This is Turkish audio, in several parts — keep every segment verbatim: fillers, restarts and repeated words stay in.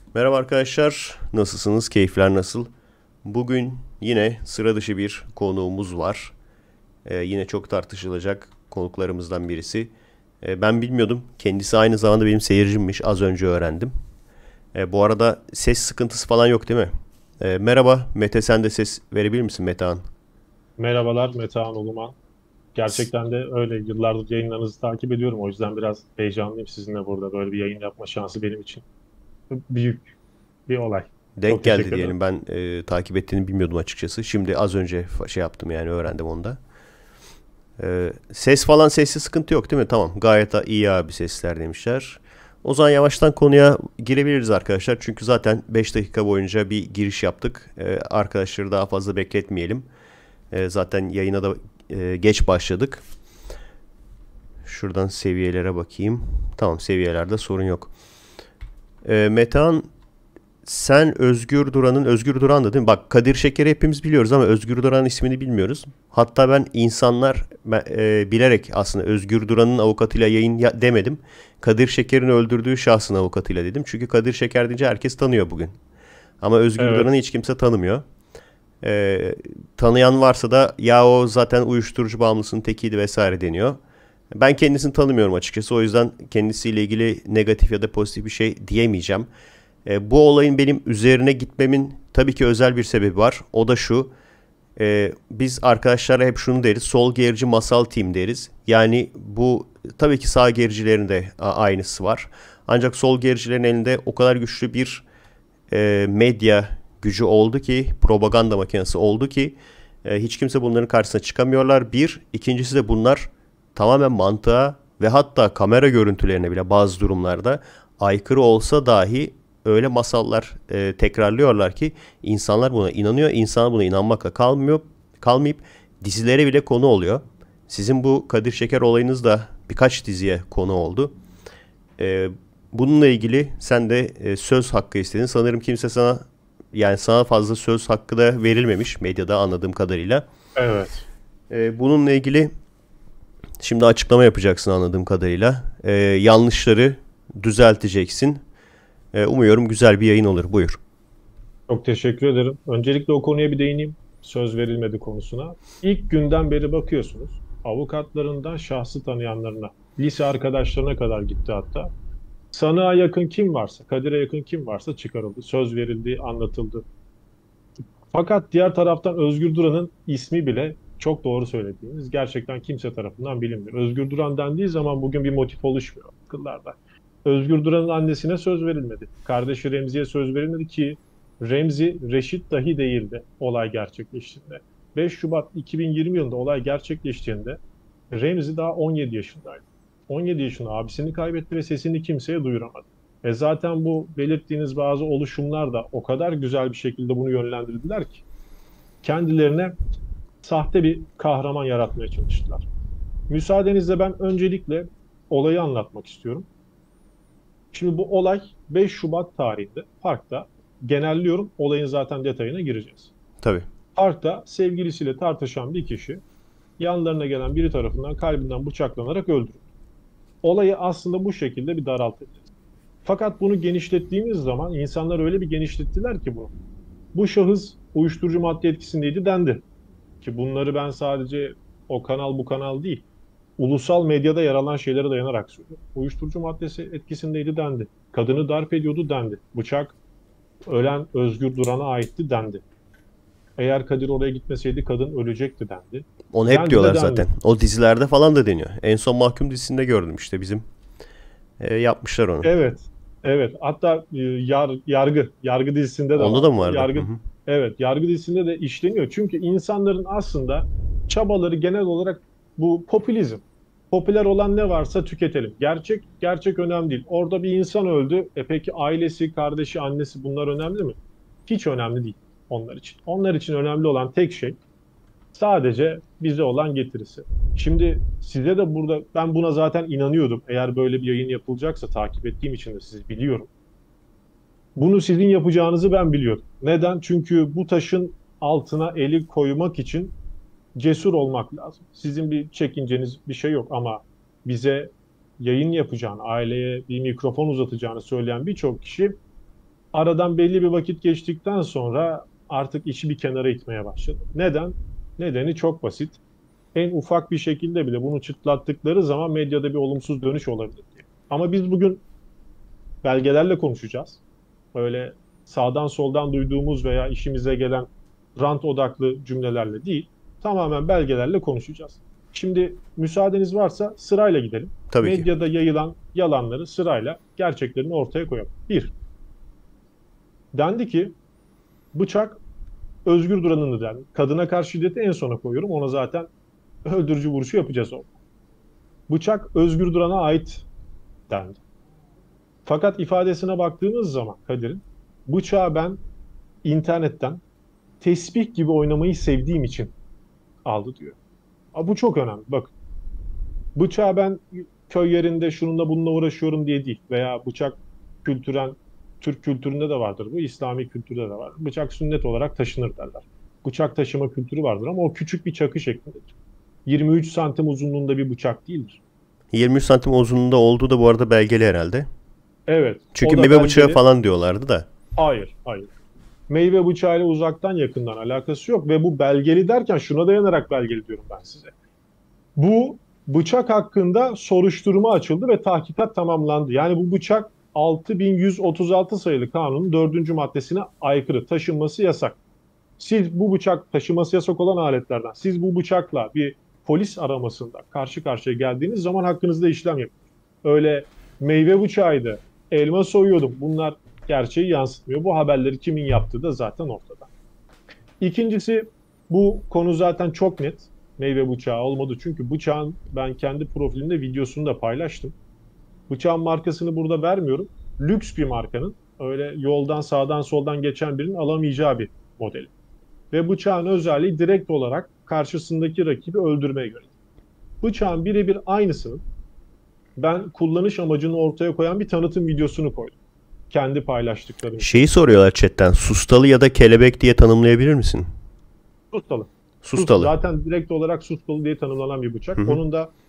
Merhaba arkadaşlar, nasılsınız? Keyifler nasıl? Bugün yine sıra dışı bir konuğumuz var. Ee, yine çok tartışılacak konuklarımızdan birisi. Ee, ben bilmiyordum. Kendisi aynı zamanda benim seyircimmiş. Az önce öğrendim. Ee, bu arada ses sıkıntısı falan yok değil mi? Ee, merhaba, Mete sen de ses verebilir misin Metehan? Merhabalar, Metehan Uluman. Gerçekten de öyle. Yıllardır yayınlarınızı takip ediyorum. O yüzden biraz heyecanlıyım sizinle burada. Böyle bir yayın yapma şansı benim için büyük bir olay. Çok Denk geldi teşekkür ederim. diyelim. Ben e, takip ettiğini bilmiyordum açıkçası. Şimdi az önce fa- şey yaptım yani öğrendim onu da. Ee, ses falan sesli sıkıntı yok değil mi? Tamam. Gayet iyi abi sesler demişler. O zaman yavaştan konuya girebiliriz arkadaşlar. Çünkü zaten beş dakika boyunca bir giriş yaptık. Ee, arkadaşları daha fazla bekletmeyelim. Ee, zaten yayına da e, geç başladık. Şuradan seviyelere bakayım. Tamam, seviyelerde sorun yok. Ee, Metehan, sen Özgür Duran'ın, Özgür Duran'dı değil mi? Bak, Kadir Şeker'i hepimiz biliyoruz ama Özgür Duran'ın ismini bilmiyoruz. Hatta ben insanlar ben, e, bilerek aslında Özgür Duran'ın avukatıyla yayın ya, demedim. Kadir Şeker'in öldürdüğü şahsın avukatıyla dedim. Çünkü Kadir Şeker deyince herkes tanıyor bugün. Ama Özgür Duran'ı Evet, hiç kimse tanımıyor. E, Tanıyan varsa da ya o zaten uyuşturucu bağımlısının tekiydi vesaire deniyor. Ben kendisini tanımıyorum açıkçası. O yüzden kendisiyle ilgili negatif ya da pozitif bir şey diyemeyeceğim. E, bu olayın benim üzerine gitmemin tabii ki özel bir sebebi var. O da şu. E, biz arkadaşlara hep şunu deriz. Sol gerici masal team deriz. Yani bu tabii ki sağ gericilerin de aynısı var. Ancak sol gericilerin elinde o kadar güçlü bir e, medya gücü oldu ki, propaganda makinesi oldu ki e, hiç kimse bunların karşısına çıkamıyorlar. Bir, ikincisi de bunlar tamamen mantığa ve hatta kamera görüntülerine bile bazı durumlarda aykırı olsa dahi öyle masallar e, tekrarlıyorlar ki insanlar buna inanıyor. İnsanlar buna inanmakla kalmıyor, kalmayıp dizilere bile konu oluyor. Sizin bu Kadir Şeker olayınız da birkaç diziye konu oldu. E, Bununla ilgili sen de e, söz hakkı istedin. Sanırım kimse sana yani sana fazla söz hakkı da verilmemiş medyada anladığım kadarıyla. evet. E, bununla ilgili şimdi açıklama yapacaksın anladığım kadarıyla. E, yanlışları düzelteceksin. E, umuyorum güzel bir yayın olur. Buyur. Çok teşekkür ederim. Öncelikle o konuya bir değineyim. Söz verilmedi konusuna. İlk günden beri bakıyorsunuz. Avukatlarından şahsı tanıyanlarına, lise arkadaşlarına kadar gitti hatta. Sanığa yakın kim varsa, Kadir'e yakın kim varsa çıkarıldı. Söz verildi, anlatıldı. Fakat diğer taraftan Özgür Duran'ın ismi bile çok doğru söylediğiniz gerçekten kimse tarafından bilinmiyor. Özgür Duran dendiği zaman bugün bir motif oluşmuyor akıllarda. Özgür Duran'ın annesine söz verilmedi. Kardeşi Remzi'ye söz verilmedi ki Remzi Reşit dahi değildi olay gerçekleştiğinde. beş Şubat iki bin yirmi yılında olay gerçekleştiğinde Remzi daha on yedi yaşındaydı. on yedi yaşında abisini kaybetti ve sesini kimseye duyuramadı. E zaten bu belirttiğiniz bazı oluşumlar da o kadar güzel bir şekilde bunu yönlendirdiler ki kendilerine sahte bir kahraman yaratmaya çalıştılar. Müsaadenizle ben öncelikle olayı anlatmak istiyorum. Şimdi bu olay beş Şubat tarihinde parkta, genelliyorum, olayın zaten detayına gireceğiz. Tabii. Parkta sevgilisiyle tartışan bir kişi yanlarına gelen biri tarafından kalbinden bıçaklanarak öldürüldü. Olayı aslında bu şekilde bir daraltabiliriz. Fakat bunu genişlettiğimiz zaman insanlar öyle bir genişlettiler ki bunu. Bu şahıs uyuşturucu madde etkisindeydi dendi. Ki bunları ben sadece o kanal bu kanal değil, ulusal medyada yer alan şeylere dayanarak söylüyorum. Uyuşturucu maddesi etkisindeydi dendi. Kadını darp ediyordu dendi. Bıçak ölen Özgür Duran'a aitti dendi. Eğer Kadir oraya gitmeseydi kadın ölecekti dendi. Onu hep Dendi de diyorlar zaten. dendi. O dizilerde falan da deniyor. En son Mahkum dizisinde gördüm işte bizim. E, yapmışlar onu. Evet, evet. Hatta e, yar, yargı, yargı dizisinde de Onda da vardı mı o. vardı? Hı Yargı, hı. evet, yargı dizisinde de işleniyor. Çünkü insanların aslında çabaları genel olarak bu popülizm. Popüler olan ne varsa tüketelim. Gerçek, gerçek önemli değil. Orada bir insan öldü. E peki ailesi, kardeşi, annesi bunlar önemli mi? Hiç önemli değil onlar için. Onlar için önemli olan tek şey sadece bize olan getirisi. Şimdi size de burada ben buna zaten inanıyordum. Eğer böyle bir yayın yapılacaksa takip ettiğim için de sizi biliyorum. Bunu sizin yapacağınızı ben biliyordum. Neden? Çünkü bu taşın altına eli koymak için cesur olmak lazım. Sizin bir çekinceniz bir şey yok ama bize yayın yapacağını, aileye bir mikrofon uzatacağını söyleyen birçok kişi Aradan belli bir vakit geçtikten sonra artık işi bir kenara itmeye başladı. Neden? Nedeni çok basit. En ufak bir şekilde bile bunu çıtlattıkları zaman medyada bir olumsuz dönüş olabilir diye. Ama biz bugün belgelerle konuşacağız. Öyle sağdan soldan duyduğumuz veya işimize gelen rant odaklı cümlelerle değil, tamamen belgelerle konuşacağız. Şimdi müsaadeniz varsa sırayla gidelim. Tabii ki. Medyada yayılan yalanları sırayla gerçeklerini ortaya koyalım. Bir, dendi ki bıçak Özgür Duran'ın dendi. Kadına karşı şiddeti en sona koyuyorum. Ona zaten öldürücü vuruşu yapacağız orada. Bıçak Özgür Duran'a ait dendi. Fakat ifadesine baktığınız zaman Kadir'in, bıçağı ben internetten tesbih gibi oynamayı sevdiğim için aldı diyor. Aa, bu çok önemli. Bak, bıçağı ben köy yerinde şununla bununla uğraşıyorum diye değil. Veya bıçak kültüren, Türk kültüründe de vardır bu, İslami kültürde de var. Bıçak sünnet olarak taşınır derler. Bıçak taşıma kültürü vardır ama o küçük bir çakı şeklindedir. yirmi üç santim uzunluğunda bir bıçak değildir. yirmi üç santim uzunluğunda olduğu da bu arada belgeli herhalde. Evet. Çünkü o da meyve belgeli. bıçağı falan diyorlardı da. Hayır, hayır. Meyve bıçağıyla uzaktan yakından alakası yok ve bu belgeli derken şuna dayanarak belgeli diyorum ben size. Bu bıçak hakkında soruşturma açıldı ve tahkikat tamamlandı. Yani bu bıçak altı bin yüz otuz altı sayılı kanunun dördüncü maddesine aykırı, taşınması yasak. Siz bu bıçak taşıması yasak olan aletlerden, siz bu bıçakla bir polis aramasında karşı karşıya geldiğiniz zaman hakkınızda işlem yapın. Öyle meyve bıçağıydı, elma soyuyordum. Bunlar gerçeği yansıtmıyor. Bu haberleri kimin yaptığı da zaten ortada. İkincisi, bu konu zaten çok net. Meyve bıçağı olmadı. Çünkü bıçağın ben kendi profilimde videosunu da paylaştım. Bıçağın markasını burada vermiyorum. Lüks bir markanın, öyle yoldan sağdan soldan geçen birinin alamayacağı bir modeli. Ve bıçağın özelliği direkt olarak karşısındaki rakibi öldürmeye yönelik. Bıçağın birebir aynısının ben kullanış amacını ortaya koyan bir tanıtım videosunu koydum. Kendi paylaştıklarım. Şeyi soruyorlar chatten. Sustalı ya da kelebek diye tanımlayabilir misin? Sustalı. Sustalı. Zaten direkt olarak sustalı diye tanımlanan bir bıçak. Hı hı. Onun da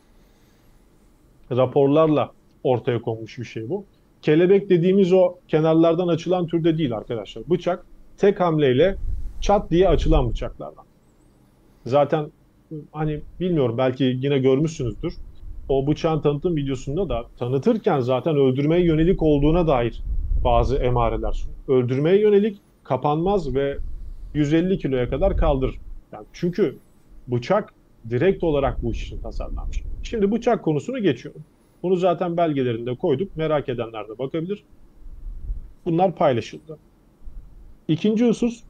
raporlarla ortaya konmuş bir şey bu. Kelebek dediğimiz o kenarlardan açılan türde değil arkadaşlar. Bıçak tek hamleyle çat diye açılan bıçaklardan. Zaten hani bilmiyorum, belki yine görmüşsünüzdür. O bıçağın tanıtım videosunda da tanıtırken zaten öldürmeye yönelik olduğuna dair bazı emareler sunuyor. Öldürmeye yönelik, kapanmaz ve yüz elli kiloya kadar kaldırır. Yani çünkü bıçak direkt olarak bu iş için tasarlanmış. Şimdi bıçak konusunu geçiyorum. Bunu zaten belgelerinde koyduk. Merak edenler de bakabilir. Bunlar paylaşıldı. İkinci husus,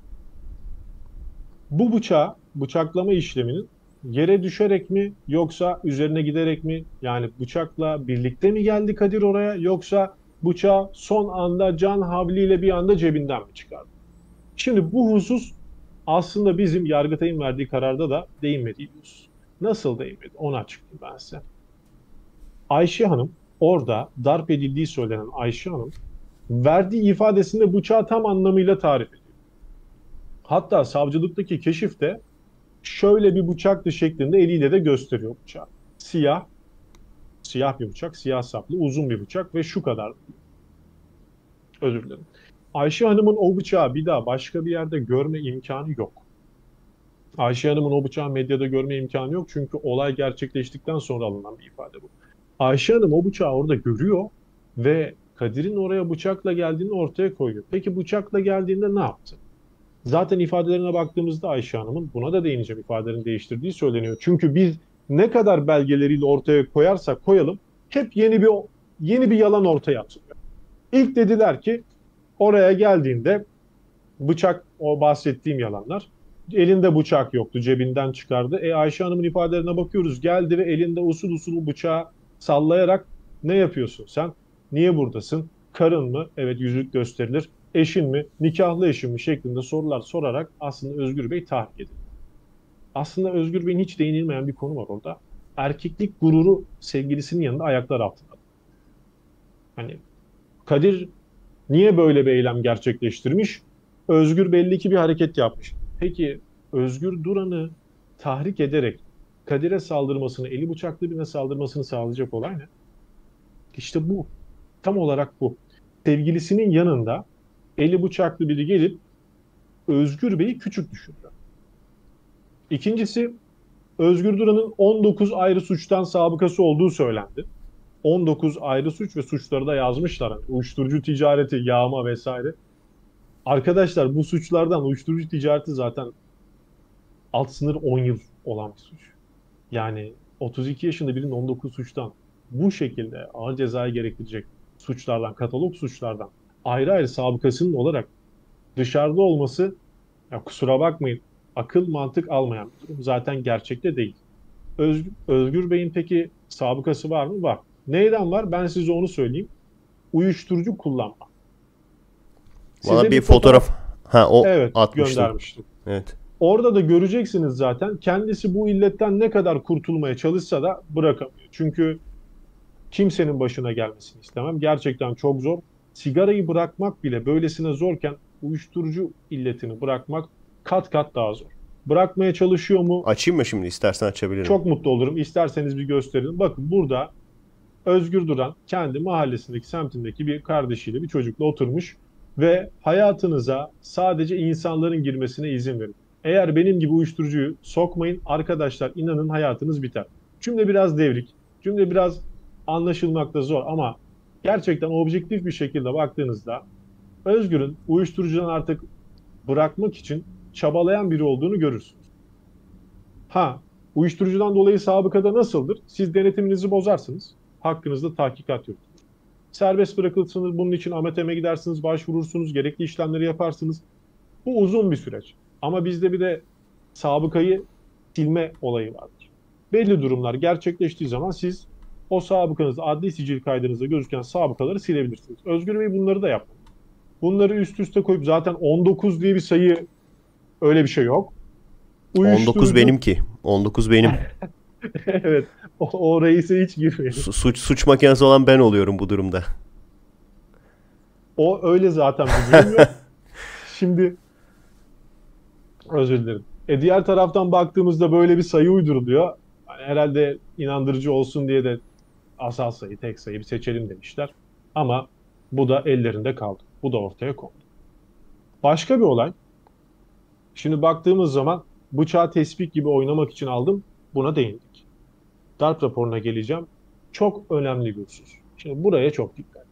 bu bıçağı, bıçaklama işleminin yere düşerek mi yoksa üzerine giderek mi, yani bıçakla birlikte mi geldi Kadir oraya, yoksa bıçağı son anda can havliyle bir anda cebinden mi çıkardı? Şimdi bu husus aslında bizim Yargıtay'ın verdiği kararda da değinmediği bir husus. Nasıl değinmedi? Onu açıklayayım ben size. Ayşe Hanım, orada darp edildiği söylenen Ayşe Hanım verdiği ifadesinde bıçağı tam anlamıyla tarif ediyor. Hatta savcılıktaki keşifte şöyle bir bıçaktı şeklinde eliyle de gösteriyor bıçağı. Siyah, siyah bir bıçak, siyah saplı, uzun bir bıçak ve şu kadar. Özür dilerim. Ayşe Hanım'ın o bıçağı bir daha başka bir yerde görme imkanı yok. Ayşe Hanım'ın o bıçağı medyada görme imkanı yok çünkü olay gerçekleştikten sonra alınan bir ifade bu. Ayşe Hanım o bıçağı orada görüyor ve Kadir'in oraya bıçakla geldiğini ortaya koyuyor. Peki bıçakla geldiğinde ne yaptı? Zaten ifadelerine baktığımızda Ayşe Hanım'ın, buna da değineceğim, ifadelerini değiştirdiği söyleniyor. Çünkü biz ne kadar belgeleriyle ortaya koyarsak koyalım hep yeni bir yeni bir yalan ortaya atılıyor. İlk dediler ki oraya geldiğinde bıçak, o bahsettiğim yalanlar, elinde bıçak yoktu, cebinden çıkardı. E Ayşe Hanım'ın ifadelerine bakıyoruz, geldi ve elinde usul usul bıçağı sallayarak ne yapıyorsun sen? Niye buradasın? Karın mı? Evet, yüzük gösterilir. Eşin mi? Nikahlı eşin mi? Şeklinde sorular sorarak aslında Özgür Bey tahrik edildi. Aslında Özgür Bey'in hiç değinilmeyen bir konu var orada. Erkeklik gururu sevgilisinin yanında ayaklar altında. Hani Kadir niye böyle bir eylem gerçekleştirmiş? Özgür belli ki bir hareket yapmış. Peki Özgür Duran'ı tahrik ederek Kadir'e saldırmasını, eli bıçaklı birine saldırmasını sağlayacak olay ne? İşte bu. Tam olarak bu. Sevgilisinin yanında eli bıçaklı biri gelip Özgür Bey'i küçük düşürdü. İkincisi, Özgür Duran'ın on dokuz ayrı suçtan sabıkası olduğu söylendi. on dokuz ayrı suç ve suçları da yazmışlar. Hani uyuşturucu ticareti, yağma vesaire. Arkadaşlar bu suçlardan uyuşturucu ticareti zaten alt sınır on yıl olan bir suç. Yani otuz iki yaşında birinin on dokuz suçtan bu şekilde ağır cezaya gerektirecek suçlardan, katalog suçlardan ayrı ayrı sabıkasının olarak dışarıda olması, ya kusura bakmayın, akıl mantık almayan bir durum. Zaten gerçekte değil. Özgür, Özgür Bey'in peki sabıkası var mı? Var. Neyden var? Ben size onu söyleyeyim. Uyuşturucu kullanma. Bana Size bir bir fotoğraf, fotoğraf, ha o evet, atmıştın. göndermiştim. Evet. Orada da göreceksiniz zaten kendisi bu illetten ne kadar kurtulmaya çalışsa da bırakamıyor. Çünkü kimsenin başına gelmesini istemem. Gerçekten çok zor. Sigarayı bırakmak bile böylesine zorken uyuşturucu illetini bırakmak kat kat daha zor. Bırakmaya çalışıyor mu? Açayım mı şimdi? İstersen açabilirim. Çok mutlu olurum. İsterseniz bir gösterin. Bakın burada Özgür Duran kendi mahallesindeki, semtindeki bir kardeşiyle, bir çocukla oturmuş ve hayatınıza sadece insanların girmesine izin verin. Eğer benim gibi uyuşturucuyu sokmayın arkadaşlar, inanın hayatınız biter. Cümle biraz devrik, cümle biraz anlaşılmakta zor ama gerçekten objektif bir şekilde baktığınızda Özgür'ün uyuşturucudan artık bırakmak için çabalayan biri olduğunu görürsünüz. Ha, uyuşturucudan dolayı sabıkada nasıldır? Siz denetiminizi bozarsınız. Hakkınızda tahkikat yürütülür. Serbest bırakılsınız. Bunun için AMET'e gidersiniz, başvurursunuz, gerekli işlemleri yaparsınız. Bu uzun bir süreç. Ama bizde bir de sabıkayı silme olayı vardır. Belli durumlar gerçekleştiği zaman siz o sabıkanızda, adli sicil kaydınızda gözüken sabıkaları silebilirsiniz. Özgür Bey bunları da yapmadı. Bunları üst üste koyup zaten on dokuz diye bir sayı, öyle bir şey yok. on dokuz Uyuşturucu... benimki. on dokuz benim. Evet. O, o reise hiç girmeyelim. Su- Suç suç makinesi olan ben oluyorum bu durumda. O öyle zaten bir durum yok. Şimdi özür dilerim. E diğer taraftan baktığımızda böyle bir sayı uyduruluyor. Yani herhalde inandırıcı olsun diye de asal sayı, tek sayı bir seçelim demişler. Ama bu da ellerinde kaldı. Bu da ortaya kondu. Başka bir olay. Şimdi baktığımız zaman bıçağı tespih gibi oynamak için aldım. Buna değindik. Darp raporuna geleceğim. Çok önemli bir husus. Şimdi buraya çok dikkat.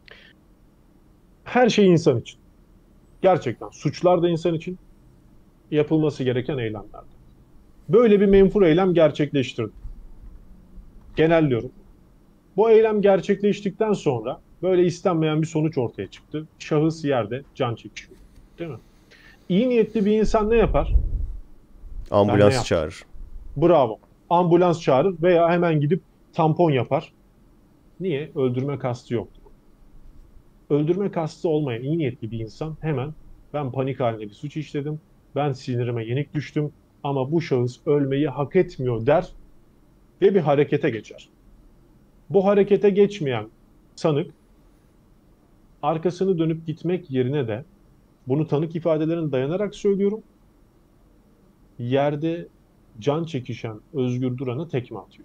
Her şey insan için. Gerçekten suçlar da insan için, yapılması gereken eylemler. Böyle bir menfur eylem gerçekleştirdi. Genelliyorum. Bu eylem gerçekleştikten sonra böyle istenmeyen bir sonuç ortaya çıktı. Şahıs yerde can çekişiyor. Değil mi? İyi niyetli bir insan ne yapar? Ambulans çağırır. Bravo. Ambulans çağırır veya hemen gidip tampon yapar. Niye? Öldürme kastı yoktu. Öldürme kastı olmayan iyi niyetli bir insan hemen ben panik halinde bir suç işledim. Ben sinirime yenik düştüm ama bu şahıs ölmeyi hak etmiyor der ve bir harekete geçer. Bu harekete geçmeyen sanık arkasını dönüp gitmek yerine de, bunu tanık ifadelerine dayanarak söylüyorum, yerde can çekişen Özgür Duran'a tekme atıyor.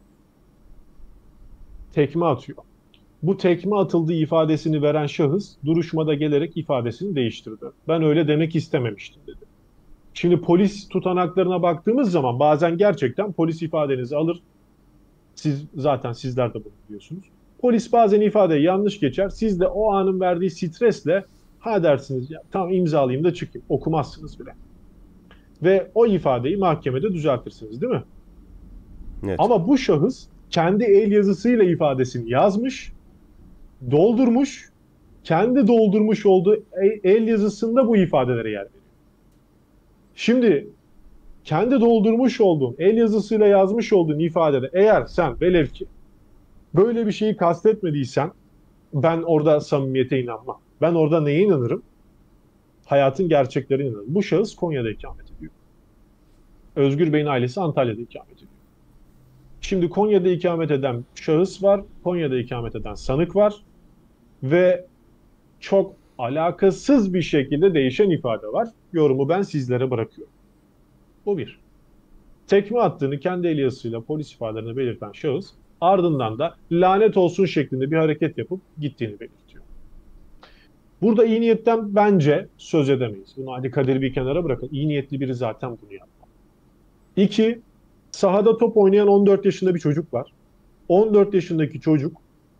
Tekme atıyor. Bu tekme atıldığı ifadesini veren şahıs duruşmada gelerek ifadesini değiştirdi. Ben öyle demek istememiştim dedi. Şimdi polis tutanaklarına baktığımız zaman bazen gerçekten polis ifadenizi alır. Siz zaten sizler de bunu biliyorsunuz. Polis bazen ifadeyi yanlış geçer. Siz de o anın verdiği stresle ha dersiniz ya tamam imzalayayım da çıkayım. Okumazsınız bile. Ve o ifadeyi mahkemede düzeltirsiniz değil mi? Evet. Ama bu şahıs kendi el yazısıyla ifadesini yazmış, doldurmuş, kendi doldurmuş olduğu el yazısında bu ifadelere yer veriyor. Şimdi kendi doldurmuş olduğun, el yazısıyla yazmış olduğun ifadede eğer sen velev ki böyle bir şeyi kastetmediysen ben orada samimiyete inanmam. Ben orada neye inanırım? Hayatın gerçeklerine inanırım. Bu şahıs Konya'da ikamet ediyor. Özgür Bey'in ailesi Antalya'da ikamet ediyor. Şimdi Konya'da ikamet eden şahıs var, Konya'da ikamet eden sanık var ve çok alakasız bir şekilde değişen ifade var. Yorumu ben sizlere bırakıyorum. Bu bir. Tekme attığını kendi el yazısıyla polis ifadelerine belirten şahıs ardından da lanet olsun şeklinde bir hareket yapıp gittiğini belirtiyor. Burada iyi niyetten bence söz edemeyiz. Bunu hadi Kadir'i bir kenara bırakın. İyi niyetli biri zaten bunu yapar. İki, sahada top oynayan on dört yaşında bir çocuk var. on dört yaşındaki çocuk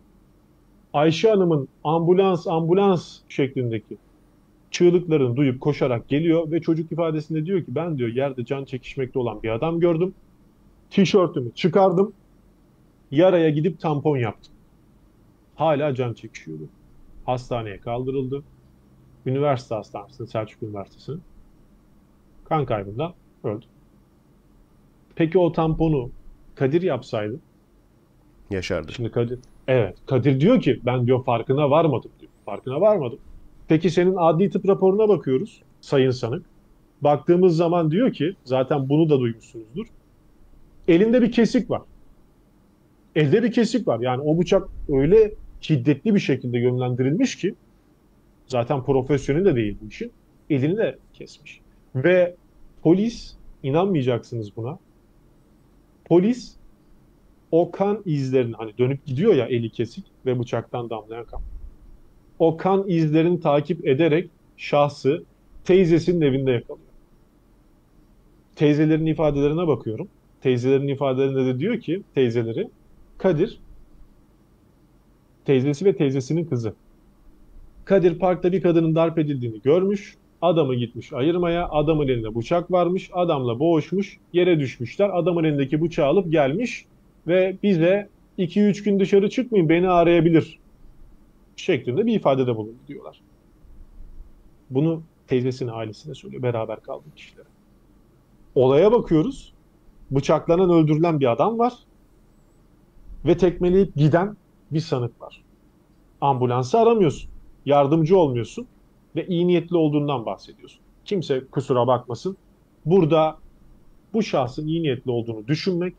Ayşe Hanım'ın ambulans ambulans şeklindeki çığlıklarını duyup koşarak geliyor ve çocuk ifadesinde diyor ki ben diyor yerde can çekişmekte olan bir adam gördüm. Tişörtümü çıkardım. Yaraya gidip tampon yaptım. Hala can çekişiyordu. Hastaneye kaldırıldı. Üniversite hastanesinde, Selçuk Üniversitesi'nin kan kaybından öldü. Peki o tamponu Kadir yapsaydı? Yaşardı. Şimdi Kadir, evet, Kadir diyor ki ben diyor farkına varmadım diyor. Farkına varmadım. Peki senin adli tıp raporuna bakıyoruz sayın sanık. Baktığımız zaman diyor ki zaten bunu da duymuşsunuzdur. Elinde bir kesik var. Elde bir kesik var. Yani o bıçak öyle şiddetli bir şekilde yönlendirilmiş ki zaten profesyonel de değil bu işin. Elini de kesmiş. Ve polis, inanmayacaksınız buna. Polis o kan izlerini, hani dönüp gidiyor ya eli kesik ve bıçaktan damlayan kan. O kan izlerini takip ederek şahsı teyzesinin evinde yakalıyor. Teyzelerin ifadelerine bakıyorum. Teyzelerin ifadelerinde de diyor ki teyzeleri Kadir, teyzesi ve teyzesinin kızı. Kadir parkta bir kadının darp edildiğini görmüş. Adamı gitmiş ayırmaya. Adamın elinde bıçak varmış. Adamla boğuşmuş. Yere düşmüşler. Adamın elindeki bıçağı alıp gelmiş. Ve bize iki üç gün dışarı çıkmayın beni arayabilir şeklinde bir ifadede bulundu diyorlar. Bunu teyzesine, ailesine söylüyor. Beraber kaldığı kişilere. Olaya bakıyoruz. Bıçaklanan, öldürülen bir adam var. Ve tekmeleyip giden bir sanık var. Ambulansı aramıyorsun. Yardımcı olmuyorsun. Ve iyi niyetli olduğundan bahsediyorsun. Kimse kusura bakmasın. Burada bu şahsın iyi niyetli olduğunu düşünmek,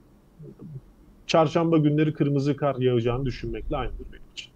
çarşamba günleri kırmızı kar yağacağını düşünmekle aynıdır benim için.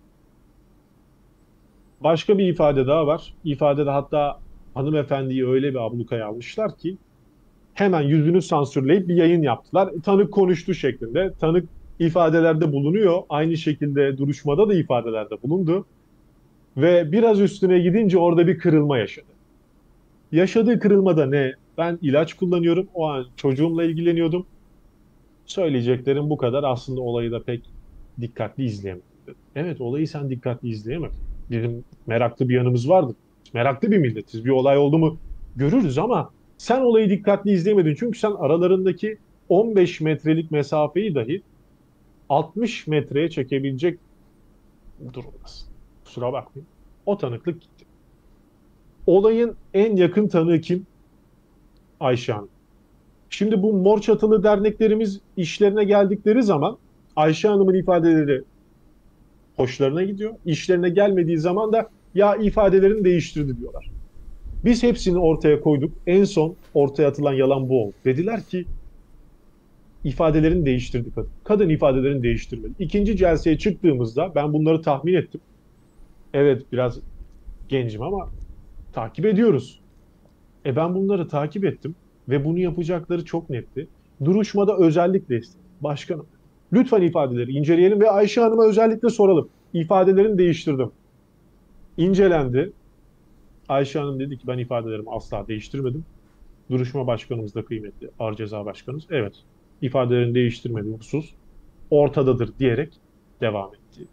Başka bir ifade daha var. İfadede hatta hanımefendiyi öyle bir ablukaya almışlar ki hemen yüzünü sansürleyip bir yayın yaptılar. Tanık konuştu şeklinde. Tanık ifadelerde bulunuyor. Aynı şekilde duruşmada da ifadelerde bulundu. Ve biraz üstüne gidince orada bir kırılma yaşadı. Yaşadığı kırılmada ne? Ben ilaç kullanıyorum. O an çocuğumla ilgileniyordum. Söyleyeceklerim bu kadar. Aslında olayı da pek dikkatli izleyemedim. Evet, olayı sen dikkatli izleyemedin. Bizim meraklı bir yanımız vardır. Meraklı bir milletiz. Bir olay oldu mu görürüz ama sen olayı dikkatli izleyemedin. Çünkü sen aralarındaki on beş metrelik mesafeyi dahi altmış metreye çekebilecek durumdasın. Kusura bakmayın. O tanıklık gitti. Olayın en yakın tanığı kim? Ayşe Hanım. Şimdi bu mor çatılı derneklerimiz işlerine geldikleri zaman Ayşe Hanım'ın ifadeleri hoşlarına gidiyor. İşlerine gelmediği zaman da ya ifadelerini değiştirdi diyorlar. Biz hepsini ortaya koyduk. En son ortaya atılan yalan bu oldu. Dediler ki ifadelerini değiştirdi kadın. Kadın ifadelerini değiştirmedi. İkinci celseye çıktığımızda ben bunları tahmin ettim. Evet, biraz gencim ama takip ediyoruz. E ben bunları takip ettim ve bunu yapacakları çok netti. Duruşmada özellikle istedim. Başkanım, lütfen ifadeleri inceleyelim ve Ayşe Hanım'a özellikle soralım. İfadelerini değiştirdim. İncelendi. Ayşe Hanım dedi ki ben ifadelerimi asla değiştirmedim. Duruşma başkanımız da kıymetli. Ağır Ceza Başkanımız. Evet, ifadelerini değiştirmediği husus ortadadır diyerek devam etti.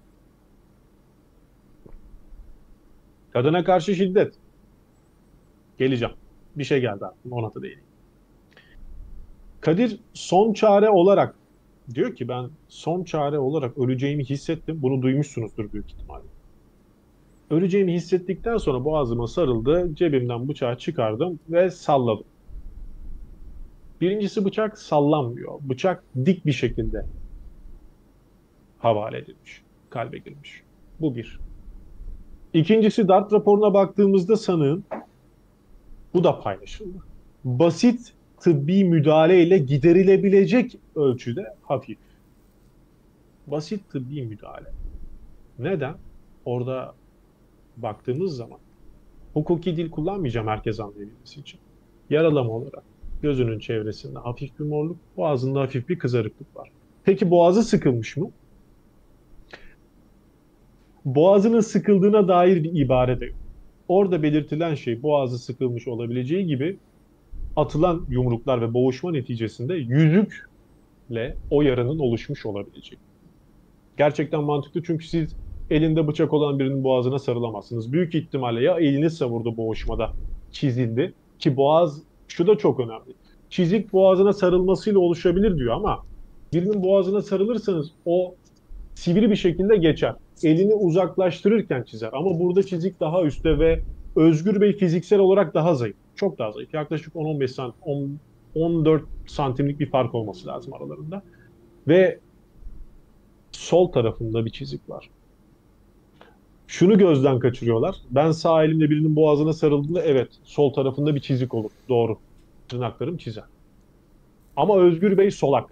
Kadına karşı şiddet. Geleceğim. Bir şey geldi aklıma, ona da değineyim. Kadir son çare olarak diyor ki ben son çare olarak öleceğimi hissettim. Bunu duymuşsunuzdur büyük ihtimalle. Öleceğimi hissettikten sonra boğazıma sarıldı. Cebimden bıçağı çıkardım ve salladım. Birincisi, bıçak sallanmıyor. Bıçak dik bir şekilde havale edilmiş. Kalbe girmiş. Bu bir. İkincisi, darp raporuna baktığımızda sanığın, bu da paylaşıldı, basit tıbbi müdahaleyle giderilebilecek ölçüde hafif. Basit tıbbi müdahale. Neden? Orada baktığımız zaman hukuki dil kullanmayacağım herkes anlayabilmesi için. Yaralama olarak gözünün çevresinde hafif bir morluk, boğazında hafif bir kızarıklık var. Peki boğazı sıkılmış mı? Boğazının sıkıldığına dair bir ibare de yok. Orada belirtilen şey boğazı sıkılmış olabileceği gibi atılan yumruklar ve boğuşma neticesinde yüzükle o yaranın oluşmuş olabileceği. Gerçekten mantıklı çünkü siz elinde bıçak olan birinin boğazına sarılamazsınız. Büyük ihtimalle ya eliniz savurdu boğuşmada çizildi ki boğaz şu da çok önemli. Çizik boğazına sarılmasıyla oluşabilir diyor ama birinin boğazına sarılırsanız o sivri bir şekilde geçer. Elini uzaklaştırırken çizer ama burada çizik daha üstte ve Özgür Bey fiziksel olarak daha zayıf. Çok daha zayıf. Yaklaşık on on beş santim, on dört santimlik bir fark olması lazım aralarında. Ve sol tarafında bir çizik var. Şunu gözden kaçırıyorlar. Ben sağ elimle birinin boğazına sarıldığımda evet sol tarafında bir çizik olur. Doğru. Tırnaklarım çizer. Ama Özgür Bey solak.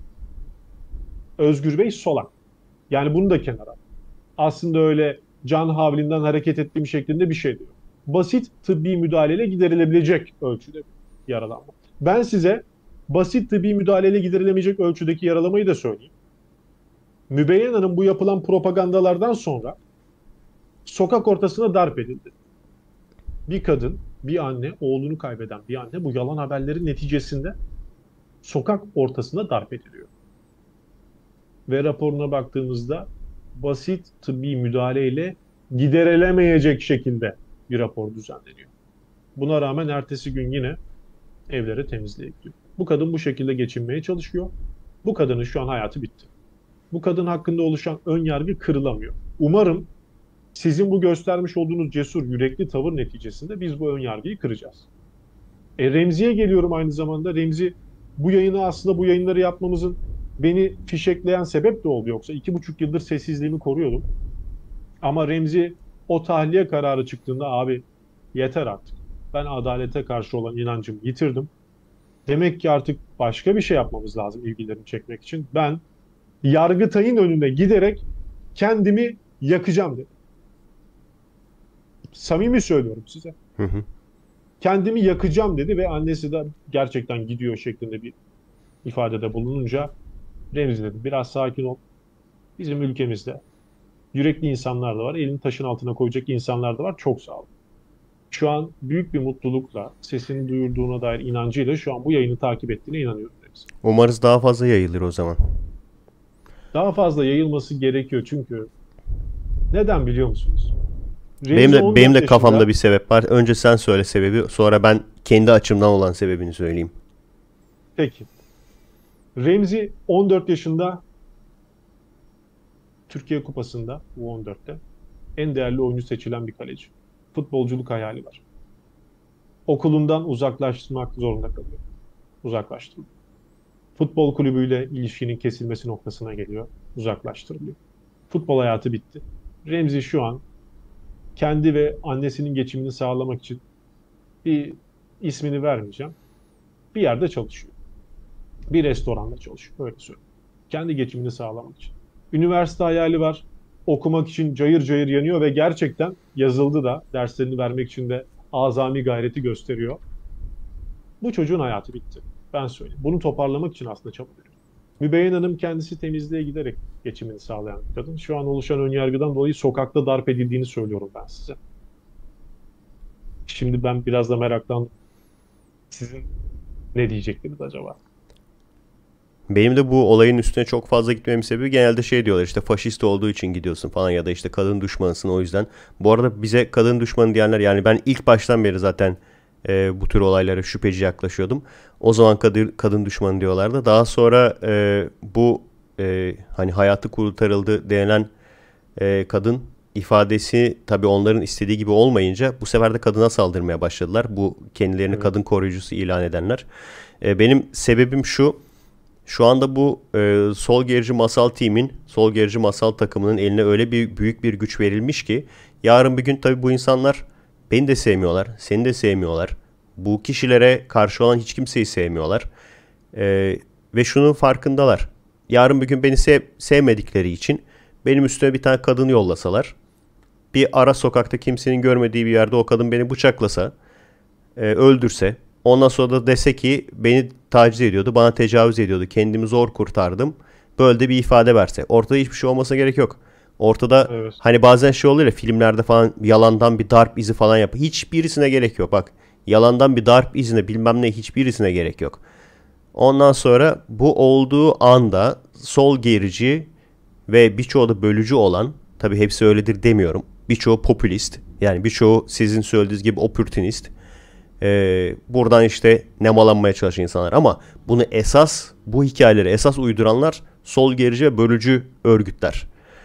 Özgür Bey solak. Yani bunu da kenara. Aslında öyle can havlinden hareket ettiğim şeklinde bir şey diyor. Basit tıbbi müdahaleyle giderilebilecek ölçüde yaralanma. Ben size basit tıbbi müdahaleyle giderilemeyecek ölçüdeki yaralamayı da söyleyeyim. Mübeyyen Hanım bu yapılan propagandalardan sonra sokak ortasına darp edildi. Bir kadın, bir anne, oğlunu kaybeden bir anne bu yalan haberlerin neticesinde sokak ortasında darp ediliyor. Ve raporuna baktığımızda basit tıbbi müdahaleyle giderilemeyecek şekilde bir rapor düzenleniyor. Buna rağmen ertesi gün yine evlere temizliğe gidiyor. Bu kadın bu şekilde geçinmeye çalışıyor. Bu kadının şu an hayatı bitti. Bu kadın hakkında oluşan ön yargı kırılamıyor. Umarım sizin bu göstermiş olduğunuz cesur, yürekli tavır neticesinde biz bu ön yargıyı kıracağız. E, Remzi'ye geliyorum aynı zamanda. Remzi bu yayını aslında bu yayınları yapmamızın beni fişekleyen sebep de oldu yoksa iki buçuk yıldır sessizliğimi koruyordum. Ama Remzi o tahliye kararı çıktığında abi yeter artık. Ben adalete karşı olan inancımı yitirdim. Demek ki artık başka bir şey yapmamız lazım ilgilerini çekmek için. Ben Yargıtay'ın önüne giderek kendimi yakacağım dedi. Samimi söylüyorum size. Hı hı. Kendimi yakacağım dedi ve annesi de gerçekten gidiyor şeklinde bir ifadede bulununca Remzi dedi biraz sakin ol. Bizim ülkemizde yürekli insanlar da var. Elini taşın altına koyacak insanlar da var. Çok sağ olun. Şu an büyük bir mutlulukla sesini duyurduğuna dair inancıyla şu an bu yayını takip ettiğine inanıyorum Remzi. Umarız daha fazla yayılır o zaman. Daha fazla yayılması gerekiyor çünkü neden biliyor musunuz? Benim de benim de yaşında, kafamda bir sebep var. Önce sen söyle sebebi, sonra ben kendi açımdan olan sebebini söyleyeyim. Peki. Remzi on dört yaşında Türkiye Kupası'nda U on dörtte en değerli oyuncu seçilen bir kaleci. Futbolculuk hayali var. Okulundan uzaklaştırmak zorunda kalıyor. Uzaklaştırılıyor. Futbol kulübüyle ilişkinin kesilmesi noktasına geliyor. Uzaklaştırılıyor. Futbol hayatı bitti. Remzi şu an kendi ve annesinin geçimini sağlamak için bir ismini vermeyeceğim. Bir yerde çalışıyor. Bir restoranda çalışıyor. Öyle söyleyeyim. Kendi geçimini sağlamak için. Üniversite hayali var. Okumak için cayır cayır yanıyor ve gerçekten yazıldı da derslerini vermek için de azami gayreti gösteriyor. Bu çocuğun hayatı bitti. Ben söyleyeyim. Bunu toparlamak için aslında çabalıyor. Mübeyyen Hanım kendisi temizliğe giderek geçimini sağlayan bir kadın. Şu an oluşan önyargıdan dolayı sokakta darp edildiğini söylüyorum ben size. Şimdi ben biraz da meraklandım. Sizin ne diyecektiniz acaba? Benim de bu olayın üstüne çok fazla gitmemin sebebi genelde şey diyorlar işte faşist olduğu için gidiyorsun falan ya da işte kadın düşmanısın o yüzden. Bu arada bize kadın düşmanı diyenler yani ben ilk baştan beri zaten e, bu tür olaylara şüpheci yaklaşıyordum. O zaman kadın, kadın düşmanı diyorlardı. Daha sonra e, bu e, hani hayatı kurtarıldı denilen e, kadın ifadesi tabii onların istediği gibi olmayınca bu sefer de kadına saldırmaya başladılar. Bu kendilerini Evet. kadın koruyucusu ilan edenler. E, benim sebebim şu. Şu anda bu e, sol gerici masal team'in, sol gerici masal takımının eline öyle bir büyük bir güç verilmiş ki yarın bir gün tabii bu insanlar beni de sevmiyorlar, seni de sevmiyorlar. Bu kişilere karşı olan hiç kimseyi sevmiyorlar. E, ve şunun farkındalar. Yarın bir gün beni sev sevmedikleri için benim üstüme bir tane kadın yollasalar, bir ara sokakta kimsenin görmediği bir yerde o kadın beni bıçaklasa, e, öldürse, ondan sonra da dese ki beni taciz ediyordu, bana tecavüz ediyordu, kendimi zor kurtardım. Böyle de bir ifade verse. Ortada hiçbir şey olmasına gerek yok. Ortada Evet. hani bazen şey oluyor ya, filmlerde falan yalandan bir darp izi falan yap. Hiçbirisine gerek yok bak. Yalandan bir darp izine bilmem ne, hiçbirisine gerek yok. Ondan sonra bu olduğu anda sol gerici ve birçoğu da bölücü olan, tabi hepsi öyledir demiyorum, birçoğu popülist, yani birçoğu sizin söylediğiniz gibi opportunist, ee, buradan işte nemalanmaya çalışan insanlar, ama bunu esas, bu hikayeleri esas uyduranlar sol gerici ve bölücü örgütler.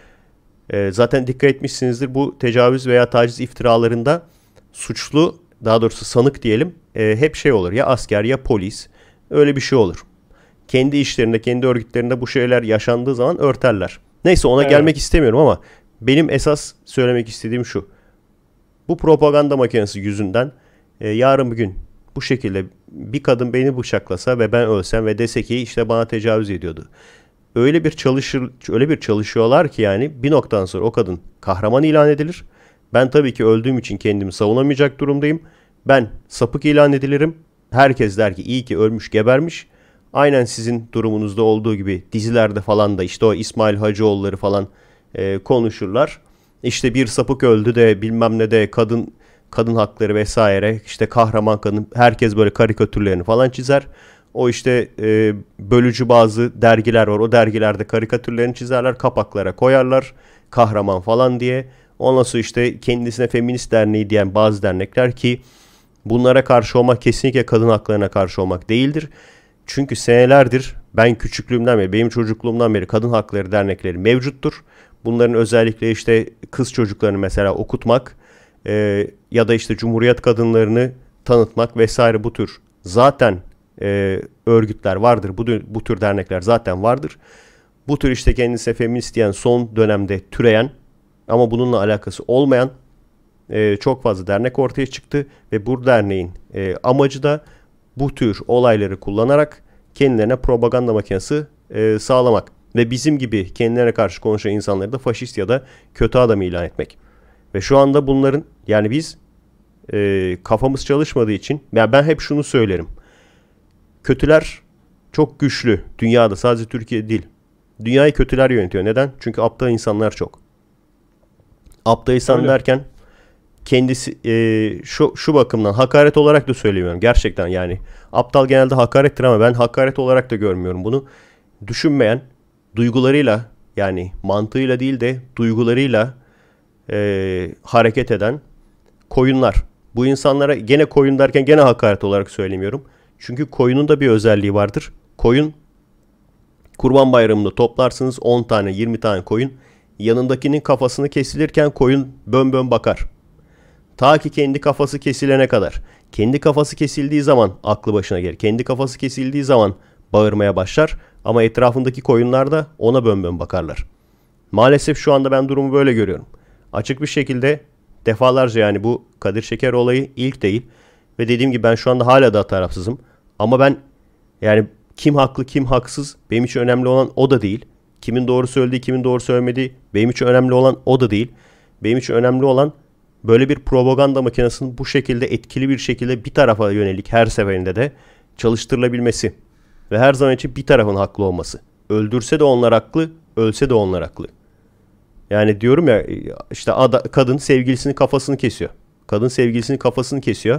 Ee, zaten dikkat etmişsinizdir, bu tecavüz veya taciz iftiralarında suçlu, daha doğrusu sanık diyelim, e, hep şey olur, ya asker ya polis, öyle bir şey olur. Kendi işlerinde, kendi örgütlerinde bu şeyler yaşandığı zaman örterler. Neyse, ona Evet. gelmek istemiyorum ama benim esas söylemek istediğim şu. Bu propaganda makinesi yüzünden e, yarın bir gün bu şekilde bir kadın beni bıçaklasa ve ben ölsem ve dese ki işte bana tecavüz ediyordu. Öyle bir çalışır, öyle bir çalışıyorlar ki yani bir noktadan sonra o kadın kahraman ilan edilir. Ben tabii ki öldüğüm için kendimi savunamayacak durumdayım. Ben sapık ilan edilirim. Herkes der ki iyi ki ölmüş, gebermiş. Aynen sizin durumunuzda olduğu gibi dizilerde falan da işte o İsmail Hacıoğulları falan e, konuşurlar. İşte bir sapık öldü de bilmem ne de kadın kadın hakları vesaire, işte kahraman kadın, herkes böyle karikatürlerini falan çizer. O işte e, bölücü bazı dergiler var, o dergilerde karikatürlerini çizerler, kapaklara koyarlar kahraman falan diye. Ondan sonra işte kendisine feminist derneği diyen bazı dernekler, ki bunlara karşı olmak kesinlikle kadın haklarına karşı olmak değildir. Çünkü senelerdir, ben küçüklüğümden beri, benim çocukluğumdan beri kadın hakları dernekleri mevcuttur. Bunların özellikle işte kız çocuklarını mesela okutmak e, ya da işte Cumhuriyet kadınlarını tanıtmak vesaire, bu tür zaten e, örgütler vardır. Bu, bu tür dernekler zaten vardır. Bu tür işte kendisine feminist diyen, son dönemde türeyen ama bununla alakası olmayan e, çok fazla dernek ortaya çıktı ve bu derneğin e, amacı da bu tür olayları kullanarak kendilerine propaganda makinesi e, sağlamak ve bizim gibi kendilerine karşı konuşan insanları da faşist ya da kötü adam ilan etmek. Ve şu anda bunların, yani biz e, kafamız çalışmadığı için, yani ben hep şunu söylerim. Kötüler çok güçlü dünyada, sadece Türkiye değil. Dünyayı kötüler yönetiyor. Neden? Çünkü aptal insanlar çok. Aptal insan Öyle. derken kendisi e, şu şu bakımdan hakaret olarak da söylemiyorum. Gerçekten yani aptal genelde hakarettir ama ben hakaret olarak da görmüyorum bunu. Düşünmeyen, duygularıyla, yani mantığıyla değil de duygularıyla e, hareket eden koyunlar. Bu insanlara gene koyun derken gene hakaret olarak söylemiyorum. Çünkü koyunun da bir özelliği vardır. Koyun, Kurban Bayramı'nda toplarsınız on tane yirmi tane koyun. Yanındakinin kafasını kesilirken koyun bön bön bakar. Ta ki kendi kafası kesilene kadar. Kendi kafası kesildiği zaman aklı başına gelir. Kendi kafası kesildiği zaman bağırmaya başlar. Ama etrafındaki koyunlar da ona bön bön bakarlar. Maalesef şu anda ben durumu böyle görüyorum. Açık bir şekilde defalarca, yani bu Kadir Şeker olayı ilk değil. Ve dediğim gibi ben şu anda hala da tarafsızım. Ama ben yani kim haklı kim haksız benim için önemli olan o da değil. Kimin doğru söylediği kimin doğru söylemediği benim için önemli olan o da değil. Benim için önemli olan böyle bir propaganda makinesinin bu şekilde etkili bir şekilde bir tarafa yönelik her seferinde de çalıştırılabilmesi. Ve her zaman için bir tarafın haklı olması. Öldürse de onlar haklı, ölse de onlar haklı. Yani diyorum ya, işte ada, kadın sevgilisinin kafasını kesiyor. Kadın sevgilisinin kafasını kesiyor.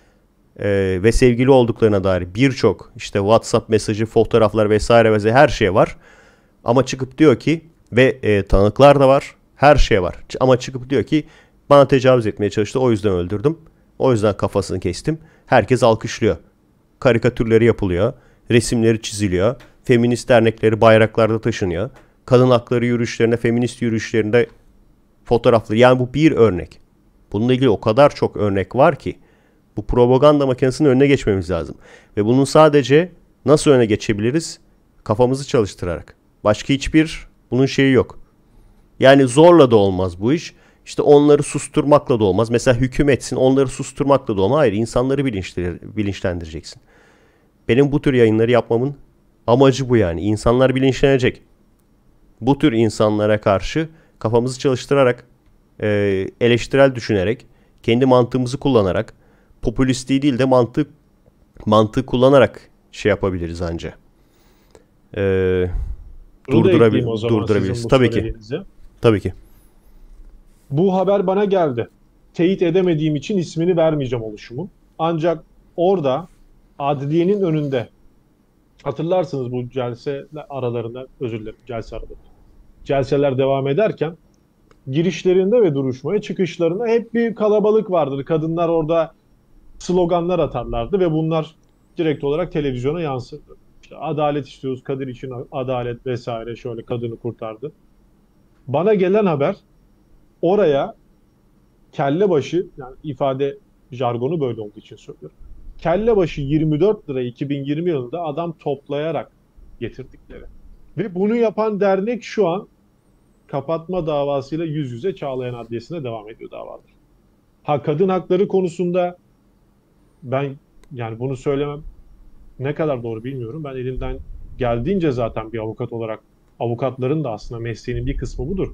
Ee, ve sevgili olduklarına dair birçok işte WhatsApp mesajı, fotoğraflar vesaire vesaire her şey var. Ama çıkıp diyor ki, ve e, tanıklar da var, her şey var. Ama çıkıp diyor ki bana tecavüz etmeye çalıştı, o yüzden öldürdüm. O yüzden kafasını kestim. Herkes alkışlıyor. Karikatürleri yapılıyor. Resimleri çiziliyor. Feminist dernekleri bayraklarda taşınıyor. Kadın hakları yürüyüşlerinde, feminist yürüyüşlerinde fotoğrafları. Yani bu bir örnek. Bununla ilgili o kadar çok örnek var ki bu propaganda makinesinin önüne geçmemiz lazım. Ve bunun sadece nasıl öne geçebiliriz? Kafamızı çalıştırarak. Başka hiçbir bunun şeyi yok. Yani zorla da olmaz bu iş. İşte onları susturmakla da olmaz. Mesela hükümetsin, onları susturmakla da olmaz. Hayır, insanları bilinçlendireceksin. Benim bu tür yayınları yapmamın amacı bu yani. İnsanlar bilinçlenecek. Bu tür insanlara karşı kafamızı çalıştırarak, e, eleştirel düşünerek, kendi mantığımızı kullanarak, popülistliği değil de mantık mantığı kullanarak şey yapabiliriz anca. Ee, Bunu da durdurabil ekleyeyim o zaman sizin durdurabiliriz. bu Tabii ki. söylediğinize. Tabii ki. Bu haber bana geldi. Teyit edemediğim için ismini vermeyeceğim oluşumun. Ancak orada adliyenin önünde, hatırlarsınız bu celse aralarında, özür dilerim, celse aralarında. Celseler devam ederken girişlerinde ve duruşmaya çıkışlarında hep bir kalabalık vardır. Kadınlar orada sloganlar atarlardı ve bunlar direkt olarak televizyona yansırdı. İşte adalet istiyoruz, Kadir için adalet vesaire, şöyle kadını kurtardı. Bana gelen haber oraya kelle başı, yani ifade jargonu böyle olduğu için söylüyorum. Kelle başı yirmi dört lira iki bin yirmi yılında adam toplayarak getirdikleri. Ve bunu yapan dernek şu an kapatma davasıyla yüz yüze Çağlayan Adliyesi'ne devam ediyor davalar. Ha, kadın hakları konusunda ben yani bunu söylemem ne kadar doğru bilmiyorum. Ben elimden geldiğince zaten bir avukat olarak, avukatların da aslında mesleğinin bir kısmı budur.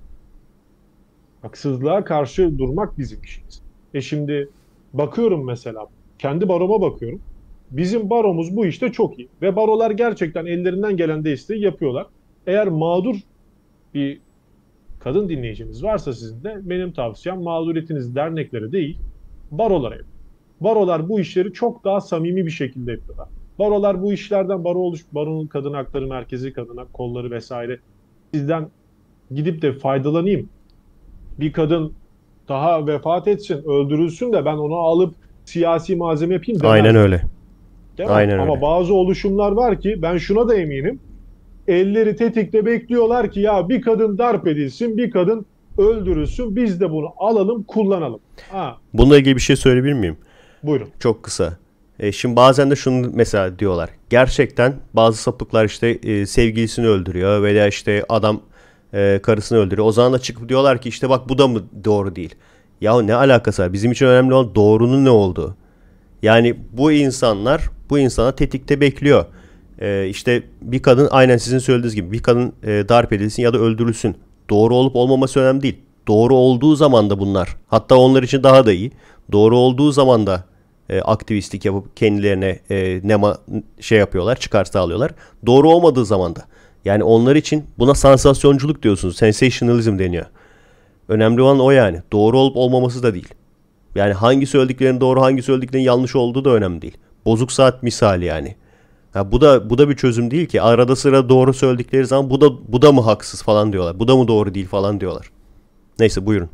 Haksızlığa karşı durmak bizim işimiz. E şimdi bakıyorum mesela, kendi baroma bakıyorum. Bizim baromuz bu işte çok iyi. Ve barolar gerçekten ellerinden gelen desteği yapıyorlar. Eğer mağdur bir kadın dinleyiciniz varsa sizin de, benim tavsiyem mağduriyetiniz derneklere değil, barolara yapın. Barolar bu işleri çok daha samimi bir şekilde yapıyorlar. Barolar bu işlerden, baro oluş, baronun kadın hakları merkezi, kadın hak kolları vesaire, sizden gidip de faydalanayım, bir kadın daha vefat etsin, öldürülsün de ben onu alıp siyasi malzeme yapayım demez. Aynen öyle. Değil mi? Aynen Ama öyle. bazı oluşumlar var ki, ben şuna da eminim, elleri tetikte bekliyorlar ki ya bir kadın darp edilsin, bir kadın öldürülsün, biz de bunu alalım, kullanalım. Ha, Bununla ilgili bir şey söyleyebilir miyim? buyurun. Çok kısa. E, şimdi bazen de şunu mesela diyorlar. Gerçekten bazı sapıklar işte e, sevgilisini öldürüyor veya işte adam e, karısını öldürüyor. O zaman da çıkıp diyorlar ki işte bak bu da mı doğru değil? Yahu ne alakası var? Bizim için önemli olan doğrunun ne olduğu. Yani bu insanlar bu insana tetikte bekliyor. E, işte bir kadın, aynen sizin söylediğiniz gibi, bir kadın e, darp edilsin ya da öldürülsün. Doğru olup olmaması önemli değil. Doğru olduğu zaman da bunlar, hatta onlar için daha da iyi. Doğru olduğu zaman da e, aktivistlik yapıp kendilerine e, nema şey yapıyorlar, çıkar sağlıyorlar. Doğru olmadığı zaman da. Yani onlar için buna sansasyonculuk diyorsunuz. Sensationalism deniyor. Önemli olan o yani. Doğru olup olmaması da değil. Yani hangi söylediklerinin doğru, hangi söylediklerinin yanlış olduğu da önemli değil. Bozuk saat misali yani. Ha, bu da bu da bir çözüm değil ki. Arada sıra doğru söyledikleri zaman bu da bu da mı haksız falan diyorlar. Bu da mı doğru değil falan diyorlar. Neyse, buyurun.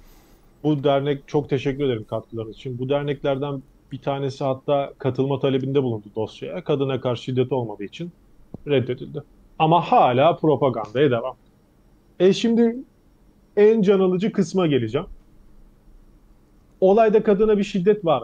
Bu dernek, çok teşekkür ederim katkılarınız için. Bu derneklerden bir tanesi hatta katılma talebinde bulundu dosyaya. Kadına karşı şiddet olmadığı için reddedildi. Ama hala propagandaya devam. E şimdi en can alıcı kısma geleceğim. Olayda kadına bir şiddet var mı?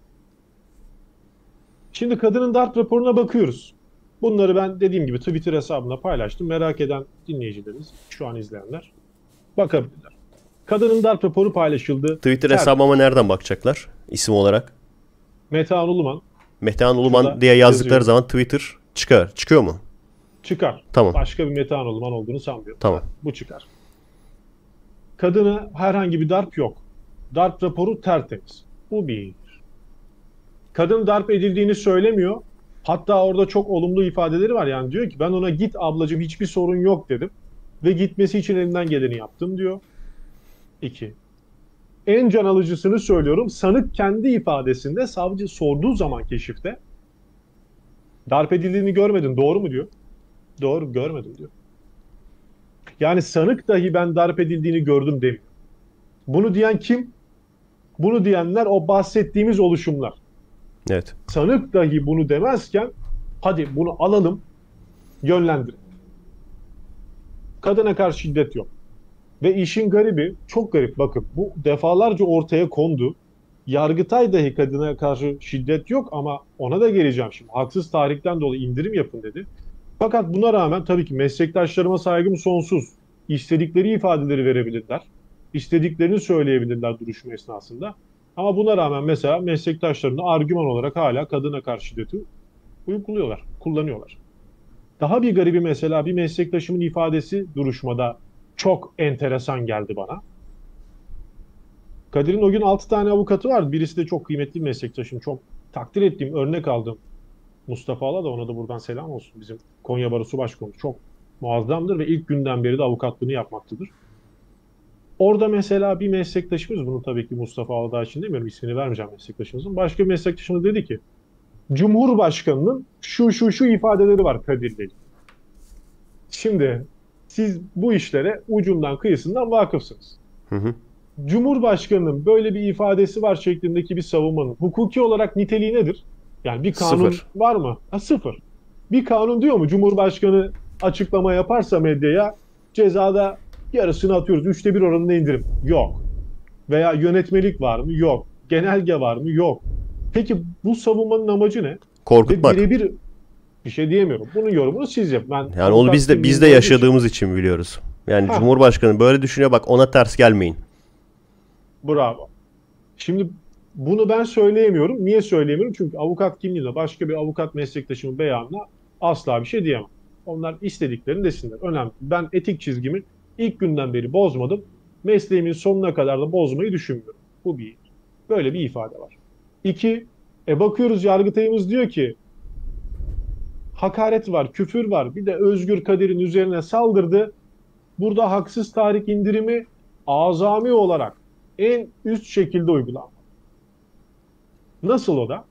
Şimdi kadının darp raporuna bakıyoruz. Bunları ben dediğim gibi Twitter hesabına paylaştım. Merak eden dinleyicilerimiz, şu an izleyenler bakabilirler. Kadının darp raporu paylaşıldı. Twitter Ter- hesabıma nereden bakacaklar isim olarak? Metehan Uluman Metehan Uluman şurada diye yazdıkları yazıyor. zaman Twitter çıkar. Çıkıyor mu? Çıkar. Tamam. Başka bir Metehan Uluman olduğunu sanmıyorum. Tamam. Bu çıkar. Kadına herhangi bir darp yok. Darp raporu tertemiz. Bu bir. Kadın darp edildiğini söylemiyor. Hatta orada çok olumlu ifadeleri var. Yani diyor ki ben ona git ablacığım, hiçbir sorun yok dedim. Ve gitmesi için elimden geleni yaptım diyor. İki. En can alıcısını söylüyorum. Sanık kendi ifadesinde savcı sorduğu zaman keşifte darp edildiğini görmedin, doğru mu diyor. Doğru, görmedim diyor. Yani sanık dahi ben darp edildiğini gördüm demiyor. Bunu diyen kim? Bunu diyenler o bahsettiğimiz oluşumlar. Evet. Sanık dahi bunu demezken hadi bunu alalım, yönlendirin. Kadına karşı şiddet yok. Ve işin garibi, çok garip, bakın bu defalarca ortaya kondu. Yargıtay dahi kadına karşı şiddet yok, ama ona da geleceğim şimdi. Haksız tahrikten dolayı indirim yapın dedi. Fakat buna rağmen tabii ki meslektaşlarıma saygım sonsuz. İstedikleri ifadeleri verebilirler. İstediklerini söyleyebilirler duruşma esnasında. Ama buna rağmen mesela meslektaşlarını argüman olarak hala kadına karşı şiddeti uyguluyorlar, kullanıyorlar. Daha bir garibi, mesela bir meslektaşımın ifadesi duruşmada çok enteresan geldi bana. Kadir'in o gün altı tane avukatı vardı. Birisi de çok kıymetli bir meslektaşım. Çok takdir ettiğim, örnek aldığım Mustafa Ala, da ona da buradan selam olsun. Bizim Konya Barosu Başkanı çok muazzamdır ve ilk günden beri de avukatlığını yapmaktadır. Orada mesela bir meslektaşımız, bunu tabii ki Mustafa Ağdağ için demiyorum, ismini vermeyeceğim meslektaşımızın. Başka bir meslektaşımız dedi ki Cumhurbaşkanının şu şu şu ifadeleri var Kadir'le ilgili. Şimdi siz bu işlere ucundan kıyısından vakıfsınız. Hı hı. Cumhurbaşkanının böyle bir ifadesi var şeklindeki bir savunmanın hukuki olarak niteliği nedir? Yani bir kanun Sıfır. var mı? Ha, sıfır. Bir kanun diyor mu Cumhurbaşkanı açıklama yaparsa medyaya cezada yarısını atıyoruz. Üçte bir oranında indirim. Yok. Veya yönetmelik var mı? Yok. Genelge var mı? Yok. Peki bu savunmanın amacı ne? Ve Korkutmak. birebir bir şey diyemiyorum. Bunun yorumunu siz yapın. Ben Yani onu biz de biz de yaşadığımız için biliyoruz. Yani ha, Cumhurbaşkanı böyle düşünüyor, bak ona ters gelmeyin. bravo. Şimdi bunu ben söyleyemiyorum. Niye söyleyemiyorum? Çünkü avukat kimliğiyle başka bir avukat meslektaşımın beyanına asla bir şey diyemem. Onlar istediklerini desinler. Önemli. Ben etik çizgimi ilk günden beri bozmadım. Mesleğimin sonuna kadar da bozmayı düşünmüyorum. Bu bir. Böyle bir ifade var. İki, e bakıyoruz Yargıtay'ımız diyor ki hakaret var, küfür var. Bir de Özgür Kadir'in üzerine saldırdı. Burada haksız tahrik indirimi azami olarak en üst şekilde uygulanmalı. Nasıl o da?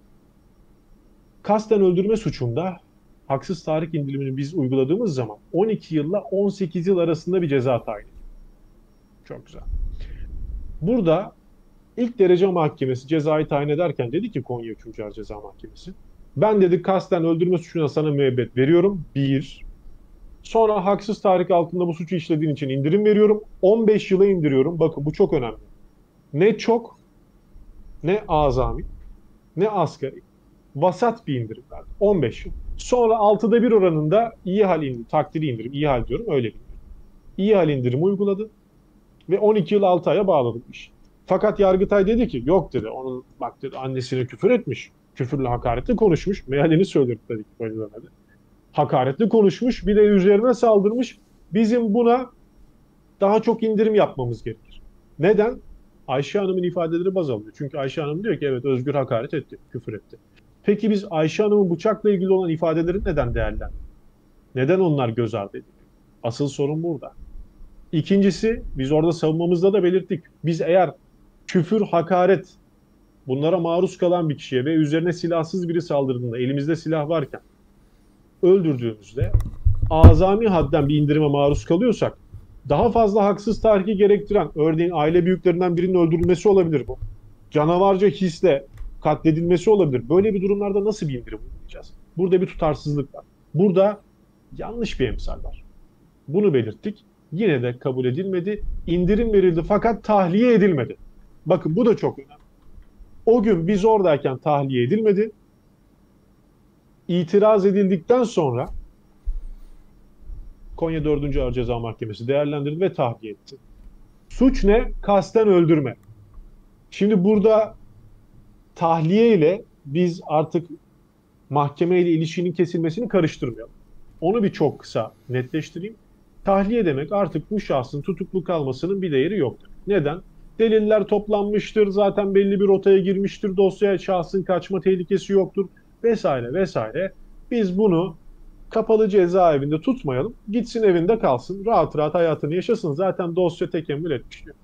Kasten öldürme suçunda haksız tahrik indirimini biz uyguladığımız zaman on iki yılla on sekiz yıl arasında bir ceza tayin ediyor. Çok güzel. Burada ilk derece mahkemesi cezayı tayin ederken dedi ki Konya üçüncü Ağır Ceza Mahkemesi, ben dedi kasten öldürme suçuna sana müebbet veriyorum. Bir. Sonra haksız tahrik altında bu suçu işlediğin için indirim veriyorum. on beş yıla indiriyorum. Bakın bu çok önemli. Ne çok, ne azami, ne asgari. Vasat bir indirim verdi. on beş yıl. Sonra altıda bir oranında iyi hal indirim, takdiri indirim, iyi hal diyorum öyle bir indirim. İyi hal indirimi uyguladı ve on iki yıl altı aya bağladı bu işi. Fakat Yargıtay dedi ki yok dedi. Onun bak dedi annesine küfür etmiş. Küfürlü hakaretli konuşmuş. Mealini söyledi tabii ki böyle demedi. Hakaretli konuşmuş. Bir de üzerine saldırmış. Bizim buna daha çok indirim yapmamız gerekir. Neden? Ayşe Hanım'ın ifadeleri baz alıyor. Çünkü Ayşe Hanım diyor ki evet Özgür hakaret etti, küfür etti. Peki biz Ayşe Hanım'ın bıçakla ilgili olan ifadeleri neden değerlendirdik? Neden onlar göz ardı edildi? Asıl sorun burada. İkincisi, biz orada savunmamızda da belirttik. Biz eğer küfür, hakaret bunlara maruz kalan bir kişiye ve üzerine silahsız biri saldırdığında, elimizde silah varken öldürdüğümüzde azami hadden bir indirime maruz kalıyorsak daha fazla haksız tahriği gerektiren, örneğin aile büyüklerinden birinin öldürülmesi olabilir bu. Canavarca hisle katledilmesi olabilir. Böyle bir durumlarda nasıl bir indirim uygulayacağız? Burada bir tutarsızlık var. Burada yanlış bir emsal var. Bunu belirttik. Yine de kabul edilmedi. İndirim verildi fakat tahliye edilmedi. Bakın bu da çok önemli. O gün biz oradayken tahliye edilmedi. İtiraz edildikten sonra Konya dördüncü Ağır Ceza Mahkemesi değerlendirdi ve tahliye etti. Suç ne? Kasten öldürme. Şimdi burada tahliye ile biz artık mahkeme ile ilişkinin kesilmesini karıştırmayalım. Onu bir çok kısa netleştireyim. Tahliye demek artık bu şahsın tutuklu kalmasının bir değeri yoktur. Neden? Deliller toplanmıştır, zaten belli bir rotaya girmiştir, dosyaya şahsın kaçma tehlikesi yoktur vesaire vesaire. Biz bunu kapalı cezaevinde tutmayalım, gitsin evinde kalsın, rahat rahat hayatını yaşasın. Zaten dosya tekemmül etmiş diyor.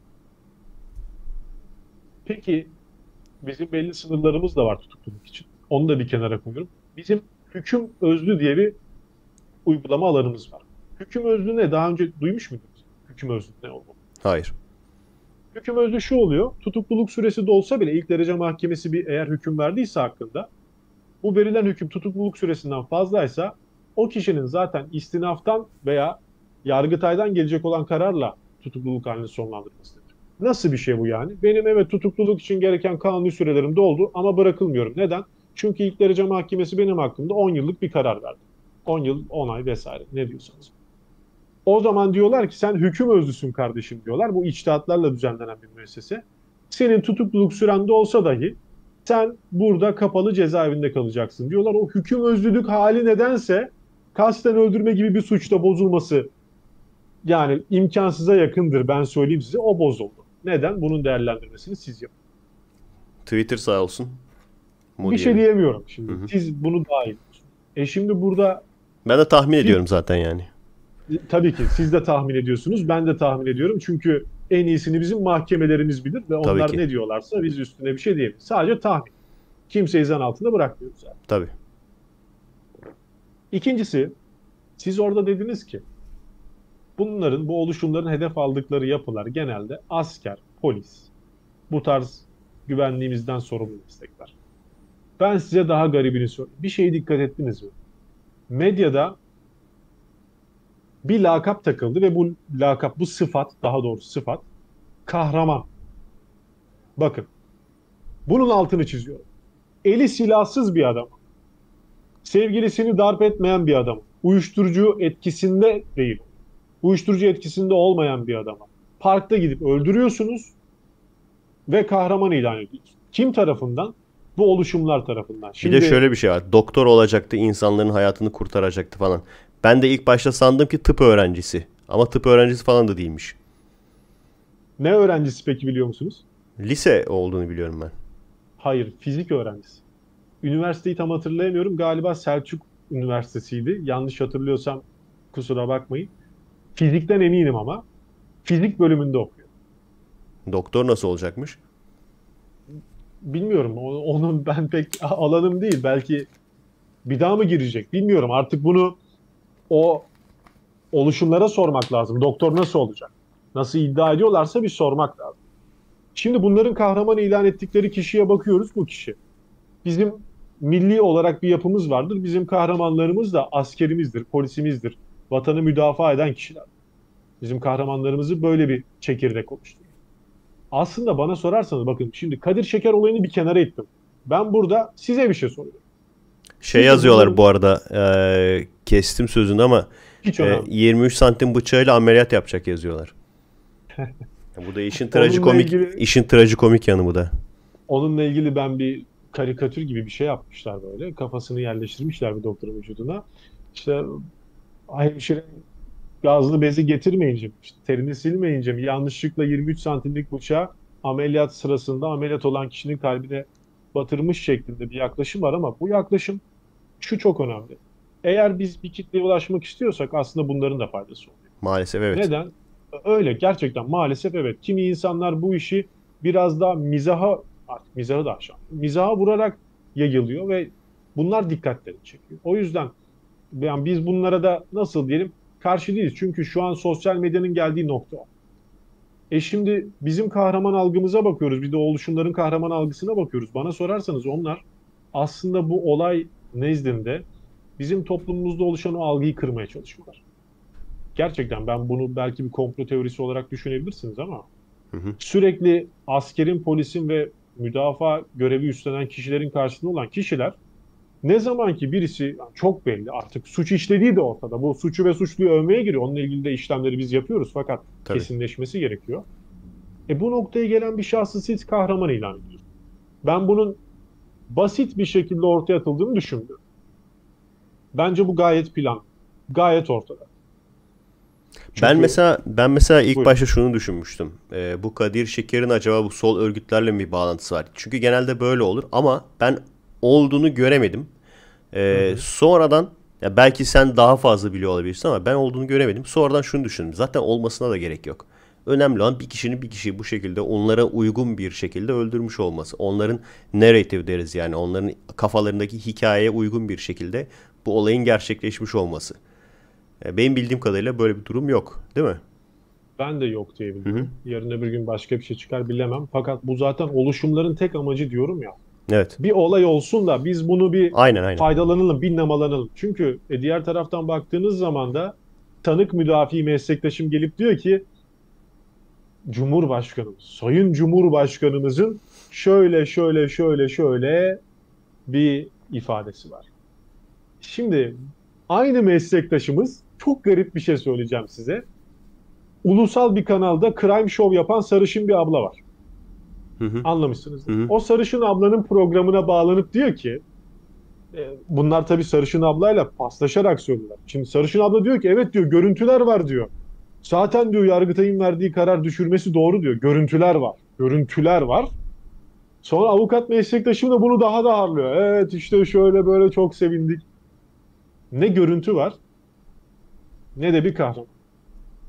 Peki bizim belli sınırlarımız da var tutukluluk için. Onu da bir kenara koyuyorum. Bizim hüküm özlü diye bir uygulama alanımız var. Hüküm özlü ne? Daha önce duymuş muydunuz? Hüküm özlü ne olduğunu? Hayır. Hüküm özlü şu oluyor. Tutukluluk süresi de olsa bile ilk derece mahkemesi bir eğer hüküm verdiyse hakkında, bu verilen hüküm tutukluluk süresinden fazlaysa o kişinin zaten istinaftan veya Yargıtay'dan gelecek olan kararla tutukluluk halini sonlandırmasıdır. Nasıl bir şey bu yani? Benim evet tutukluluk için gereken kanuni sürelerim doldu ama bırakılmıyorum. Neden? Çünkü ilk derece mahkemesi benim hakkımda on yıllık bir karar verdi. on yıl, on ay vesaire ne diyorsanız. O zaman diyorlar ki sen hüküm özlüsün kardeşim diyorlar. Bu içtihatlarla düzenlenen bir müessese. Senin tutukluluk sürende olsa dahi sen burada kapalı cezaevinde kalacaksın diyorlar. O hüküm özlülük hali nedense kasten öldürme gibi bir suçta bozulması yani imkansıza yakındır, ben söyleyeyim size, o bozuldu. Neden? Bunun değerlendirmesini siz yapın. Twitter sağ olsun. Mu Bir şey diyelim. diyemiyorum şimdi. Hı hı. Siz bunu daha iyi biliyorsunuz. E şimdi burada Ben de tahmin ediyorum zaten yani. tabii ki siz de tahmin ediyorsunuz, ben de tahmin ediyorum. Çünkü En iyisini bizim mahkemelerimiz bilir ve Tabii onlar ki. ne diyorlarsa biz üstüne bir şey diyemeyiz. Sadece tahmin. Kimseyi zan altında bırakmıyoruz zaten. Tabii. İkincisi, siz orada dediniz ki bunların, bu oluşumların hedef aldıkları yapılar genelde asker, polis, bu tarz güvenliğimizden sorumlu meslekler. Ben size daha garibini söyleyeyim. Bir şeye dikkat ettiniz mi? Medyada bir lakap takıldı ve bu lakap, bu sıfat, daha doğrusu sıfat, kahraman. Bakın, bunun altını çiziyorum. Eli silahsız bir adam, sevgilisini darp etmeyen bir adam, uyuşturucu etkisinde değil, uyuşturucu etkisinde olmayan bir adama parkta gidip öldürüyorsunuz ve kahraman ilan ediyorsunuz. Kim tarafından? Bu oluşumlar tarafından. Bir Şimdi de şöyle bir şey var. Doktor olacaktı, insanların hayatını kurtaracaktı falan. Ben de ilk başta sandım ki tıp öğrencisi. Ama tıp öğrencisi falan da değilmiş. ne öğrencisi peki biliyor musunuz? Lise olduğunu biliyorum ben. Hayır, fizik öğrencisi. Üniversiteyi tam hatırlayamıyorum. Galiba Selçuk Üniversitesi'ydi. Yanlış hatırlıyorsam kusura bakmayın. Fizikten eminim ama fizik bölümünde okuyor. Doktor nasıl olacakmış? Bilmiyorum. o- Onun ben pek alanım değil. Belki bir daha mı girecek? Bilmiyorum. Artık bunu o oluşumlara sormak lazım. Doktor nasıl olacak? Nasıl iddia ediyorlarsa bir sormak lazım. Şimdi bunların kahraman ilan ettikleri kişiye bakıyoruz. Bu kişi. Bizim milli olarak bir yapımız vardır. Bizim kahramanlarımız da askerimizdir, polisimizdir. Vatanı müdafaa eden kişiler. Bizim kahramanlarımızı böyle bir çekirdek oluşturuyor. Aslında bana sorarsanız bakın şimdi Kadir Şeker olayını bir kenara ettim. Ben burada size bir şey soruyorum. Şey Siz yazıyorlar bunların bu arada. eee, kestim sözünü ama hiç eee, önemli. yirmi üç santim bıçağıyla ameliyat yapacak yazıyorlar. Bu da işin Onunla trajikomik ilgili işin trajikomik yanı bu da. onunla ilgili ben bir karikatür gibi bir şey yapmışlar böyle. Kafasını yerleştirmişler bir doktorun vücuduna. İşte hemşire gazlı bezi getirmeyince, işte terini silmeyince mi yanlışlıkla yirmi üç santimlik bıçağı ameliyat sırasında ameliyat olan kişinin kalbine batırmış şeklinde bir yaklaşım var ama bu yaklaşım şu çok önemli. Eğer biz bir kitleye ulaşmak istiyorsak aslında bunların da faydası oluyor. Maalesef evet. Neden? Öyle gerçekten maalesef evet. Kimi insanlar bu işi biraz daha mizaha, artık mizahı da aşağı, mizaha vurarak yayılıyor ve bunlar dikkatlerini çekiyor. O yüzden yani biz bunlara da nasıl diyelim karşı değiliz. Çünkü şu an sosyal medyanın geldiği nokta o. E şimdi bizim kahraman algımıza bakıyoruz. Bir de oluşumların kahraman algısına bakıyoruz. Bana sorarsanız onlar aslında bu olay nezdinde bizim toplumumuzda oluşan o algıyı kırmaya çalışıyorlar. Gerçekten ben bunu belki bir komplo teorisi olarak düşünebilirsiniz ama Hı hı. sürekli askerin, polisin ve müdafaa görevi üstlenen kişilerin karşısında olan kişiler ne zaman ki birisi yani çok belli artık suç işlediği de ortada. Bu suçu ve suçluyu övmeye giriyor. Onunla ilgili de işlemleri biz yapıyoruz fakat Tabii. kesinleşmesi gerekiyor. E bu noktaya gelen bir şahsı siz kahraman ilan ediyorsunuz. Ben bunun basit bir şekilde ortaya atıldığını düşünmüyorum. Bence bu gayet plan, gayet ortada. Ben Çünkü mesela ben mesela ilk buyurun. başta şunu düşünmüştüm. Ee, bu Kadir Şeker'in acaba bu sol örgütlerle mi bir bağlantısı var? Çünkü genelde böyle olur ama ben olduğunu göremedim. Hı Ee, hı. sonradan ya belki sen daha fazla biliyor olabilirsin ama ben olduğunu göremedim. Sonradan şunu düşündüm. Zaten olmasına da gerek yok. Önemli olan bir kişinin bir kişiyi bu şekilde onlara uygun bir şekilde öldürmüş olması. Onların narrative deriz yani onların kafalarındaki hikayeye uygun bir şekilde bu olayın gerçekleşmiş olması. E, Benim bildiğim kadarıyla böyle bir durum yok, değil mi? Ben de yok diye Hı hı. biliyorum. Yarın öbür gün başka bir şey çıkar bilemem. Fakat bu zaten oluşumların tek amacı diyorum ya. Evet. Bir olay olsun da biz bunu bir Aynen aynen. faydalanalım, bir nemalanalım. Çünkü e, diğer taraftan baktığınız zaman da tanık müdafi meslektaşım gelip diyor ki Cumhurbaşkanımız, Sayın Cumhurbaşkanımızın şöyle şöyle şöyle şöyle bir ifadesi var. Şimdi aynı meslektaşımız çok garip bir şey söyleyeceğim size. Ulusal bir kanalda crime show yapan sarışın bir abla var. Hı hı. Hı Anlamışsınızdır. hı. O sarışın ablanın programına bağlanıp diyor ki e, bunlar tabii sarışın ablayla paslaşarak söylüyorlar. Şimdi sarışın abla diyor ki evet diyor görüntüler var diyor. Zaten diyor Yargıtay'ın verdiği karar düşürmesi doğru diyor. Görüntüler var. Görüntüler var. Sonra avukat meslektaşım da bunu daha da harlıyor. Evet işte şöyle böyle çok sevindik. Ne görüntü var ne de bir kahraman.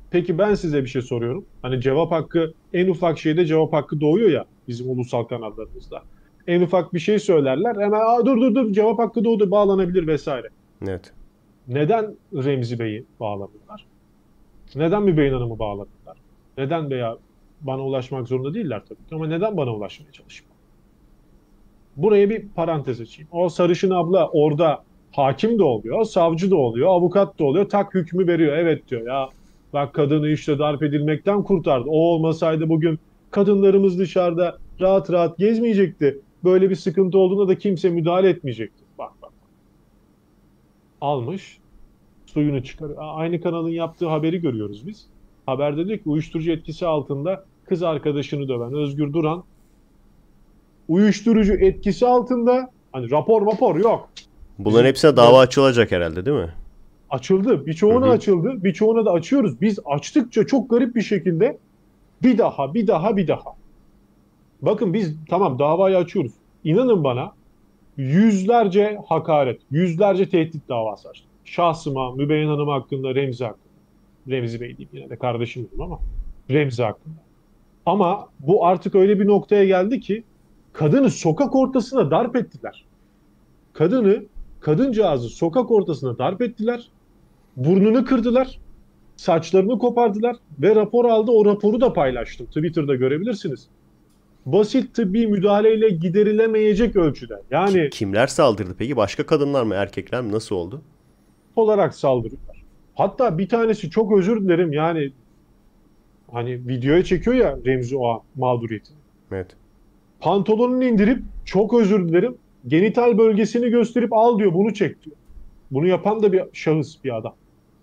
Peki ben size bir şey soruyorum. Hani cevap hakkı, en ufak şeyde cevap hakkı doğuyor ya bizim ulusal kanallarımızda. En ufak bir şey söylerler hemen Aa, dur dur dur cevap hakkı doğdu bağlanabilir vesaire. Evet. Neden Remzi Bey'i bağlamıyorlar? Neden Mübeyyin Hanım'ı bağlamıyorlar? Neden veya bana ulaşmak zorunda değiller tabii ki ama neden bana ulaşmaya çalışmıyor? Buraya bir parantez açayım. O sarışın abla orada hakim de oluyor, savcı da oluyor, avukat da oluyor. Tak hükmü veriyor. Evet diyor ya bak kadını işte darp edilmekten kurtardı. O olmasaydı bugün kadınlarımız dışarıda rahat rahat gezmeyecekti. Böyle bir sıkıntı olduğunda da kimse müdahale etmeyecekti. Bak bak almış suyunu çıkarıyor. Aynı kanalın yaptığı haberi görüyoruz biz. Haberde diyor ki uyuşturucu etkisi altında kız arkadaşını döven Özgür Duran uyuşturucu etkisi altında hani rapor rapor yok. Bunların Bizim hepsine dava açılacak herhalde değil mi? açıldı. Hı Birçoğuna hı. açıldı. Birçoğuna da açıyoruz. Biz açtıkça çok garip bir şekilde bir daha, bir daha, bir daha. Bakın biz tamam davayı açıyoruz. İnanın bana yüzlerce hakaret, yüzlerce tehdit davası açtık. Şahsıma, Mübeyyen Hanım hakkında, Remzi hakkında. Remzi Bey diyeyim yine de kardeşim dedim ama Remzi hakkında. Ama bu artık öyle bir noktaya geldi ki kadını sokak ortasına darp ettiler. Kadını, kadıncağızı sokak ortasına darp ettiler. Burnunu kırdılar. Saçlarını kopardılar ve rapor aldı. O raporu da paylaştım. Twitter'da görebilirsiniz. Basit tıbbi müdahaleyle giderilemeyecek ölçüde. Ki- Yani Kimler saldırdı peki? Başka kadınlar mı, erkekler mi? Nasıl oldu? olarak saldırıyorlar. Hatta bir tanesi çok özür dilerim yani hani videoya çekiyor ya Remzi o an mağduriyetini. Evet. Pantolonunu indirip çok özür dilerim genital bölgesini gösterip al diyor bunu çek diyor. Bunu yapan da bir şahıs bir adam.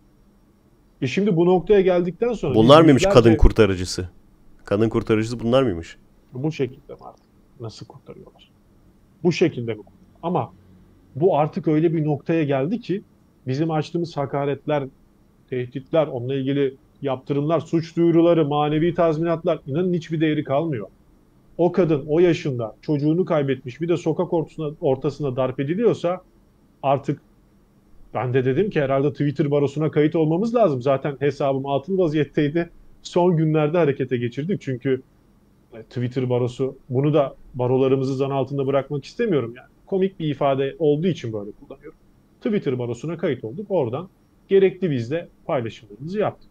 E şimdi bu noktaya geldikten sonra biz Bunlar mıymış kadın yüzlerce kurtarıcısı? Kadın kurtarıcısı bunlar mıymış? bu şekilde mi artık? Nasıl kurtarıyorlar? Bu şekilde mi? Ama bu artık öyle bir noktaya geldi ki bizim açtığımız hakaretler, tehditler, onunla ilgili yaptırımlar, suç duyuruları, manevi tazminatlar inanın hiçbir değeri kalmıyor. O kadın o yaşında çocuğunu kaybetmiş bir de sokak ortasına, ortasına darp ediliyorsa artık ben de dedim ki herhalde Twitter barosuna kayıt olmamız lazım. Zaten hesabım atıl vaziyetteydi. Son günlerde harekete geçirdik. Çünkü Twitter barosu bunu da barolarımızı zan altında bırakmak istemiyorum yani. Komik bir ifade olduğu için böyle kullanıyorum. Twitter barosuna kayıt olduk. Oradan gerekli biz de paylaşımlarımızı yaptık.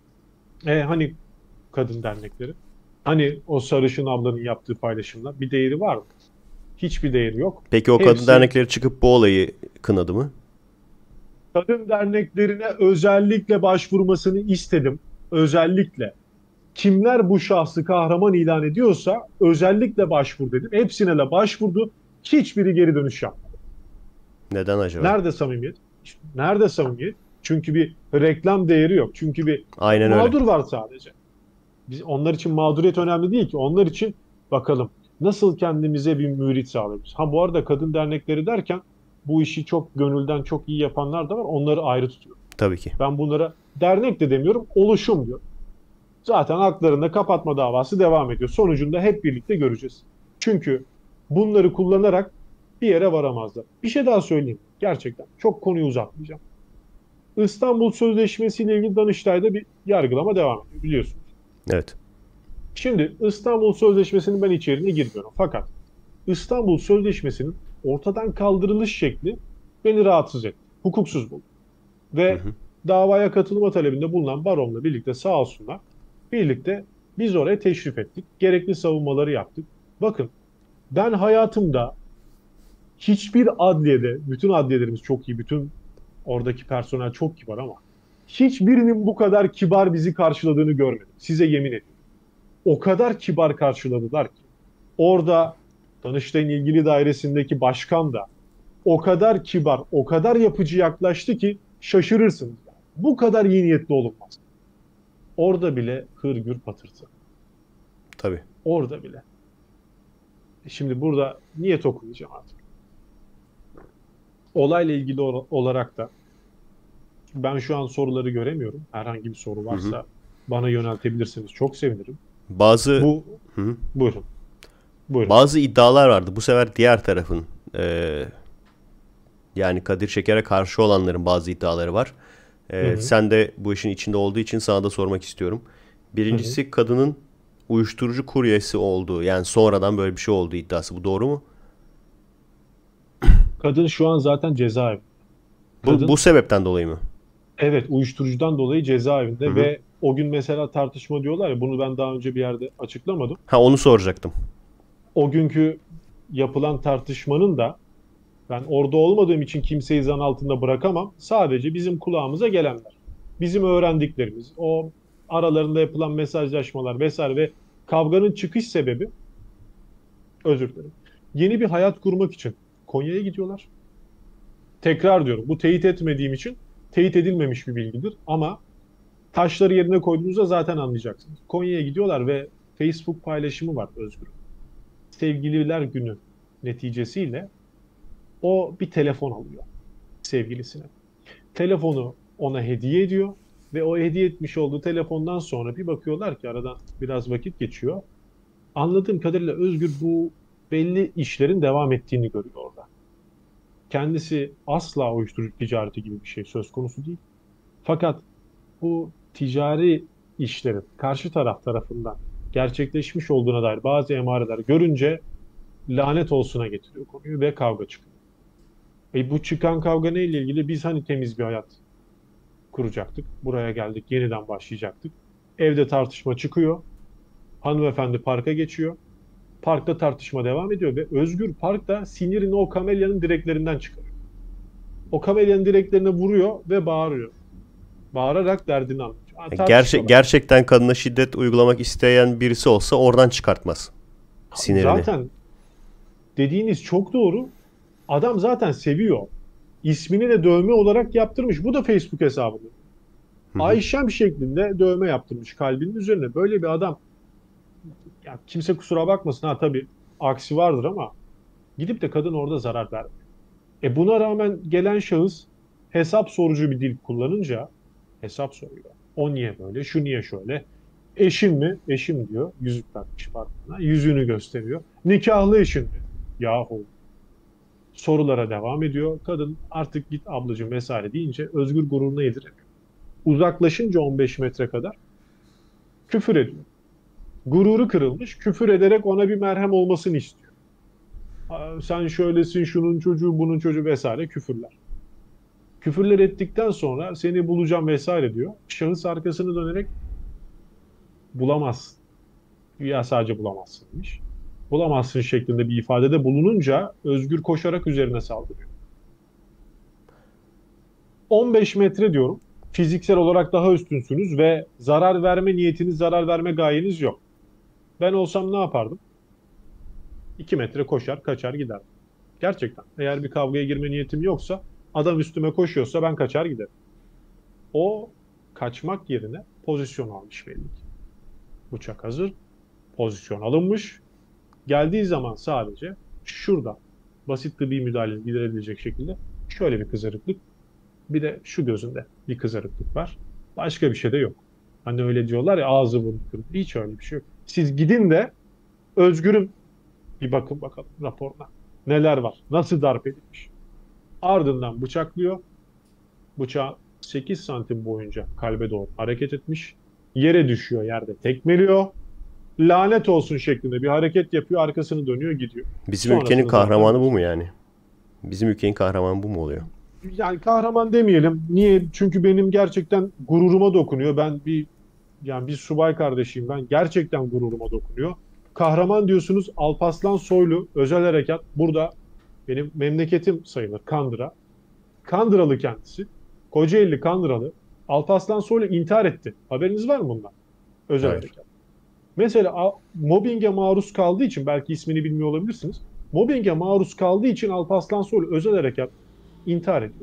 E, hani kadın dernekleri? Hani o sarışın ablanın yaptığı paylaşımlar bir değeri var mı? Hiçbir değeri yok. Peki o kadın Hepsi dernekleri çıkıp bu olayı kınadı mı? kadın derneklerine özellikle başvurmasını istedim. Özellikle. Kimler bu şahsı kahraman ilan ediyorsa özellikle başvur dedim. Hepsine de başvurdu. Hiçbiri geri dönüş yapmadı. Neden acaba? Nerede samimiyet? Nerede samimiyet? Çünkü bir reklam değeri yok. Çünkü bir Aynen öyle. mağdur var sadece. Biz, onlar için mağduriyet önemli değil ki. Onlar için bakalım nasıl kendimize bir mürit sağlayabiliriz. Ha bu arada kadın dernekleri derken bu işi çok gönülden çok iyi yapanlar da var. Onları ayrı tutuyorum. Tabii ki. Ben bunlara dernek de demiyorum, oluşum diyorum. Zaten haklarında kapatma davası devam ediyor. Sonucunda hep birlikte göreceğiz. Çünkü bunları kullanarak bir yere varamazlar. Bir şey daha söyleyeyim. Gerçekten çok konuyu uzatmayacağım. İstanbul Sözleşmesi ile ilgili Danıştay'da bir yargılama devam ediyor biliyorsunuz. Evet. Şimdi İstanbul Sözleşmesi'nin ben içeriğine girmiyorum. Fakat İstanbul Sözleşmesi'nin ortadan kaldırılış şekli beni rahatsız etti. Hukuksuz buldum. Hı Ve hı. davaya katılma talebinde bulunan baronla birlikte sağ olsunlar. Birlikte biz oraya teşrif ettik. Gerekli savunmaları yaptık. Bakın ben hayatımda hiçbir adliyede, bütün adliyelerimiz çok iyi, bütün oradaki personel çok kibar ama hiçbirinin bu kadar kibar bizi karşıladığını görmedim. Size yemin ediyorum. O kadar kibar karşıladılar ki. Orada Danıştay'ın ilgili dairesindeki başkan da o kadar kibar, o kadar yapıcı yaklaştı ki şaşırırsınız. Bu kadar iyi niyetli olunmaz. Orada bile hırgür patırtı. Tabii. Orada bile. Şimdi burada niyet okuyacağım artık. Olayla ilgili olarak da ben şu an soruları göremiyorum. Herhangi bir soru varsa hı hı. bana yöneltebilirsiniz. Çok sevinirim. Bazı Bu hı hı. buyurun. Buyurun. Bazı iddialar vardı. Bu sefer diğer tarafın e, yani Kadir Şeker'e karşı olanların bazı iddiaları var. Hı Ee, hı. sen de bu işin içinde olduğu için sana da sormak istiyorum. Hı hı. Birincisi kadının uyuşturucu kuryesi olduğu, yani sonradan böyle bir şey olduğu iddiası. Bu doğru mu? Kadın şu an zaten cezaevinde. Bu, bu Kadın sebepten dolayı mı? evet uyuşturucudan dolayı Hı cezaevinde hı. ve o gün mesela tartışma diyorlar ya, bunu ben daha önce bir yerde açıklamadım. Ha, onu soracaktım. O günkü yapılan tartışmanın da ben orada olmadığım için kimseyi zan altında bırakamam. Sadece bizim kulağımıza gelenler. Bizim öğrendiklerimiz, o aralarında yapılan mesajlaşmalar vesaire ve kavganın çıkış sebebi, özür dilerim. Yeni bir hayat kurmak için Konya'ya gidiyorlar. Tekrar diyorum, bu teyit etmediğim için teyit edilmemiş bir bilgidir ama taşları yerine koyduğunuzda zaten anlayacaksınız. Konya'ya gidiyorlar ve Facebook paylaşımı var Özgür. Sevgililer günü neticesiyle o bir telefon alıyor sevgilisine. Telefonu ona hediye ediyor ve o hediye etmiş olduğu telefondan sonra bir bakıyorlar ki aradan biraz vakit geçiyor. Anladığım kadarıyla Özgür bu belli işlerin devam ettiğini görüyor orada. Kendisi asla uyuşturucu ticareti gibi bir şey söz konusu değil. Fakat bu ticari işlerin karşı taraf tarafından gerçekleşmiş olduğuna dair bazı emareler görünce lanet olsuna getiriyor konuyu ve kavga çıkıyor. E bu çıkan kavga neyle ilgili? Biz hani temiz bir hayat kuracaktık. Buraya geldik, yeniden başlayacaktık. Evde tartışma çıkıyor. Hanımefendi parka geçiyor. Parkta tartışma devam ediyor ve Özgür parkta sinirini o kamelyanın direklerinden çıkarıyor. O kamelyanın direklerine vuruyor ve bağırıyor. Bağırarak derdini anlatıyor. Ha, Gerçek, tartışıyorlar. gerçekten kadına şiddet uygulamak isteyen birisi olsa oradan çıkartmaz sinirini. Zaten dediğiniz çok doğru. Adam zaten seviyor. İsmini de dövme olarak yaptırmış. Bu da Facebook hesabını. Hı hı. Ayşem şeklinde dövme yaptırmış kalbinin üzerine. Böyle bir adam, ya kimse kusura bakmasın, ha tabii aksi vardır ama gidip de kadın orada zarar vermiyor. E buna rağmen gelen şahıs hesap sorucu bir dil kullanınca hesap soruyor. O niye böyle? Şu niye şöyle? Eşin mi? Eşim diyor. Yüzük takmış parmağına. Yüzüğünü gösteriyor. Nikahlı eşin mi? Yahu. Sorulara devam ediyor. Kadın artık git ablacığım vesaire deyince Özgür gururuna yediremiyor. Uzaklaşınca on beş metre kadar küfür ediyor. Gururu kırılmış, küfür ederek ona bir merhem olmasını istiyor. Sen şöylesin, şunun çocuğu, bunun çocuğu vesaire küfürler. Küfürler ettikten sonra seni bulacağım vesaire diyor. Şahıs arkasını dönerek bulamazsın. Ya sadece bulamazsın demiş. Bulamazsın şeklinde bir ifadede bulununca Özgür koşarak üzerine saldırıyor. on beş metre diyorum. Fiziksel olarak daha üstünsünüz ve zarar verme niyetiniz, zarar verme gayeniz yok. Ben olsam ne yapardım? iki metre koşar, kaçar gider. Gerçekten. Eğer bir kavgaya girme niyetim yoksa, adam üstüme koşuyorsa ben kaçar giderim. O kaçmak yerine pozisyon almış belli ki. Bıçak hazır, pozisyon alınmış. Geldiği zaman sadece şurada basit tıbbi müdahale giderebilecek şekilde şöyle bir kızarıklık, bir de şu gözünde bir kızarıklık var. Başka bir şey de yok. Hani öyle diyorlar ya, ağzı burnu kırık. Hiç öyle bir şey yok. Siz gidin de Özgür'üm bir bakın bakalım raporuna. Neler var? Nasıl darp edilmiş? Ardından bıçaklıyor. Bıçağı sekiz santim boyunca kalbe doğru hareket etmiş. Yere düşüyor, yerde tekmeliyor. Lanet olsun şeklinde bir hareket yapıyor. Arkasını dönüyor, gidiyor. Bizim ülkenin Sonrasını zaten kahramanı bu mu yani? Bizim ülkenin kahramanı bu mu oluyor? yani kahraman demeyelim. Niye? Çünkü benim gerçekten gururuma dokunuyor. Ben bir yani bir subay kardeşiyim ben. Gerçekten gururuma dokunuyor. Kahraman diyorsunuz, Alparslan Soylu özel harekat burada benim memleketim sayılır, Kandıra. Kandıralı kendisi. Kocaeli Kandıralı. Alparslan Soylu intihar etti. Haberiniz var mı bundan? Özel Hayır. harekat. Mesela mobbinge maruz kaldığı için, belki ismini bilmiyor olabilirsiniz. Mobbinge maruz kaldığı için Alparslan Soylu özel harekat intihar ediyor.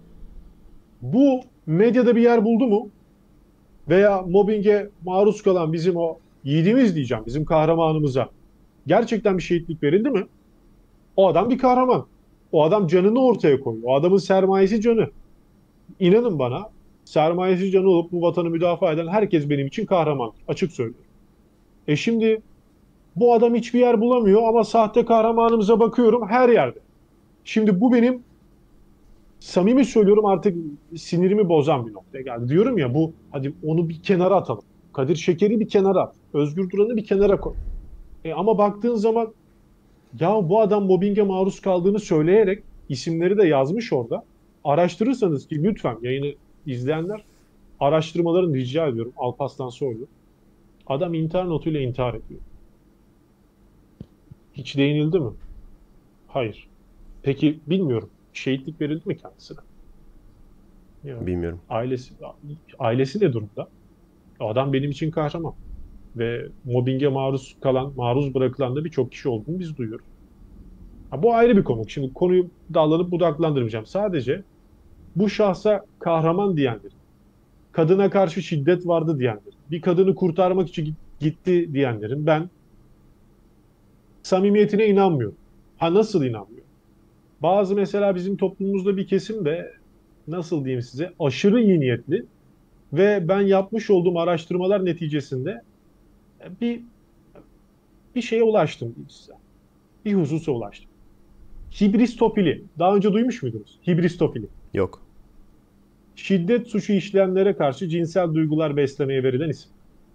Bu medyada bir yer buldu mu? Veya mobbinge maruz kalan bizim o yiğidimiz diyeceğim, bizim kahramanımıza gerçekten bir şehitlik verildi mi? O adam bir kahraman. O adam canını ortaya koyuyor. O adamın sermayesi canı. İnanın bana, sermayesi canı olup bu vatanı müdafaa eden herkes benim için kahramandır. Açık söylüyorum. E şimdi bu adam hiçbir yer bulamıyor ama sahte kahramanımıza bakıyorum her yerde. Şimdi bu benim Samimi söylüyorum, artık sinirimi bozan bir noktaya geldi. Diyorum ya, bu hadi onu bir kenara atalım. Kadir Şeker'i bir kenara at. Özgür Duran'ı bir kenara koy. E ama baktığın zaman ya bu adam mobbinge maruz kaldığını söyleyerek isimleri de yazmış orada. Araştırırsanız ki lütfen, yayını izleyenler araştırmalarını rica ediyorum. Alparslan Soylu. Adam intihar notuyla intihar ediyor. Hiç değinildi mi? Hayır. Peki bilmiyorum. Şehitlik verildi mi kendisine? Yani Bilmiyorum. ailesi ailesi ne durumda? O adam benim için kahraman ve mobbinge maruz kalan, maruz bırakılan da birçok kişi olduğunu biz duyuyoruz. Ha, bu ayrı bir konu. Şimdi konuyu dallanıp budaklandırmayacağım. Sadece bu şahsa kahraman diyenlerin, kadına karşı şiddet vardı diyenlerin, bir kadını kurtarmak için gitti diyenlerin ben samimiyetine inanmıyorum. Ha, nasıl inanmıyorum? Bazı, mesela bizim toplumumuzda bir kesim de, nasıl diyeyim size, aşırı iyi niyetli ve ben yapmış olduğum araştırmalar neticesinde bir bir şeye ulaştım diyeyim size. Bir hususa ulaştım. Hibristofili. Daha önce duymuş muydunuz? Hibristofili. Yok. Şiddet suçu işleyenlere karşı cinsel duygular beslemeye verilen isim.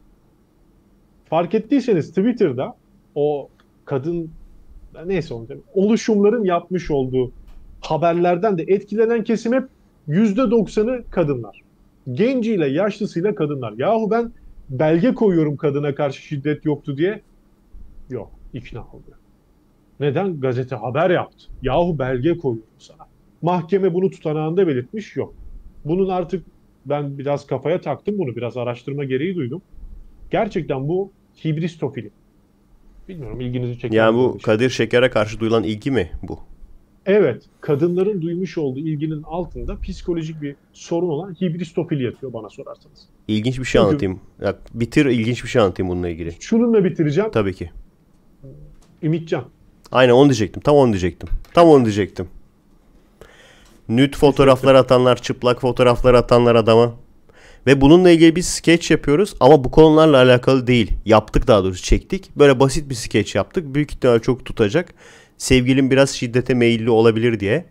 Fark ettiyseniz Twitter'da o kadın, neyse onu diyeyim, oluşumların yapmış olduğu haberlerden de etkilenen kesim hep yüzde doksanı kadınlar. Genciyle yaşlısıyla kadınlar. Yahu ben belge koyuyorum kadına karşı şiddet yoktu diye. Yok, ikna oluyor. Neden? Gazete haber yaptı. Yahu belge koyuyorum sana. Mahkeme bunu tutanağında belirtmiş, yok. Bunun artık ben biraz kafaya taktım bunu. Biraz araştırma gereği duydum. Gerçekten bu hibristofili. Bilmiyorum, ilginizi çeker Yani mi böyle bu bir şey? Kadir Şeker'e karşı duyulan ilgi mi bu? Evet, kadınların duymuş olduğu ilginin altında psikolojik bir sorun olan hibristofili yatıyor bana sorarsanız. İlginç bir şey Çünkü anlatayım. Ya, bitir, ilginç bir şey anlatayım bununla ilgili. şununla bitireceğim. Tabii ki. Ümitcan. Aynen onu diyecektim. Tam onu diyecektim. Tam onu diyecektim. Nüt fotoğraflar atanlar, çıplak fotoğraflar atanlar adama. Ve bununla ilgili bir skeç yapıyoruz ama bu konularla alakalı değil. Yaptık, daha doğrusu çektik. Böyle basit bir skeç yaptık. Büyük ihtimal çok tutacak. Sevgilim biraz şiddete meyilli olabilir diye.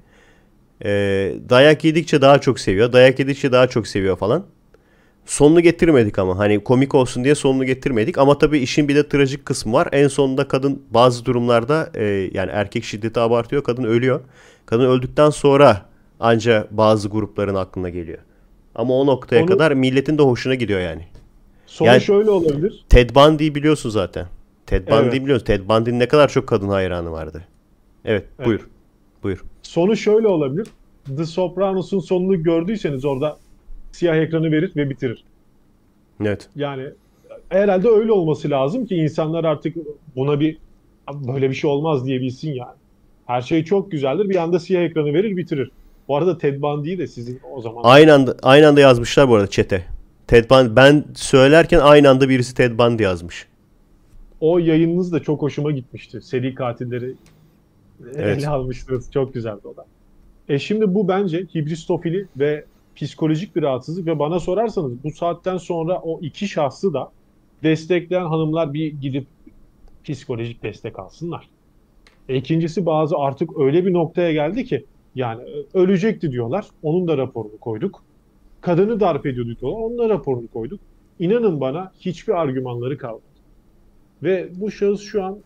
Ee, dayak yedikçe daha çok seviyor. Dayak yedikçe daha çok seviyor falan. Sonunu getirmedik ama. Hani komik olsun diye sonunu getirmedik. Ama tabii işin bir de trajik kısmı var. En sonunda kadın bazı durumlarda e, yani erkek şiddeti abartıyor. Kadın ölüyor. Kadın öldükten sonra anca bazı grupların aklına geliyor. Ama o noktaya Sonu, kadar milletin de hoşuna gidiyor yani. sonu Yani şöyle olabilir. Ted Bundy'yi biliyorsun zaten. Ted Bundy'yi Evet, biliyorsun. Ted Bundy'nin ne kadar çok kadın hayranı vardı. Evet, evet. buyur. Buyur. Sonu şöyle olabilir. The Sopranos'un sonunu gördüyseniz orada siyah ekranı verir ve bitirir. Evet. Yani herhalde öyle olması lazım ki insanlar artık buna bir, böyle bir şey olmaz diyebilsin yani. Her şey çok güzeldir. Bir anda siyah ekranı verir, bitirir. Bu arada Ted Bundy'yi de sizin o zamanlar Aynı anda aynı anda yazmışlar bu arada chat'e. Ted Bundy, ben söylerken aynı anda birisi Ted Bundy yazmış. o yayınınız da çok hoşuma gitmişti. Seri katilleri ele Evet. almıştınız. Çok güzeldi o da. E şimdi bu bence hibristofili ve psikolojik bir rahatsızlık ve bana sorarsanız bu saatten sonra o iki şahsı da destekleyen hanımlar bir gidip psikolojik destek alsınlar. E ikincisi, bazı artık öyle bir noktaya geldi ki yani ölecekti diyorlar. Onun da raporunu koyduk. Kadını darp ediyordu diyorlar. Onun da raporunu koyduk. İnanın bana, hiçbir argümanları kalmadı. Ve bu şahıs şu an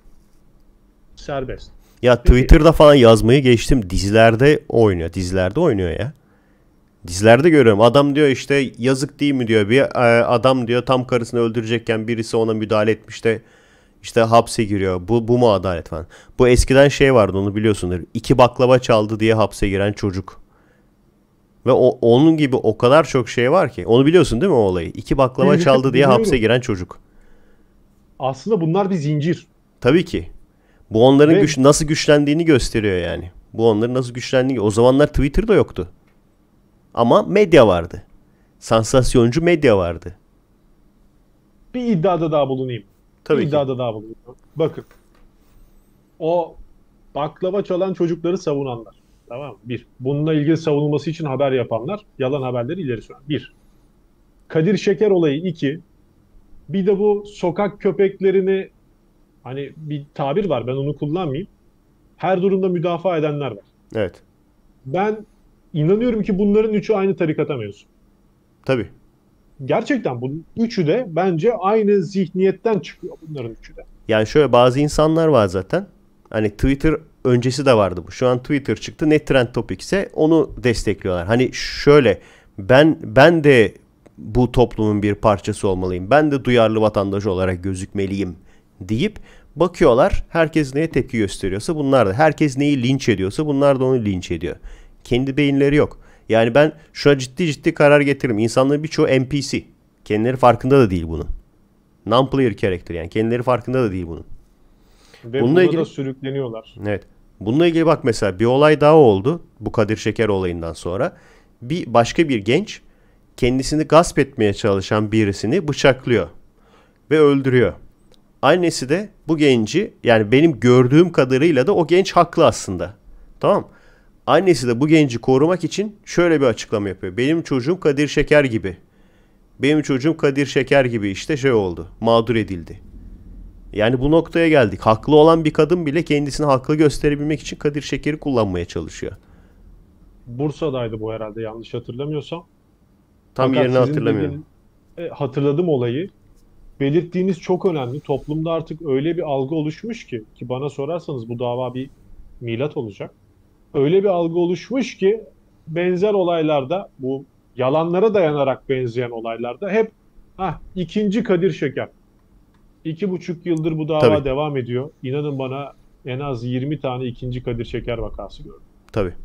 serbest. Ya Peki, Twitter'da falan yazmayı geçtim. Dizilerde oynuyor. Dizilerde oynuyor ya. Dizilerde görüyorum. Adam diyor işte yazık değil mi diyor. Bir e, adam diyor tam karısını öldürecekken birisi ona müdahale etmiş de işte hapse giriyor. Bu, bu mu adalet falan. Bu eskiden şey vardı, onu biliyorsundur. İki baklava çaldı diye hapse giren çocuk. Ve o, onun gibi o kadar çok şey var ki. Onu biliyorsun değil mi o olayı? İki baklava çaldı diye hapse biliyorum. giren çocuk. Aslında bunlar bir zincir. Tabii ki. Bu onların Ve güç, nasıl güçlendiğini gösteriyor yani. Bu onların nasıl güçlendiğini. O zamanlar Twitter'da yoktu. Ama medya vardı. Sansasyoncu medya vardı. bir iddiada daha bulunayım. Bir Tabii ki. iddiada daha bulunayım. Bakın, o baklava çalan çocukları savunanlar. Tamam mı? Bir. Bununla ilgili savunulması için haber yapanlar, yalan haberleri ileri süren. Bir. Kadir Şeker olayı. İki. Bir de bu sokak köpeklerini, hani bir tabir var, ben onu kullanmayayım. Her durumda müdafaa edenler var. Evet. Ben İnanıyorum ki bunların üçü aynı tarikata mensup. Tabii. Gerçekten bu üçü de bence aynı zihniyetten çıkıyor, bunların üçü de. Yani şöyle bazı insanlar var zaten. Hani Twitter öncesi de vardı bu. Şu an Twitter çıktı. Ne trend topic ise onu destekliyorlar. Hani şöyle ben ben de bu toplumun bir parçası olmalıyım. Ben de duyarlı vatandaş olarak gözükmeliyim deyip bakıyorlar. Herkes neye tepki gösteriyorsa bunlar da. Herkes neyi linç ediyorsa bunlar da onu linç ediyor. Kendi beyinleri yok. Yani ben şuna ciddi ciddi karar getiririm. İnsanların birçoğu N P C. Kendileri farkında da değil bunun. Non-player character, yani kendileri farkında da değil bunun. Ve Bununla buna ilgili da sürükleniyorlar. evet. Bununla ilgili bak mesela bir olay daha oldu bu Kadir Şeker olayından sonra. Bir başka bir genç kendisini gasp etmeye çalışan birisini bıçaklıyor ve öldürüyor. Annesi de bu genci, yani benim gördüğüm kadarıyla da o genç haklı aslında. Tamam. Annesi de bu genci korumak için şöyle bir açıklama yapıyor. Benim çocuğum Kadir Şeker gibi. Benim çocuğum Kadir Şeker gibi işte şey oldu. Mağdur edildi. Yani bu noktaya geldik. Haklı olan bir kadın bile kendisini haklı gösterebilmek için Kadir Şeker'i kullanmaya çalışıyor. Bursa'daydı bu herhalde, yanlış hatırlamıyorsam. Tam Fakat yerini sizin hatırlamıyorum. dediğiniz, e, hatırladım olayı. Belirttiğiniz çok önemli. Toplumda artık öyle bir algı oluşmuş ki, ki bana sorarsanız bu dava bir milat olacak. Öyle bir algı oluşmuş ki benzer olaylarda, bu yalanlara dayanarak benzeyen olaylarda hep ha ikinci Kadir Şeker. İki buçuk yıldır bu Tabii, dava devam ediyor. İnanın bana, en az yirmi tane ikinci Kadir Şeker vakası gördüm. tabii.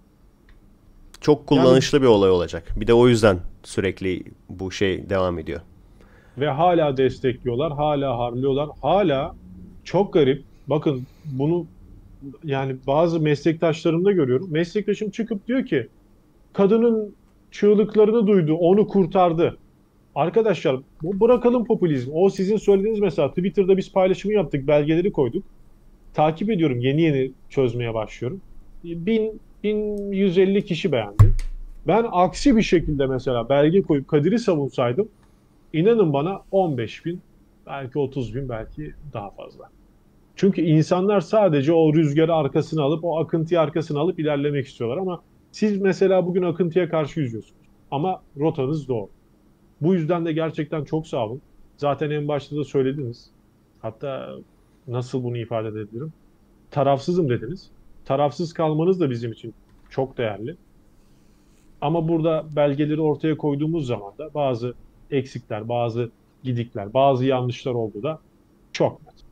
Çok Yani kullanışlı bir olay olacak. Bir de o yüzden sürekli bu şey devam ediyor. ve hala destekliyorlar, hala harlıyorlar, hala çok garip. Bakın bunu, yani bazı meslektaşlarımda görüyorum. Meslektaşım çıkıp diyor ki kadının çığlıklarını duydu, onu kurtardı. Arkadaşlar bu bırakalım popülizm. O sizin söylediğiniz, mesela Twitter'da biz paylaşımı yaptık, belgeleri koyduk. Takip ediyorum, yeni yeni çözmeye başlıyorum. bin, bin yüz elli kişi beğendi. Ben aksi bir şekilde mesela belge koyup Kadir'i savunsaydım, inanın bana on beş bin, belki otuz bin, belki daha fazla. Çünkü insanlar sadece o rüzgarı arkasına alıp, o akıntıyı arkasına alıp ilerlemek istiyorlar. Ama siz mesela bugün akıntıya karşı yüzüyorsunuz. Ama rotanız doğru. Bu yüzden de gerçekten çok sağ olun. Zaten en başta da söylediniz. Hatta nasıl bunu ifade edebilirim? Tarafsızım dediniz. Tarafsız kalmanız da bizim için çok değerli. Ama burada belgeleri ortaya koyduğumuz zaman da bazı eksikler, bazı gidikler, bazı yanlışlar oldu da çok net.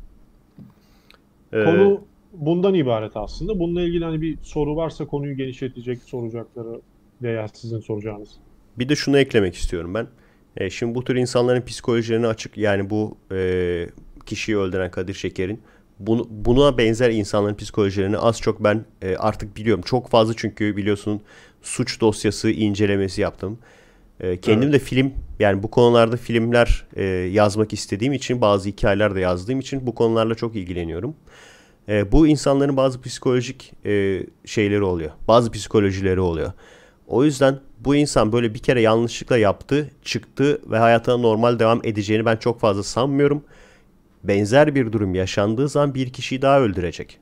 Ee, Konu bundan ibaret aslında. Bununla ilgili hani bir soru varsa, konuyu genişletecek soracakları veya sizin soracağınız. Bir de şunu eklemek istiyorum ben. E, şimdi bu tür insanların psikolojilerine açık, yani bu e, kişiyi öldüren Kadir Şeker'in bunu, buna benzer insanların psikolojilerini az çok ben e, artık biliyorum. Çok fazla, çünkü biliyorsun suç dosyası incelemesi yaptım. E, kendim de Evet. film, yani bu konularda filmler e, yazmak istediğim için, bazı hikayeler de yazdığım için bu konularla çok ilgileniyorum. E, bu insanların bazı psikolojik e, şeyleri oluyor. Bazı psikolojileri oluyor. O yüzden bu insan böyle bir kere yanlışlıkla yaptı, çıktı ve hayatına normal devam edeceğini ben çok fazla sanmıyorum. Benzer bir durum yaşandığı zaman bir kişiyi daha öldürecek.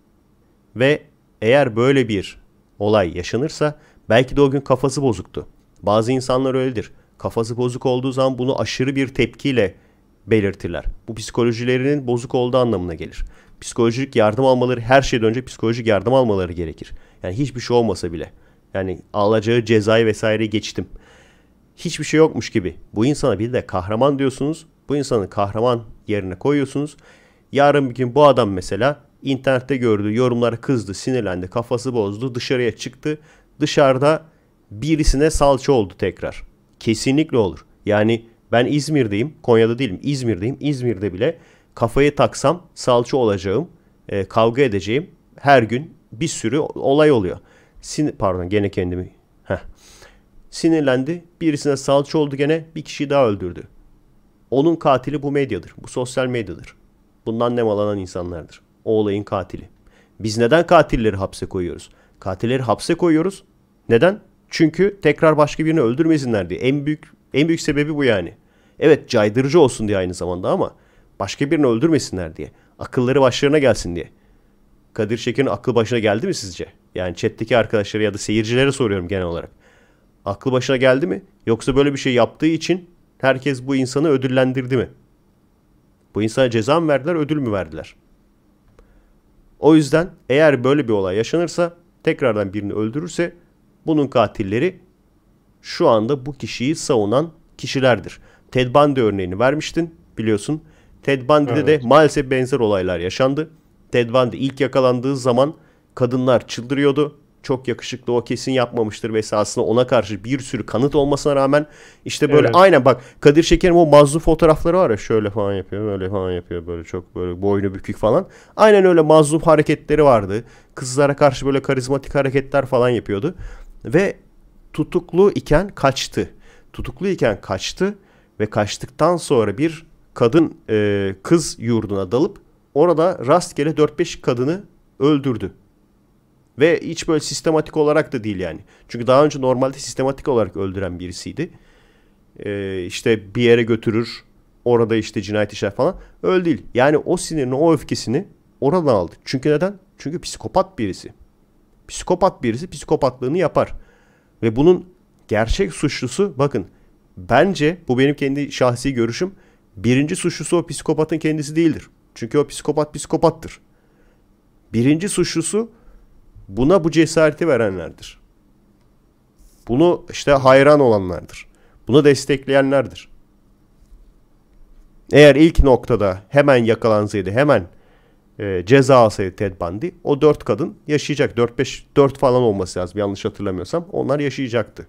Ve eğer böyle bir olay yaşanırsa belki de o gün kafası bozuktu. Bazı insanlar öyledir. Kafası bozuk olduğu zaman bunu aşırı bir tepkiyle belirtirler. Bu psikolojilerinin bozuk olduğu anlamına gelir. Psikolojik yardım almaları, her şeyden önce psikolojik yardım almaları gerekir. Yani hiçbir şey olmasa bile. Yani alacağı cezayı vesaireyi geçtim. Hiçbir şey yokmuş gibi. Bu insana bir de kahraman diyorsunuz. Bu insanı kahraman yerine koyuyorsunuz. Yarın bir gün bu adam mesela internette gördüğü yorumlara kızdı, sinirlendi, kafası bozdu, dışarıya çıktı. Dışarıda birisine salça oldu tekrar. Kesinlikle olur. Yani ben İzmir'deyim, Konya'da değilim, İzmir'deyim. İzmir'de bile kafayı taksam salça olacağım, e, kavga edeceğim. Her gün bir sürü olay oluyor. Sin Pardon, gene kendimi. Heh. Sinirlendi, birisine salça oldu, gene bir kişiyi daha öldürdü. Onun katili bu medyadır, bu sosyal medyadır. Bundan nemalanan insanlardır. O olayın katili. Biz neden katilleri hapse koyuyoruz? Katilleri hapse koyuyoruz. Neden? Çünkü tekrar başka birini öldürmesinler diye. En büyük en büyük sebebi bu yani. Evet, caydırıcı olsun diye aynı zamanda, ama başka birini öldürmesinler diye. Akılları başlarına gelsin diye. Kadir Şeker'in aklı başına geldi mi sizce? Yani chat'teki arkadaşlara ya da seyircilere soruyorum genel olarak. Aklı başına geldi mi? Yoksa böyle bir şey yaptığı için herkes bu insanı ödüllendirdi mi? Bu insana ceza mı verdiler, ödül mü verdiler? O yüzden eğer böyle bir olay yaşanırsa, tekrardan birini öldürürse, bunun katilleri şu anda bu kişiyi savunan kişilerdir. Ted Bundy örneğini vermiştin biliyorsun. Ted Bundy'de evet. de maalesef benzer olaylar yaşandı. Ted Bundy ilk yakalandığı zaman kadınlar çıldırıyordu. Çok yakışıklı, o kesin yapmamıştır vesaire. Aslında ona karşı bir sürü kanıt olmasına rağmen işte böyle evet. aynen bak Kadir Şeker'in o mazlum fotoğrafları var ya, şöyle falan yapıyor, böyle falan yapıyor, böyle çok böyle boynu bükük falan. Aynen öyle mazlum hareketleri vardı. Kızlara karşı böyle karizmatik hareketler falan yapıyordu. Ve tutuklu iken kaçtı. Tutuklu iken kaçtı ve kaçtıktan sonra bir kadın e, kız yurduna dalıp orada rastgele dört beş kadını öldürdü. Ve hiç böyle sistematik olarak da değil yani. Çünkü daha önce normalde sistematik olarak öldüren birisiydi. Ee, işte bir yere götürür, orada işte cinayet işler falan. Öyle değil. Yani o sinirini, o öfkesini oradan aldı. Çünkü neden? Çünkü psikopat birisi. Psikopat birisi psikopatlığını yapar. Ve bunun gerçek suçlusu, bakın, bence bu benim kendi şahsi görüşüm. Birinci suçlusu o psikopatın kendisi değildir. Çünkü o psikopat psikopattır. Birinci suçlusu buna bu cesareti verenlerdir. Bunu işte hayran olanlardır. Bunu destekleyenlerdir. Eğer ilk noktada hemen yakalansaydı, hemen e, ceza alsaydı Ted Bundy, o dört kadın yaşayacak. dört beş dört falan olması lazım yanlış hatırlamıyorsam. Onlar yaşayacaktı.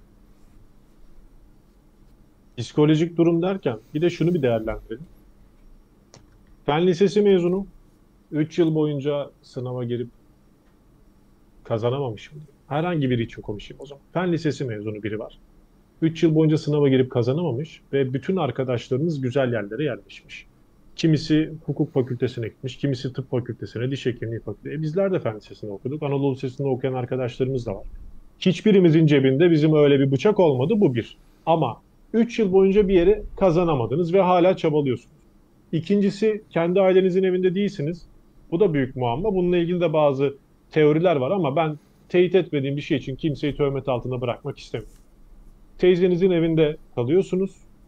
Psikolojik durum derken bir de şunu bir değerlendirelim. Fen Lisesi mezunu. üç yıl boyunca sınava girip kazanamamışım. Herhangi biri için konuşayım o zaman. Fen Lisesi mezunu biri var. üç yıl boyunca sınava girip kazanamamış ve bütün arkadaşlarınız güzel yerlere yerleşmiş. Kimisi hukuk fakültesine gitmiş, kimisi tıp fakültesine, diş hekimliği fakültesine. E bizler de Fen Lisesi'nde okuduk. Anadolu Lisesi'nde okuyan arkadaşlarımız da var. Hiçbirimizin cebinde bizim öyle bir bıçak olmadı, bu bir. Ama üç yıl boyunca bir yere kazanamadınız ve hala çabalıyorsunuz. İkincisi, kendi ailenizin evinde değilsiniz. Bu da büyük muamma. Bununla ilgili de bazı teoriler var ama ben teyit etmediğim bir şey için kimseyi töhmet altında bırakmak istemiyorum. Teyzenizin evinde kalıyorsunuz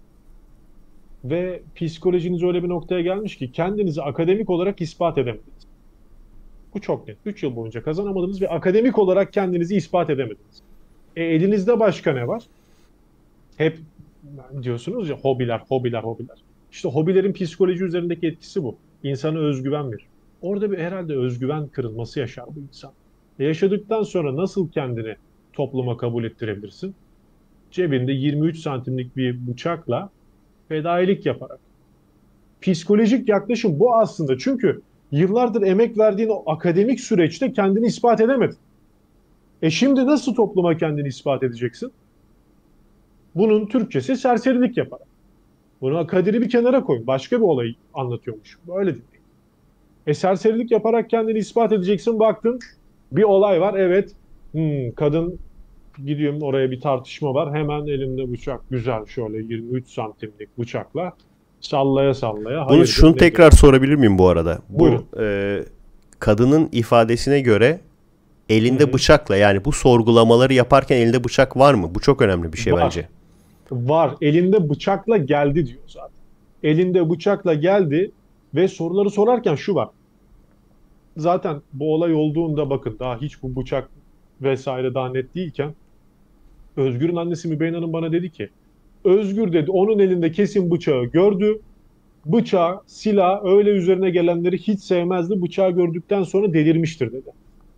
ve psikolojiniz öyle bir noktaya gelmiş ki kendinizi akademik olarak ispat edemediniz. Bu çok net. üç yıl boyunca kazanamadınız ve akademik olarak kendinizi ispat edemediniz. E, elinizde başka ne var? Hep diyorsunuz ya, hobiler, hobiler, hobiler. İşte hobilerin psikoloji üzerindeki etkisi bu. İnsana özgüven verir. Orada bir herhalde özgüven kırılması yaşar bu insan. E yaşadıktan sonra nasıl kendini topluma kabul ettirebilirsin? Cebinde yirmi üç santimlik bir bıçakla fedailik yaparak. Psikolojik yaklaşım bu aslında. Çünkü yıllardır emek verdiğin o akademik süreçte kendini ispat edemedin. E şimdi nasıl topluma kendini ispat edeceksin? Bunun Türkçesi serserilik yaparak. Bunu Kadir'i bir kenara koyun. Başka bir olayı anlatıyormuş. Böyle değil. E serserilik yaparak kendini ispat edeceksin. Baktın bir olay var. Evet, hmm, kadın, gidiyorum oraya, bir tartışma var. Hemen elimde bıçak, güzel şöyle yirmi üç santimlik bıçakla sallaya sallaya. Bunu şunu tekrar gibi sorabilir miyim bu arada? Buyurun. Bu e, kadının ifadesine göre elinde Hı-hı. bıçakla, yani bu sorgulamaları yaparken elinde bıçak var mı? Bu çok önemli bir şey var. bence. Var. Elinde bıçakla geldi diyor zaten. Elinde bıçakla geldi ve soruları sorarken şu var. Zaten bu olay olduğunda, bakın, daha hiç bu bıçak vesaire daha net değilken Özgür'ün annesi Mübeyyen Hanım bana dedi ki, Özgür dedi onun elinde kesin bıçağı gördü. Bıçağı, silah öyle üzerine gelenleri hiç sevmezdi. Bıçağı gördükten sonra delirmiştir dedi.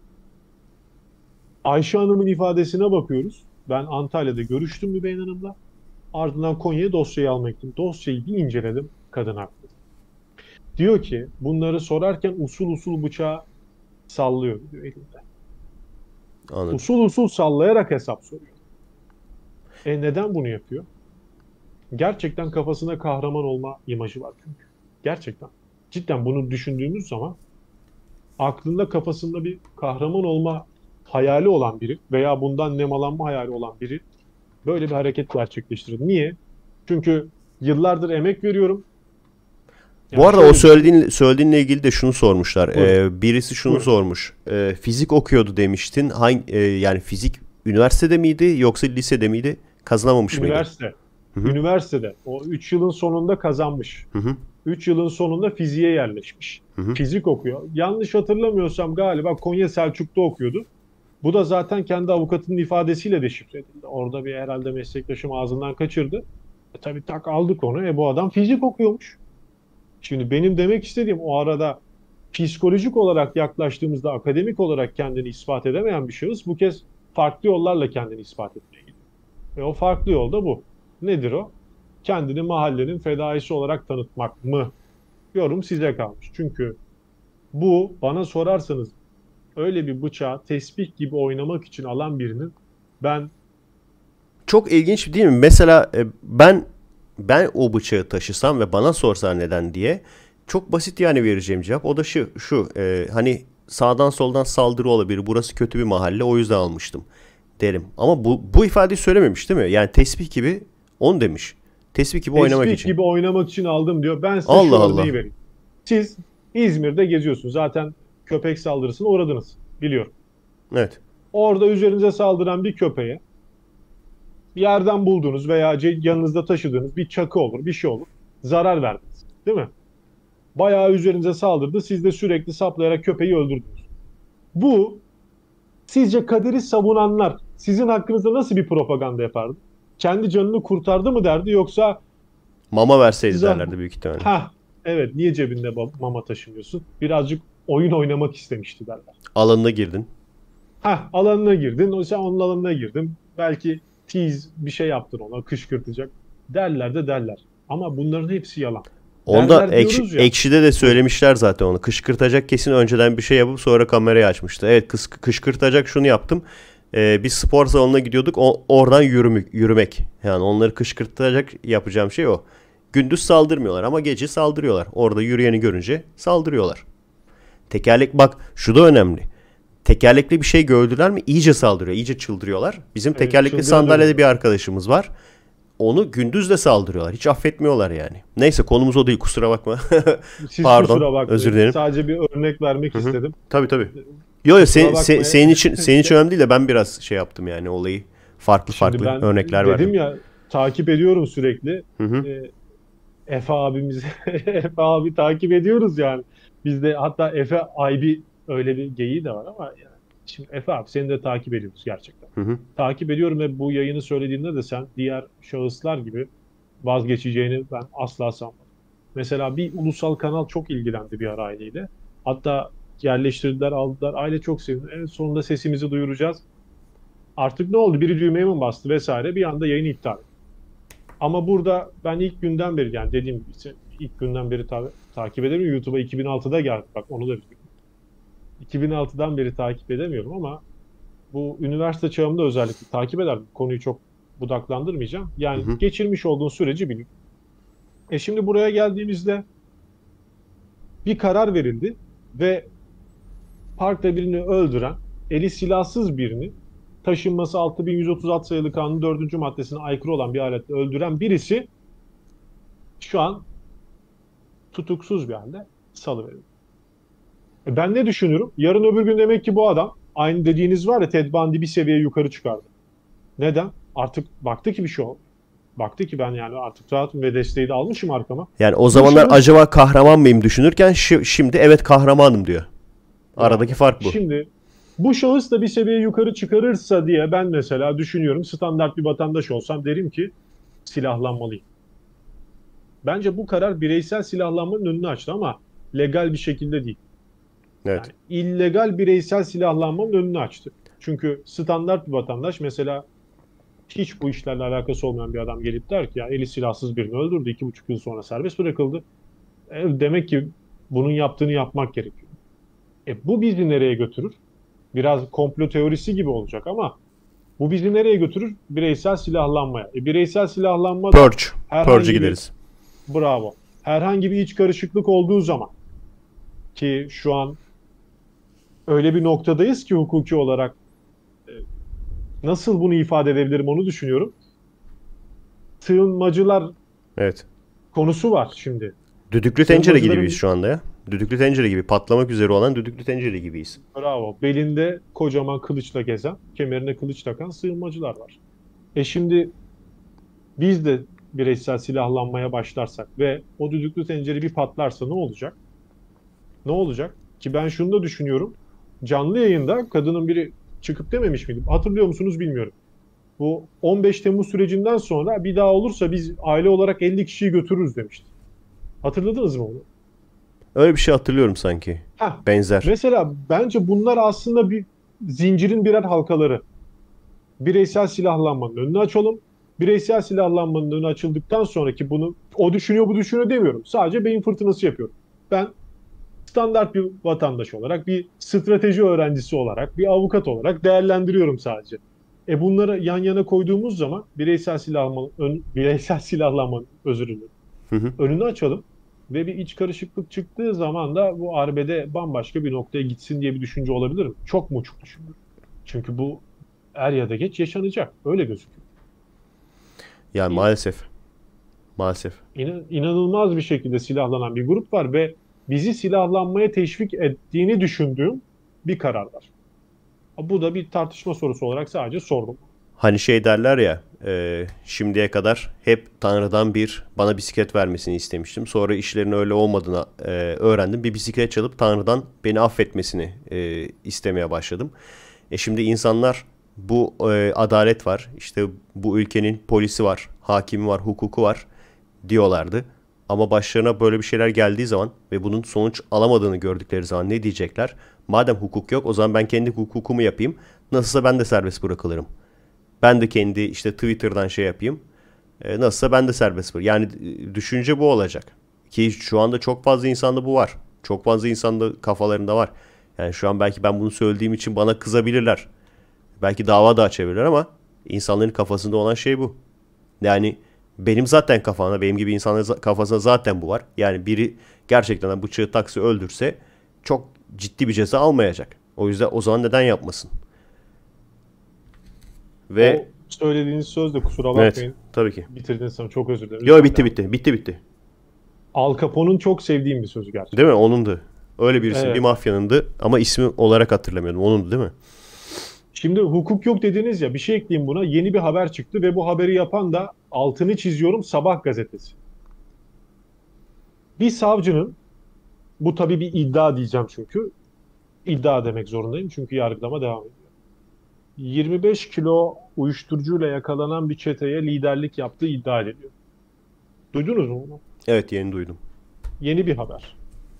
Ayşe Hanım'ın ifadesine bakıyoruz. Ben Antalya'da görüştüm Mübeyyen Hanım'la. Ardından Konya'ya dosyayı almaya gittim. Dosyayı bir inceledim. Kadın haklı. Diyor ki bunları sorarken usul usul bıçağı sallıyor diyor elinde. Anladım. Usul usul sallayarak hesap soruyor. E neden bunu yapıyor? Gerçekten kafasına kahraman olma imajı var çünkü. Gerçekten. Cidden bunu düşündüğümüz zaman aklında, kafasında bir kahraman olma hayali olan biri veya bundan nemalanma hayali olan biri böyle bir hareket gerçekleştirir. Niye? Çünkü yıllardır emek veriyorum. Bu Yani arada o şöyle düşün. söylediğin söylediğinle ilgili de şunu sormuşlar. Buyurun. Ee, birisi şunu Buyurun. sormuş. Ee, fizik okuyordu demiştin. Hangi e, yani fizik üniversitede miydi yoksa lisede miydi? Kazanamamış mıydı? Üniversite. Hı hı. Üniversitede. O üç yılın sonunda kazanmış. Hı hı. üç yılın sonunda fiziğe yerleşmiş. Hı hı. Fizik okuyor. Yanlış hatırlamıyorsam galiba Konya Selçuk'ta okuyordu. Bu da zaten kendi avukatının ifadesiyle deşifre edildi. Orada bir herhalde meslektaşım ağzından kaçırdı. E tabii tak aldık onu. E bu adam fizik okuyormuş. Şimdi benim demek istediğim o arada psikolojik olarak yaklaştığımızda akademik olarak kendini ispat edemeyen bir şahıs bu kez farklı yollarla kendini ispat etmeye gidiyor. Ve o farklı yolda bu. Nedir o? Kendini mahallenin fedaisi olarak tanıtmak mı? Yorum size kalmış. Çünkü bu bana sorarsanız öyle bir bıçağı tesbih gibi oynamak için alan birinin ben Çok ilginç değil mi? Mesela e, ben ben o bıçağı taşısam ve bana sorsan neden diye çok basit yani vereceğim cevap. O da şu şu e, hani sağdan soldan saldırı olabilir. Burası kötü bir mahalle o yüzden almıştım derim. Ama bu bu ifadeyi söylememiş değil mi? Yani tesbih gibi onu demiş. Tesbih gibi oynamak tesbih için. gibi oynamak için aldım diyor. Ben size şu Allah örneği Allah. vereyim. Siz İzmir'de geziyorsunuz. Zaten köpek saldırısına uğradınız. Biliyorum. Evet. Orada üzerinize saldıran bir köpeğe bir yerden bulduğunuz veya ce- yanınızda taşıdığınız bir çakı olur, bir şey olur. Zarar verdiniz. Değil mi? Bayağı üzerinize saldırdı. Siz de sürekli saplayarak köpeği öldürdünüz. Bu sizce kaderi savunanlar sizin hakkınızda nasıl bir propaganda yapardı? Kendi canını kurtardı mı derdi yoksa Mama verseydi size derlerdi büyük ihtimalle. ha evet niye cebinde mama taşımıyorsun? Birazcık oyun oynamak istemişti derler. Alanına girdin. Ha alanına girdin, o sen onun alanına girdin. Belki tease bir şey yaptın ona, kışkırtacak. Derler de derler. Ama bunların hepsi yalan. Onda Derler ekşi, diyoruz ya. ekşide de söylemişler zaten onu. Kışkırtacak kesin önceden bir şey yapıp sonra kamerayı açmıştı. Evet kıs, kışkırtacak şunu yaptım. Ee, biz spor salonuna gidiyorduk. O, oradan yürümek, yürümek. Yani onları kışkırtacak yapacağım şey o. Gündüz saldırmıyorlar ama gece saldırıyorlar. Orada yürüyeni görünce saldırıyorlar. Tekerlek bak şu da önemli. Tekerlekli bir şey gördüler mi iyice saldırıyor. İyice çıldırıyorlar. Bizim Evet, tekerlekli çıldıran sandalyede oluyor. bir arkadaşımız var. Onu gündüz de saldırıyorlar. Hiç affetmiyorlar yani. Neyse konumuz o değil kusura bakma. Siz Pardon. kusura bakmayın. Özür dilerim. Sadece bir örnek vermek Hı hı. istedim. Tabii tabii. Yo yo Kusura sen, sen- bakmayın. senin için senin için önemli değil de ben biraz şey yaptım yani olayı farklı Şimdi farklı ben örnekler dedim verdim. ya takip ediyorum sürekli. Hı hı. Ee, Efe abimizi Efe abi takip ediyoruz yani. Bizde hatta Efe Aybi öyle bir geyiği de var ama yani. Şimdi Efe abi seni de takip ediyoruz gerçekten. Hı hı. Takip ediyorum ve bu yayını söylediğinde de sen diğer şahıslar gibi vazgeçeceğini ben asla sanmam. Mesela bir ulusal kanal çok ilgilendi bir ara aileyle. Hatta yerleştirdiler, aldılar. Aile çok sevindi. En sonunda sesimizi duyuracağız. Artık ne oldu? Biri düğmeye mi bastı vesaire bir anda yayını iptal etti. Ama burada ben ilk günden beri yani dediğim gibi işte ilk günden beri ta- takip ederim. YouTube'a iki bin altıda geldi. Bak onu da biliyorum. iki bin altıdan beri takip edemiyorum ama bu üniversite çağımda özellikle takip ederdim. Konuyu çok budaklandırmayacağım. Hı Yani hı. geçirmiş olduğun süreci bilin. E şimdi buraya geldiğimizde bir karar verildi ve parkta birini öldüren, eli silahsız birini taşınması altı bin yüz otuz altı sayılı kanunun dördüncü maddesine aykırı olan bir aletle öldüren birisi şu an tutuksuz bir halde salıverildi. E ben ne düşünürüm? Yarın öbür gün demek ki bu adam aynı dediğiniz var ya Ted Bundy bir seviye yukarı çıkardı. Neden? Artık baktı ki bir şey oldu. Baktı ki ben yani artık rahatım ve desteği de almışım arkama. Yani o Bu zamanlar şahıs acaba kahraman mıyım düşünürken şi- şimdi evet kahramanım diyor. Aradaki fark bu. şimdi bu şahıs da bir seviye yukarı çıkarırsa diye ben mesela düşünüyorum standart bir vatandaş olsam derim ki silahlanmalıyım. Bence bu karar bireysel silahlanmanın önünü açtı ama legal bir şekilde değil. Evet. Yani illegal bireysel silahlanmanın önünü açtı. Çünkü standart bir vatandaş mesela hiç bu işlerle alakası olmayan bir adam gelip der ki ya eli silahsız birini öldürdü. iki buçuk yıl sonra serbest bırakıldı. E, demek ki bunun yaptığını yapmak gerekiyor. E, bu bizi nereye götürür? Biraz komplo teorisi gibi olacak ama bu bizi nereye götürür? Bireysel silahlanmaya. E, bireysel silahlanma da Purge. Purge'e herhangi bir gideriz. bravo. Herhangi bir iç karışıklık olduğu zaman ki şu an öyle bir noktadayız ki hukuki olarak e, nasıl bunu ifade edebilirim onu düşünüyorum. Sığınmacılar Evet. konusu var şimdi. Düdüklü tencere Sığınmacıların gibiyiz şu anda ya. Düdüklü tencere gibi. Patlamak üzere olan düdüklü tencere gibiyiz. bravo, belinde kocaman kılıçla gezen, kemerine kılıç takan sığınmacılar var. E şimdi biz de bireysel silahlanmaya başlarsak ve o düdüklü tencere bir patlarsa ne olacak? Ne olacak? Ki ben şunu da düşünüyorum. Canlı yayında kadının biri çıkıp dememiş miydi? Hatırlıyor musunuz bilmiyorum. Bu on beş Temmuz sürecinden sonra bir daha olursa biz aile olarak elli kişiyi götürürüz demişti. Hatırladınız mı onu? Öyle bir şey hatırlıyorum sanki. Heh. Benzer. Mesela bence bunlar aslında bir zincirin birer halkaları. Bireysel silahlanmanın önünü açalım. Bireysel silahlanmanın önü açıldıktan sonraki bunu o düşünüyor bu düşünüyor demiyorum. Sadece beyin fırtınası yapıyorum. Ben standart bir vatandaş olarak, bir strateji öğrencisi olarak, bir avukat olarak değerlendiriyorum sadece. E bunları yan yana koyduğumuz zaman bireysel silahlanma, ön, bireysel silahlanma özür dilerim. Hı hı. Önünü açalım ve bir iç karışıklık çıktığı zaman da bu arbede bambaşka bir noktaya gitsin diye bir düşünce olabilir mi? Çok mu uçuk düşünüyorum. Çünkü bu er ya da geç yaşanacak. Öyle gözüküyor. Yani İ- maalesef. Maalesef. İnan- inanılmaz bir şekilde silahlanan bir grup var ve bizi silahlanmaya teşvik ettiğini düşündüğüm bir karar var. Bu da bir tartışma sorusu olarak sadece sordum. Hani şey derler ya, e, şimdiye kadar hep Tanrı'dan bir bana bisiklet vermesini istemiştim. Sonra işlerin öyle olmadığını e, öğrendim. Bir bisiklet çalıp Tanrı'dan beni affetmesini e, istemeye başladım. E şimdi insanlar bu e, adalet var, işte bu ülkenin polisi var, hakimi var, hukuku var diyorlardı. Ama başlarına böyle bir şeyler geldiği zaman ve bunun sonuç alamadığını gördükleri zaman ne diyecekler? Madem hukuk yok, o zaman ben kendi hukukumu yapayım. Nasılsa ben de serbest bırakılırım. Ben de kendi işte Twitter'dan şey yapayım. E, nasılsa ben de serbest bırakırım. Yani e, düşünce bu olacak. Ki şu anda çok fazla insanda bu var. Çok fazla insanda kafalarında var. Yani şu an belki ben bunu söylediğim için bana kızabilirler. Belki dava da açabilirler ama insanların kafasında olan şey bu. Yani benim zaten kafamda, benim gibi insanların kafasında zaten bu var. Yani biri gerçekten bıçağı taksi öldürse çok ciddi bir ceza almayacak. O yüzden o zaman neden yapmasın? O Ve söylediğiniz sözde kusura evet, bakmayın. tabii ki. Bitirdiniz sana çok özür dilerim. Yo, Lütfen bitti devam. bitti. Bitti bitti. Al Capone'un çok sevdiğim bir sözü Değil gerçekten. mi? Onundu. Öyle birisi, bir Evet. mafyanındı ama ismi olarak hatırlamıyordum. Onundu değil mi? Şimdi hukuk yok dediniz ya bir şey ekleyeyim buna. Yeni bir haber çıktı ve bu haberi yapan da altını çiziyorum Sabah gazetesi. Bir savcının bu tabii bir iddia diyeceğim çünkü iddia demek zorundayım çünkü yargılama devam ediyor. yirmi beş kilo uyuşturucuyla yakalanan bir çeteye liderlik yaptığı iddia ediliyor. Duydunuz mu bunu? Evet, yeni duydum. Yeni bir haber.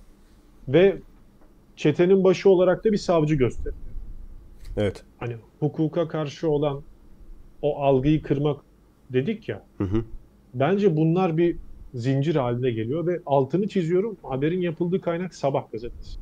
Ve çetenin başı olarak da bir savcı gösteriliyor. Evet. Hani hukuka karşı olan o algıyı kırmak dedik ya. Hı hı. Bence bunlar bir zincir haline geliyor ve altını çiziyorum. Haberin yapıldığı kaynak Sabah gazetesi.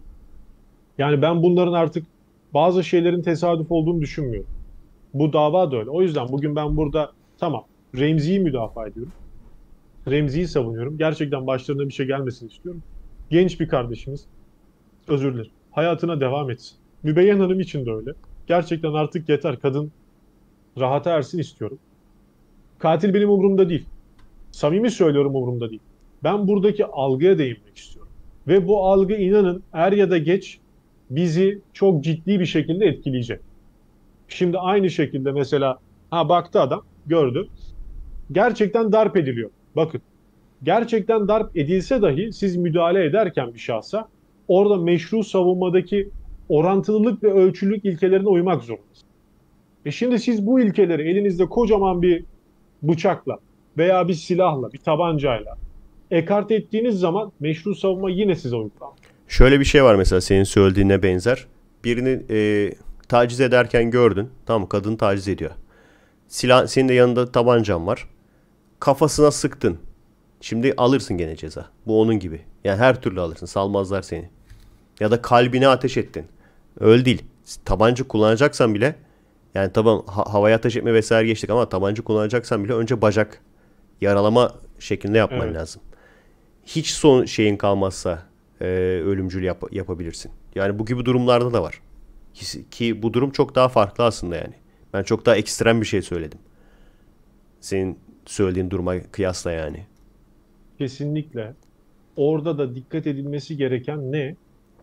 Yani ben bunların artık bazı şeylerin tesadüf olduğunu düşünmüyorum. Bu dava da öyle. O yüzden bugün ben burada tamam Remzi'yi müdafaa ediyorum. Remzi'yi savunuyorum. Gerçekten başlarına bir şey gelmesini istiyorum. Genç bir kardeşimiz. Özür dilerim. Hayatına devam etsin. Mübeyyen Hanım için de öyle. Gerçekten artık yeter. Kadın rahata ersin istiyorum. Katil benim umurumda değil. Samimi söylüyorum umurumda değil. Ben buradaki algıya değinmek istiyorum. Ve bu algı inanın er ya da geç bizi çok ciddi bir şekilde etkileyecek. Şimdi aynı şekilde mesela ha baktı adam gördü. Gerçekten darp ediliyor. Bakın gerçekten darp edilse dahi siz müdahale ederken bir şahsa orada meşru savunmadaki orantılılık ve ölçülülük ilkelerine uymak zorundasınız. E şimdi siz bu ilkeleri elinizde kocaman bir bıçakla veya bir silahla, bir tabancayla ekart ettiğiniz zaman meşru savunma yine size uygulanır. Şöyle bir şey var mesela senin söylediğine benzer. Birini e, taciz ederken gördün. Tamam, kadın taciz ediyor. Silah, senin de yanında tabancan var. Kafasına sıktın. Şimdi alırsın gene ceza. Bu onun gibi. Yani her türlü alırsın. Salmazlar seni. Ya da kalbine ateş ettin. Öyle değil. Tabanca kullanacaksan bile, yani tamam ha- havaya ateş etme vesaire geçtik ama tabanca kullanacaksan bile önce bacak yaralama şeklinde yapman Evet. lazım. Hiç son şeyin kalmazsa e, ölümcül yap- yapabilirsin. Yani bu gibi durumlarda da var. Ki, ki bu durum çok daha farklı aslında yani. Ben çok daha ekstrem bir şey söyledim. Senin söylediğin duruma kıyasla yani. Kesinlikle Orada da dikkat edilmesi gereken ne?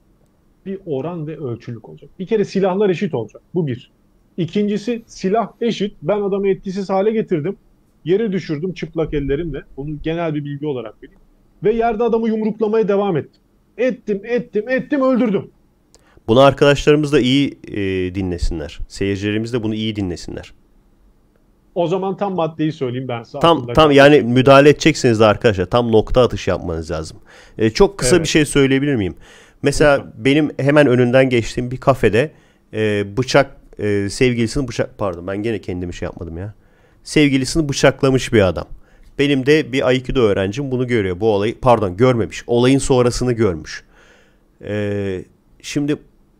Bir oran ve ölçülük olacak. Bir kere silahlar eşit olacak. Bu bir. İkincisi silah eşit. Ben adamı etkisiz hale getirdim. Yere düşürdüm çıplak ellerimle. Bunu genel bir bilgi olarak vereyim. Ve yerde adamı yumruklamaya devam ettim. Ettim, ettim, ettim, öldürdüm. Bunu arkadaşlarımız da iyi e, dinlesinler. Seyircilerimiz de bunu iyi dinlesinler. O zaman tam maddeyi söyleyeyim ben size. Tam tam yani müdahale edeceksiniz de arkadaşlar tam nokta atışı yapmanız lazım. E, çok kısa evet. bir şey söyleyebilir miyim? Mesela Lütfen. Benim hemen önünden geçtiğim bir kafede e, bıçak e, sevgilisini bıçak pardon ben gene kendimi şey yapmadım ya. Sevgilisini bıçaklamış bir adam. Benim de bir Aikido öğrencim bunu görüyor. Bu olayı pardon görmemiş. Olayın sonrasını görmüş. E, şimdi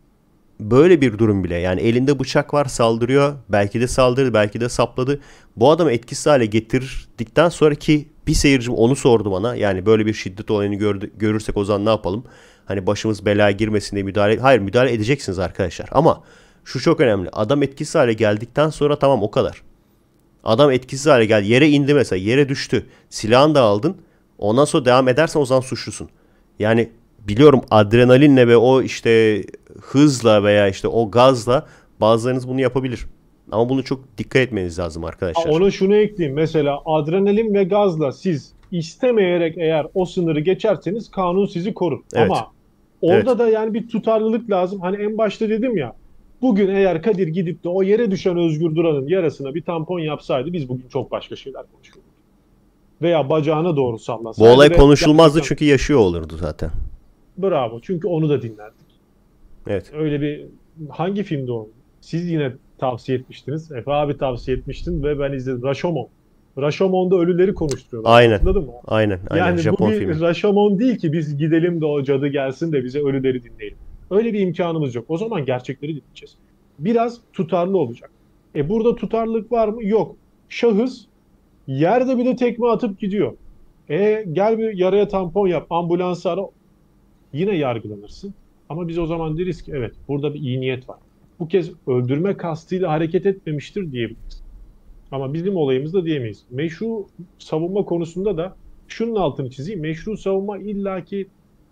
böyle bir durum bile yani elinde bıçak var saldırıyor. Belki de saldırdı belki de sapladı. Bu adamı etkisiz hale getirdikten sonra ki bir seyircim onu sordu bana. Yani böyle bir şiddet olayını gördü, görürsek o zaman ne yapalım? Hani başımız belaya girmesin diye müdahale... Hayır müdahale edeceksiniz arkadaşlar. Ama şu çok önemli. Adam etkisiz hale geldikten sonra tamam o kadar. Adam etkisiz hale geldi. Yere indi mesela. Yere düştü. Silahını da aldın. Ondan sonra devam edersen o zaman suçlusun. Yani biliyorum adrenalinle ve o işte hızla veya işte o gazla bazılarınız bunu yapabilir. Ama bunu çok dikkat etmeniz lazım arkadaşlar. Ona şunu ekleyeyim. Mesela adrenalin ve gazla siz istemeyerek eğer o sınırı geçerseniz kanun sizi korur. Evet. Ama orada evet. da yani bir tutarlılık lazım. Hani en başta dedim ya. Bugün eğer Kadir gidip de o yere düşen Özgür Duran'ın yarasına bir tampon yapsaydı biz bugün çok başka şeyler konuşurduk. Veya bacağına doğru sallasaydı. Bu olay konuşulmazdı gerçekten... çünkü yaşıyor olurdu zaten. Bravo. Çünkü onu da dinlerdik. Evet. Öyle bir hangi filmde o? Siz yine tavsiye etmiştiniz. Efe abi tavsiye etmiştin ve ben izledim. Rashomon. Rashomon'da ölüleri konuşturuyorlar. Aynen. Hatırladın mı? Aynen. Aynen. Yani Japon bu bir filmi. Rashomon değil ki biz gidelim de o cadı gelsin de bize ölüleri dinleyelim. Öyle bir imkanımız yok. O zaman gerçekleri dinleyeceğiz. Biraz tutarlı olacak. E burada tutarlılık var mı? Yok. Şahıs yerde bir de tekme atıp gidiyor. E gel bir yaraya tampon yap, ambulans ara. Yine yargılanırsın. Ama biz o zaman deriz ki evet burada bir iyi niyet var. Bu kez öldürme kastıyla hareket etmemiştir diyebiliriz. Ama bizim olayımızda diyemeyiz. Meşru savunma konusunda da şunun altını çizeyim. Meşru savunma illaki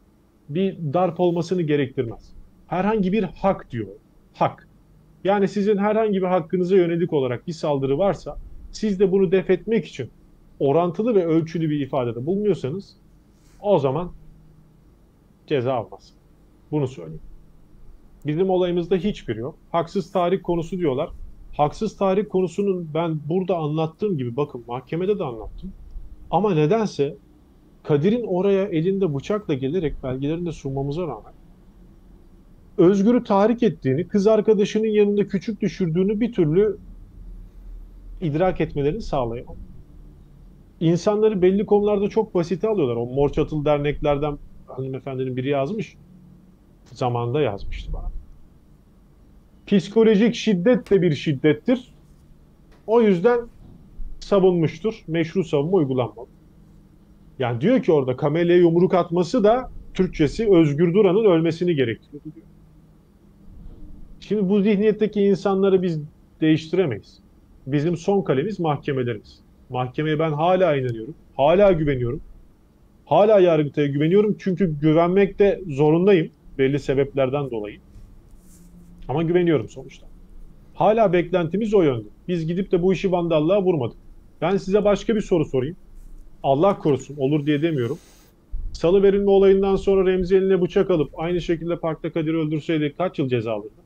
bir darp olmasını gerektirmez. Herhangi bir hak diyor. Hak. Yani sizin herhangi bir hakkınıza yönelik olarak bir saldırı varsa siz de bunu def etmek için orantılı ve ölçülü bir ifadede bulunuyorsanız o zaman ceza almaz. Bunu söyleyeyim. Bizim olayımızda hiçbiri yok. Haksız tahrik konusu diyorlar. Haksız tahrik konusunun ben burada anlattığım gibi bakın mahkemede de anlattım. Ama nedense Kadir'in oraya elinde bıçakla gelerek belgelerini de sunmamıza rağmen Özgür'ü tahrik ettiğini, kız arkadaşının yanında küçük düşürdüğünü bir türlü idrak etmelerini sağlayamam. İnsanları belli konularda çok basite alıyorlar. O Mor Çatılı derneklerden hanımefendinin biri yazmış. Zamanında yazmıştı bana. Psikolojik şiddet de bir şiddettir. O yüzden savunmuştur. Meşru savunma uygulanmalı. Yani diyor ki orada kamelyaya yumruk atması da Türkçesi Özgür Duran'ın ölmesini gerektiriyor diyor. Şimdi bu zihniyetteki insanları biz değiştiremeyiz. Bizim son kalemiz mahkemelerimiz. Mahkemeye ben hala inanıyorum. Hala güveniyorum. Hala Yargıtay'a güveniyorum. Çünkü güvenmek de zorundayım. Belli sebeplerden dolayı. Ama güveniyorum sonuçta. Hala beklentimiz o yönde. Biz gidip de bu işi vandallığa vurmadık. Ben size başka bir soru sorayım. Allah korusun olur diye demiyorum. Salı verilme olayından sonra Remzi eline bıçak alıp aynı şekilde parkta Kadir'i öldürseydi kaç yıl ceza alırdı?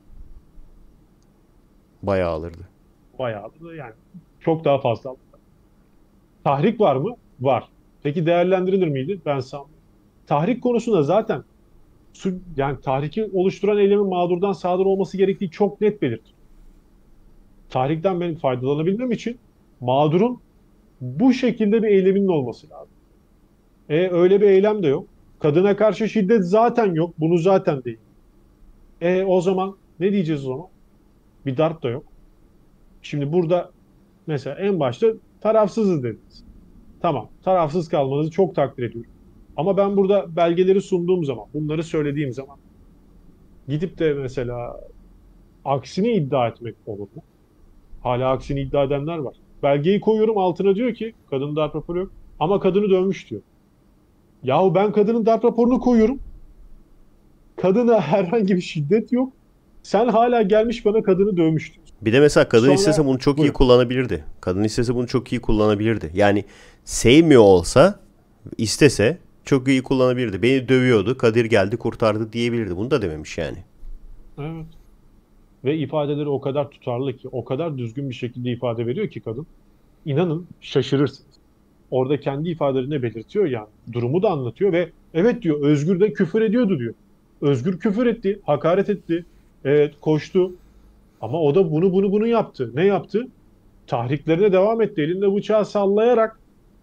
Bayağı alırdı. Bayağı alırdı yani. Çok daha fazla alırdı. Tahrik var mı? Var. Peki değerlendirilir miydi? Ben sanmıyorum. Tahrik konusunda zaten yani tahriki oluşturan eylemin mağdurdan sadır olması gerektiği çok net belirtir. Tahrikten benim faydalanabilmem için mağdurun bu şekilde bir eyleminin olması lazım. E öyle bir eylem de yok. Kadına karşı şiddet zaten yok. Bunu zaten değil. E o zaman ne diyeceğiz o zaman? Bir darp da yok. Şimdi burada mesela en başta tarafsızız dediniz. Tamam, tarafsız kalmanızı çok takdir ediyorum. Ama ben burada belgeleri sunduğum zaman, bunları söylediğim zaman gidip de mesela aksini iddia etmek olur mu? Hala aksini iddia edenler var. Belgeyi koyuyorum altına diyor ki kadın darp raporu yok ama kadını dövmüş diyor. Yahu ben kadının darp raporunu koyuyorum. Kadına herhangi bir şiddet yok. Sen hala gelmiş bana kadını dövmüş diyorsun. Bir de mesela kadın istese Sonra bunu çok iyi buyur. kullanabilirdi. Kadın istese bunu çok iyi kullanabilirdi. Yani sevmiyor olsa, istese çok iyi kullanabilirdi. Beni dövüyordu, Kadir geldi kurtardı diyebilirdi. Bunu da dememiş yani. Evet. Ve ifadeleri o kadar tutarlı ki, o kadar düzgün bir şekilde ifade veriyor ki kadın. İnanın şaşırırsınız. Orada kendi ifadelerini belirtiyor yani. Durumu da anlatıyor ve evet diyor, Özgür de küfür ediyordu diyor. Özgür küfür etti, hakaret etti. Evet, koştu. Ama o da bunu bunu bunu yaptı. Ne yaptı? Tahriklerine devam etti. Elinde bıçağı sallayarak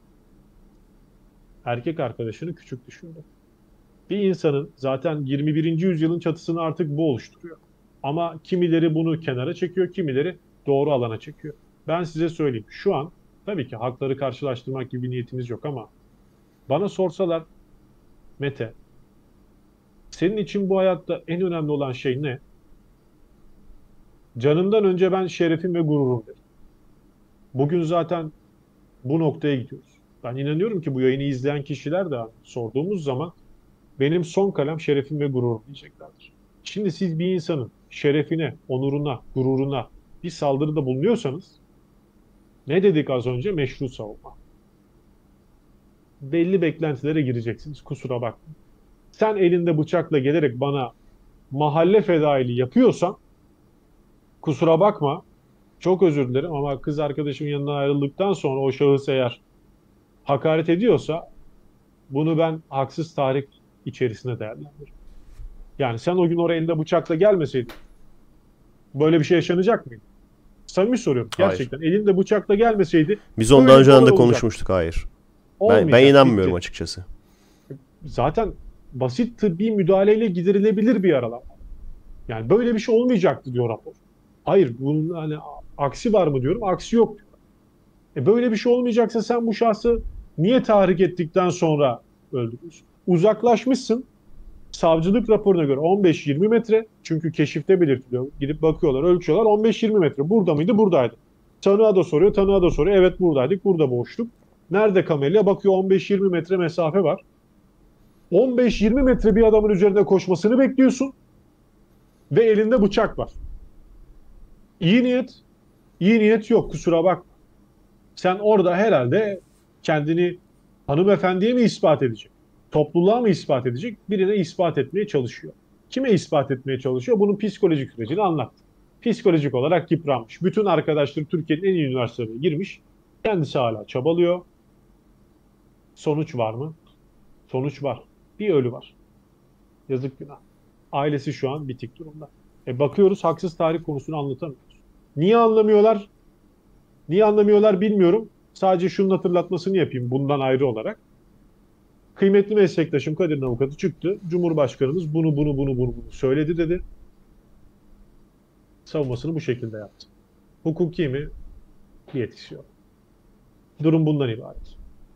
erkek arkadaşını küçük düşürdü. Bir insanın zaten yirmi birinci yüzyılın çatısını artık bu oluşturuyor. Ama kimileri bunu kenara çekiyor, kimileri doğru alana çekiyor. Ben size söyleyeyim. Şu an tabii ki hakları karşılaştırmak gibi bir niyetimiz yok ama bana sorsalar Mete, senin için bu hayatta en önemli olan şey ne? Canımdan önce ben şerefim ve gururum derim. Bugün zaten bu noktaya gidiyoruz. Ben inanıyorum ki bu yayını izleyen kişiler de sorduğumuz zaman benim son kalem şerefim ve gururum diyeceklerdir. Şimdi siz bir insanın şerefine, onuruna, gururuna bir saldırıda bulunuyorsanız ne dedik az önce? Meşru savunma. Belli beklentilere gireceksiniz. Kusura bakmayın. Sen elinde bıçakla gelerek bana mahalle fedaili yapıyorsan kusura bakma. Çok özür dilerim ama kız arkadaşımın yanından ayrıldıktan sonra o şahıs eğer hakaret ediyorsa bunu ben haksız tahrik içerisine değerlendiririm. Yani sen o gün oraya elinde bıçakla gelmeseydin böyle bir şey yaşanacak mıydı? Samimi soruyorum. Hayır. Gerçekten elinde bıçakla gelmeseydi Biz ondan böyle bir önceden olay de olacak. konuşmuştuk. Hayır. Ben ben Olmayacak. inanmıyorum Bitti. açıkçası. Zaten basit tıbbi müdahaleyle giderilebilir bir yaralanma. Yani böyle bir şey olmayacaktı diyor rapor. Hayır, bunun hani aksi var mı diyorum. Aksi yok. E böyle bir şey olmayacaksa sen bu şahsı niye tahrik ettikten sonra öldürüyorsun? Uzaklaşmışsın. Savcılık raporuna göre on beş yirmi metre. Çünkü keşifte belirtiliyor. Gidip bakıyorlar, ölçüyorlar. on beş yirmi metre. Burada mıydı? Buradaydı. Tanığa da soruyor, tanığa da soruyor. Evet buradaydık, burada boğuştuk. Nerede kamelya? Bakıyor on beş yirmi metre mesafe var. on beş yirmi metre bir adamın üzerinde koşmasını bekliyorsun ve elinde bıçak var. İyi niyet, iyi niyet yok kusura bakma. Sen orada herhalde kendini hanımefendiye mi ispat edecek? Topluluğa mı ispat edecek? Birine ispat etmeye çalışıyor. Kime ispat etmeye çalışıyor? Bunun psikolojik sürecini anlattı. Psikolojik olarak yıpranmış. Bütün arkadaşları Türkiye'nin en iyi üniversitelerine girmiş. Kendisi hala çabalıyor. Sonuç var mı? Sonuç var. Bir ölü var. Yazık günah. Ailesi şu an bitik durumda. E bakıyoruz haksız tarih konusunu anlatamıyoruz. Niye anlamıyorlar? Niye anlamıyorlar bilmiyorum. Sadece şunun hatırlatmasını yapayım bundan ayrı olarak. Kıymetli meslektaşım Kadir'in avukatı çıktı. Cumhurbaşkanımız bunu bunu bunu bunu bunu söyledi dedi. Savunmasını bu şekilde yaptı. Hukuki mi? Bir etkisi yok. Durum bundan ibaret.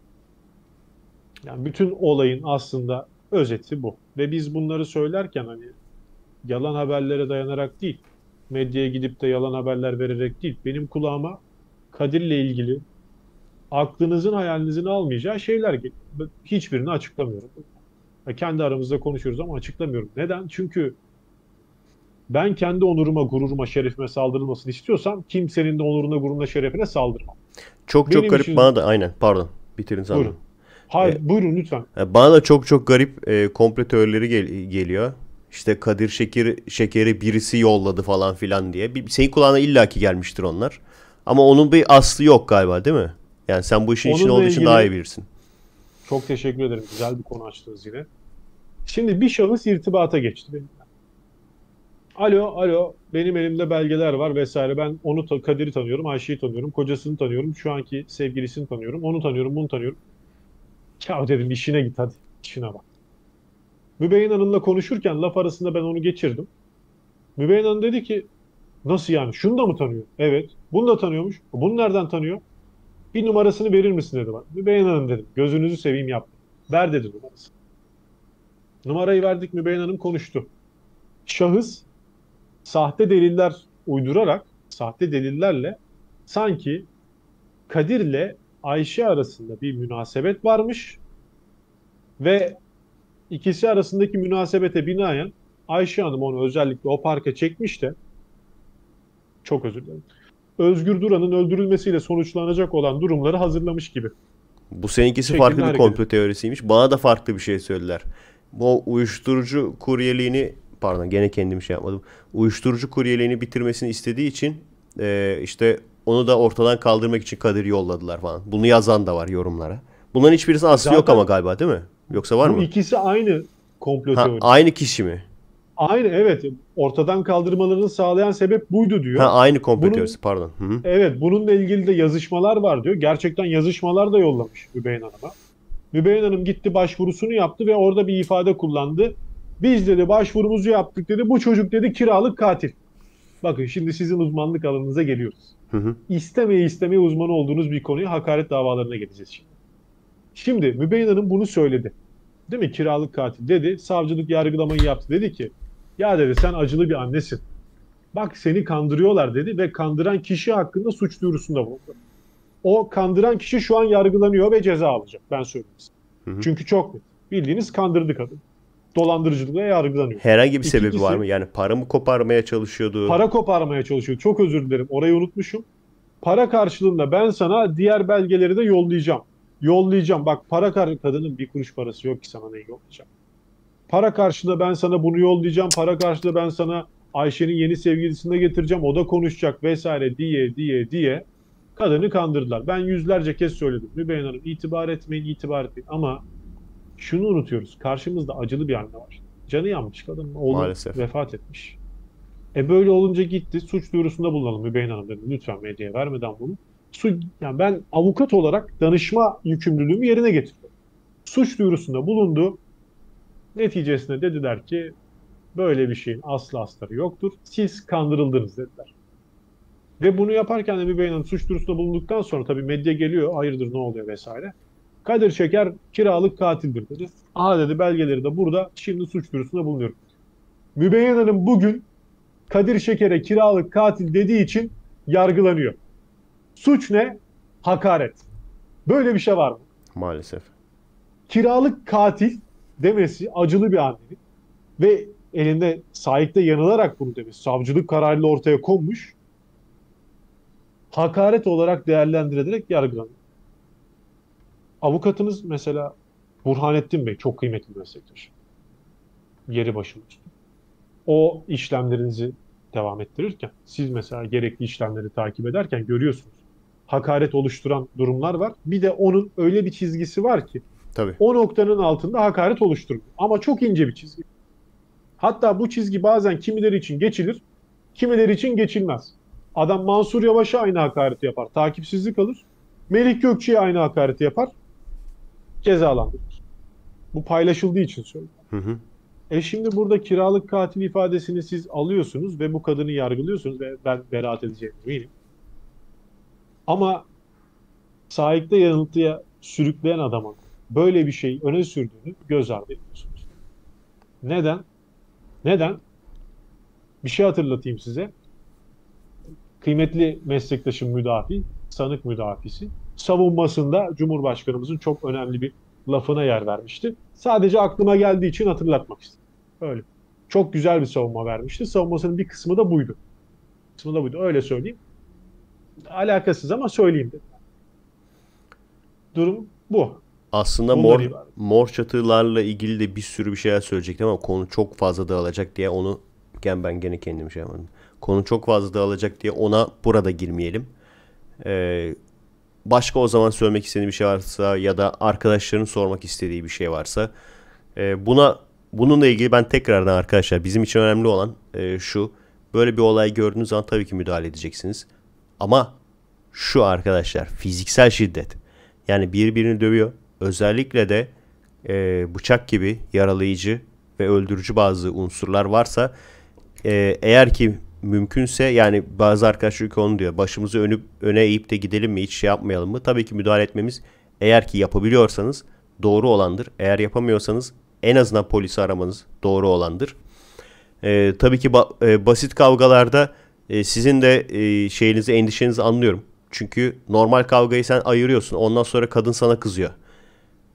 Yani bütün olayın aslında özeti bu. Ve biz bunları söylerken hani yalan haberlere dayanarak değil, medyaya gidip de yalan haberler vererek değil, benim kulağıma Kadir'le ilgili aklınızın hayalinizin almayacağı şeyler geliyor. Ben hiçbirini açıklamıyorum. Kendi aramızda konuşuyoruz ama açıklamıyorum. Neden? Çünkü ben kendi onuruma, gururuma, şerefime saldırılmasını istiyorsam kimsenin de onuruna, gururuna, şerefine saldırmam. Çok çok Benim garip için bana da aynen pardon bitirin sandım. buyurun. Hayır, buyurun lütfen. E, bana da çok çok garip e, komplo teorileri gel- geliyor. İşte Kadir Şeker Şeker'i birisi yolladı falan filan diye. Bir, senin kulağına illaki gelmiştir onlar. Ama onun bir aslı yok galiba değil mi? Yani sen bu işin içinde Onunla olduğu için daha iyi ilgili bilirsin. çok teşekkür ederim. Güzel bir konu açtınız yine. Şimdi bir şahıs irtibata geçti benimle. Alo, alo. Benim elimde belgeler var vesaire. Ben onu ta- Kadir'i tanıyorum, Ayşe'yi tanıyorum, kocasını tanıyorum, şu anki sevgilisini tanıyorum, onu tanıyorum, bunu tanıyorum. Ya dedim işine git hadi, işine bak. Mübeyyen Hanım'la konuşurken laf arasında ben onu geçirdim. Mübeyyen Hanım dedi ki nasıl yani? Şunu da mı tanıyor? Evet. Bunu da tanıyormuş. Bunu nereden tanıyor? Bir numarasını verir misin dedi bana. Mübeyyen Hanım dedim. Gözünüzü seveyim yap. Ver dedi numarasını. Numarayı verdik Mübeyyen Hanım konuştu. Şahıs sahte deliller uydurarak, sahte delillerle sanki Kadir'le Ayşe arasında bir münasebet varmış. Ve ikisi arasındaki münasebete binaen Ayşe Hanım onu özellikle o parka çekmiş de, çok özür dilerim, Özgür Duran'ın öldürülmesiyle sonuçlanacak olan durumları hazırlamış gibi. Bu seninkisi Şeklinde farklı bir hareket komplo ediyor. teorisiymiş. Bana da farklı bir şey söylediler. Bu uyuşturucu kuryeliğini, pardon gene kendim şey yapmadım. Uyuşturucu kuryeliğini bitirmesini istediği için e, işte onu da ortadan kaldırmak için Kadir'i yolladılar falan. Bunu yazan da var yorumlara. Bunların hiçbirisinin aslı yok ama Zaten galiba, değil mi? Yoksa var bu mı? ikisi aynı komplo Ha, teorisi. aynı kişi mi? Aynı, evet, ortadan kaldırmalarını sağlayan sebep buydu Ha, diyor. aynı komplo Bunun teorisi, pardon. Hı hı. evet bununla ilgili de yazışmalar var diyor. Gerçekten yazışmalar da yollamış Mübeyyen Hanım'a. Mübeyyen Hanım gitti başvurusunu yaptı ve orada bir ifade kullandı. Biz dedi başvurumuzu yaptık dedi. Bu çocuk dedi kiralık katil. Bakın şimdi sizin uzmanlık alanınıza geliyoruz. Hı hı. İstemeye istemeye uzman olduğunuz bir konuya, hakaret davalarına geleceğiz şimdi. Şimdi Mübeyyen Hanım bunu söyledi. Değil mi? Kiralık katil dedi. Savcılık yargılamayı yaptı. Dedi ki ya dedi sen acılı bir annesin. Bak seni kandırıyorlar dedi ve kandıran kişi hakkında suç duyurusunda bulundu. O kandıran kişi şu an yargılanıyor ve ceza alacak. Ben söyleyeyim size. Hı hı. Çünkü çok net. Bildiğiniz kandırdı kadın. Dolandırıcılıkla yargılanıyor. Herhangi bir sebebi var mı? İkincisi, Yani para mı koparmaya çalışıyordu? para koparmaya çalışıyor. Çok özür dilerim. Orayı unutmuşum. Para karşılığında ben sana diğer belgeleri de yollayacağım. Yollayacağım. Bak para kar kadının bir kuruş parası yok ki sana neyi yollayacağım. Para karşılığında ben sana bunu yollayacağım. Para karşılığında ben sana Ayşe'nin yeni sevgilisini de getireceğim. O da konuşacak vesaire diye diye diye kadını kandırdılar. Ben yüzlerce kez söyledim. Mübeyyen Hanım itibar etmeyin, itibar etmeyin. Ama şunu unutuyoruz. Karşımızda acılı bir anne var. Canı yanmış kadın. Oğlu Maalesef. vefat etmiş. E böyle olunca gitti. Suç duyurusunda bulunalım Mübeyyen Hanım dedi. Lütfen medyaya vermeden bunu. Su, yani ben avukat olarak danışma yükümlülüğümü yerine getirdim. Suç duyurusunda bulundu. Neticesinde dediler ki böyle bir şeyin aslı astarı yoktur. Siz kandırıldınız dediler. Ve bunu yaparken de Mübeyyen Hanım suç duyurusunda bulunduktan sonra tabii medya geliyor. Hayırdır ne oluyor vesaire. Kadir Şeker kiralık katildir dedi. Aha dedi belgeleri de burada. Şimdi suç duyurusunda bulunuyorum. Mübeyyen Hanım bugün Kadir Şeker'e kiralık katil dediği için yargılanıyor. Suç ne? Hakaret. Böyle bir şey var mı? Maalesef. Kiralık katil demesi acılı bir annenin ve elinde sahipte yanılarak bunu demesi, savcılık kararıyla ortaya konmuş, hakaret olarak değerlendirilerek yargılanıyor. Avukatınız mesela Burhanettin Bey çok kıymetli bir meslektaş. Yeri başımız. O işlemlerinizi devam ettirirken, siz mesela gerekli işlemleri takip ederken görüyorsunuz. Hakaret oluşturan durumlar var. Bir de onun öyle bir çizgisi var ki Tabii. o noktanın altında hakaret oluşturur. Ama çok ince bir çizgi. Hatta bu çizgi bazen kimileri için geçilir, kimileri için geçilmez. Adam Mansur Yavaş'a aynı hakareti yapar, takipsizlik alır. Melih Gökçe'ye aynı hakareti yapar, cezalandırılır. Bu paylaşıldığı için söylüyorum. Hı hı. E şimdi burada kiralık katil ifadesini siz alıyorsunuz ve bu kadını yargılıyorsunuz ve ben beraat edeceğim eminim. Ama sahipte yanıltıya sürükleyen adamın böyle bir şey öne sürdüğünü göz ardı ediyorsunuz. Neden? Neden? Bir şey hatırlatayım size. Kıymetli meslektaşım müdafi, sanık müdafisi savunmasında Cumhurbaşkanımızın çok önemli bir lafına yer vermişti. Sadece aklıma geldiği için hatırlatmak istedim. Öyle. Çok güzel bir savunma vermişti. Savunmasının bir kısmı da buydu. Bir kısmı da buydu. Öyle söyleyeyim. Alakasız ama söyleyeyim dedim. Durum bu. Aslında Bundan mor ibaret. mor çatılarla ilgili de bir sürü bir şeyler söyleyecektim ama konu çok fazla dağılacak diye onu gen ben gene kendim şey yapmadım. Konu çok fazla dağılacak diye ona burada girmeyelim. Ee, başka o zaman söylemek istediği bir şey varsa ya da arkadaşların sormak istediği bir şey varsa e, buna bununla ilgili ben tekrardan arkadaşlar bizim için önemli olan e, şu, böyle bir olay gördüğünüz zaman tabii ki müdahale edeceksiniz. Ama şu arkadaşlar, fiziksel şiddet, yani birbirini dövüyor. Özellikle de e, bıçak gibi yaralayıcı ve öldürücü bazı unsurlar varsa e, eğer ki mümkünse, yani bazı arkadaşlar onu diyor, başımızı önüp öne eğip de gidelim mi, hiç şey yapmayalım mı? Tabii ki müdahale etmemiz, eğer ki yapabiliyorsanız doğru olandır. Eğer yapamıyorsanız en azından polisi aramanız doğru olandır. E, tabii ki ba- e, basit kavgalarda e, sizin de e, şeyinizi, endişenizi anlıyorum. Çünkü normal kavgayı sen ayırıyorsun. Ondan sonra kadın sana kızıyor.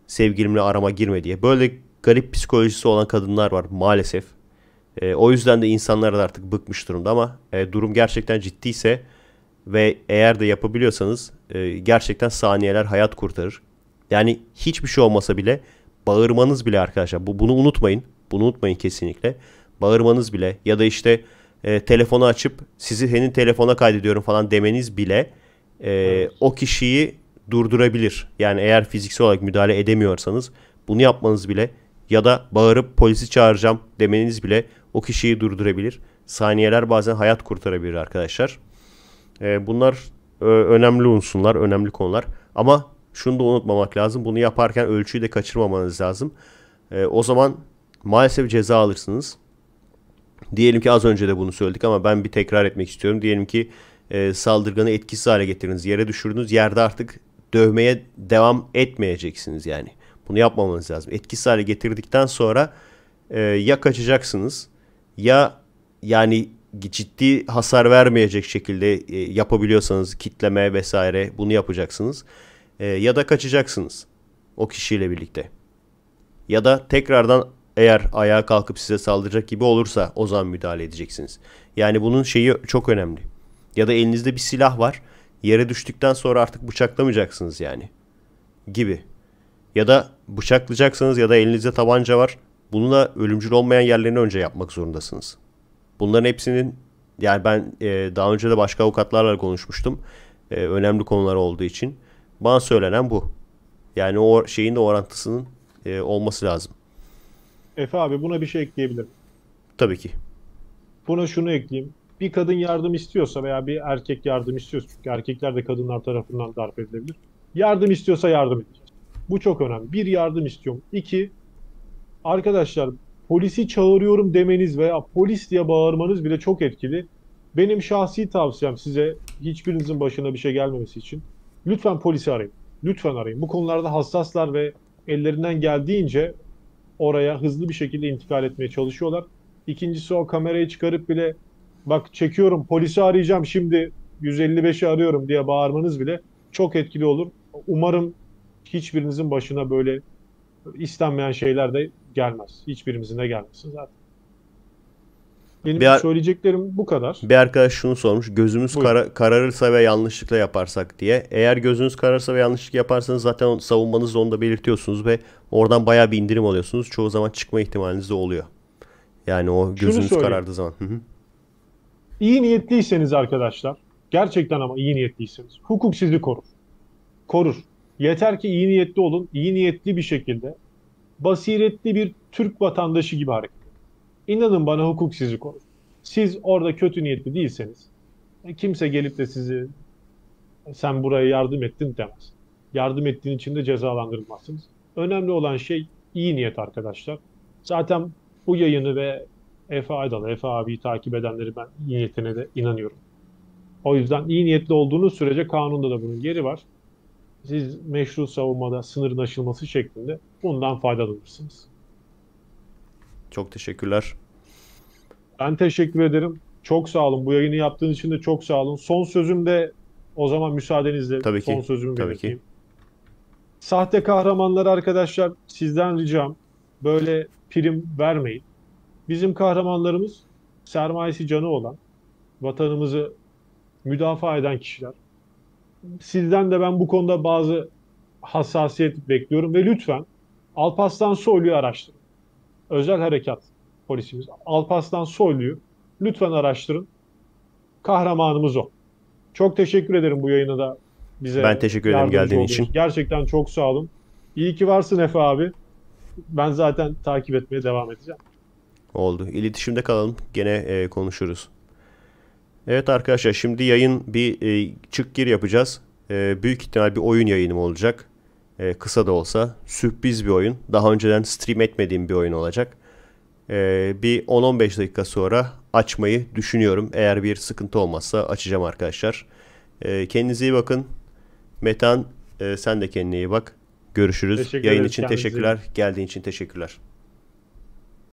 sevgilimle arama girme diye. Böyle garip psikolojisi olan kadınlar var maalesef. E, o yüzden de insanlar da artık bıkmış durumda ama e, durum gerçekten ciddiyse ve eğer de yapabiliyorsanız e, gerçekten saniyeler hayat kurtarır. Yani hiçbir şey olmasa bile bağırmanız bile arkadaşlar, bu, bunu unutmayın. Bunu unutmayın kesinlikle. Bağırmanız bile ya da işte e, telefonu açıp sizi senin telefona kaydediyorum falan demeniz bile e, evet. o kişiyi durdurabilir. Yani eğer fiziksel olarak müdahale edemiyorsanız bunu yapmanız bile ya da bağırıp polisi çağıracağım demeniz bile o kişiyi durdurabilir. Saniyeler bazen hayat kurtarabilir arkadaşlar. E, bunlar e, önemli unsurlar, önemli konular. Ama şunu da unutmamak lazım. Bunu yaparken ölçüyü de kaçırmamanız lazım. E, o zaman maalesef ceza alırsınız. Diyelim ki az önce de bunu söyledik ama ben bir tekrar etmek istiyorum. Diyelim ki e, saldırganı etkisiz hale getirdiniz. Yere düşürdünüz. Yerde artık dövmeye devam etmeyeceksiniz yani. Bunu yapmamanız lazım. Etkisiz hale getirdikten sonra e, ya kaçacaksınız ya yani ciddi hasar vermeyecek şekilde e, yapabiliyorsanız kitleme vesaire bunu yapacaksınız. E, ya da kaçacaksınız o kişiyle birlikte. Ya da tekrardan eğer ayağa kalkıp size saldıracak gibi olursa o zaman müdahale edeceksiniz. Yani bunun şeyi çok önemli. Ya da elinizde bir silah var. Yere düştükten sonra artık bıçaklamayacaksınız yani. Gibi. Ya da bıçaklayacaksanız ya da elinizde tabanca var. Bunu da ölümcül olmayan yerlerini önce yapmak zorundasınız. Bunların hepsinin yani ben e, daha önce de başka avukatlarla konuşmuştum. E, önemli konular olduğu için. Bana söylenen bu. Yani o şeyin de orantısının e, olması lazım. Efe abi buna bir şey ekleyebilirim. Tabii ki. Buna şunu ekleyeyim. Bir kadın yardım istiyorsa veya bir erkek yardım istiyorsa, çünkü erkekler de kadınlar tarafından darp edilebilir. Yardım istiyorsa yardım edeceğiz. Bu çok önemli. Bir, yardım istiyorum. İki, arkadaşlar polisi çağırıyorum demeniz veya polis diye bağırmanız bile çok etkili. Benim şahsi tavsiyem size, hiçbirinizin başına bir şey gelmemesi için, lütfen polisi arayın. Lütfen arayın. Bu konularda hassaslar ve ellerinden geldiğince oraya hızlı bir şekilde intikal etmeye çalışıyorlar. İkincisi, o kamerayı çıkarıp bile bak çekiyorum polisi arayacağım şimdi yüz elli beşi arıyorum diye bağırmanız bile çok etkili olur. Umarım hiçbirinizin başına böyle istenmeyen şeyler de gelmez. Hiçbirimizin de gelmesin zaten. Benim Bir, söyleyeceklerim bu kadar. Bir arkadaş şunu sormuş. Gözümüz kara, kararırsa ve yanlışlıkla yaparsak diye. Eğer gözünüz kararırsa ve yanlışlıkla yaparsanız zaten savunmanızda onu da belirtiyorsunuz ve oradan bayağı bir indirim alıyorsunuz. Çoğu zaman çıkma ihtimaliniz de oluyor. Yani o gözünüz karardığı zaman. Hı hı. İyi niyetliyseniz arkadaşlar, gerçekten ama iyi niyetliyseniz, hukuk sizi korur. Korur. Yeter ki iyi niyetli olun, iyi niyetli bir şekilde, basiretli bir Türk vatandaşı gibi hareket edin. İnanın bana, hukuk sizi korur. Siz orada kötü niyetli değilseniz, kimse gelip de sizi sen buraya yardım ettin demez. Yardım ettiğin için de cezalandırılmazsınız. Önemli olan şey iyi niyet arkadaşlar. Zaten bu yayını ve Efe Aydal, Efe abiyi takip edenleri ben iyi niyetine de inanıyorum. O yüzden iyi niyetli olduğunuz sürece kanunda da bunun yeri var. Siz meşru savunmada sınırın aşılması şeklinde bundan faydalanırsınız. Çok teşekkürler. Ben teşekkür ederim. Çok sağ olun. Bu yayını yaptığınız için de çok sağ olun. Son sözüm de o zaman müsaadenizle Tabii son ki. sözümü Tabii belirteyim. ki. Sahte kahramanlar arkadaşlar, sizden ricam böyle prim vermeyin. Bizim kahramanlarımız sermayesi canı olan, vatanımızı müdafaa eden kişiler. Sizden de ben bu konuda bazı hassasiyet bekliyorum ve lütfen Alparslan Soylu'yu araştırın. Özel Harekat polisimiz Alparslan Soylu'yu lütfen araştırın. Kahramanımız o. Çok teşekkür ederim bu yayına da bize Ben teşekkür ederim geldiğin için. için. Gerçekten çok sağ olun. İyi ki varsın Efe abi. Ben zaten takip etmeye devam edeceğim. Oldu. İletişimde kalalım. Gene e, konuşuruz. Evet arkadaşlar, şimdi yayın bir e, çık gir yapacağız. E, büyük ihtimal bir oyun yayınım olacak. E, kısa da olsa. Sürpriz bir oyun. Daha önceden stream etmediğim bir oyun olacak. E, bir on on beş dakika sonra açmayı düşünüyorum. Eğer bir sıkıntı olmazsa açacağım arkadaşlar. E, kendinize iyi bakın. Metehan, e, sen de kendine iyi bak. Görüşürüz. Teşekkür Yayın ederiz, için kendinize iyi teşekkürler. Geldiğin için teşekkürler.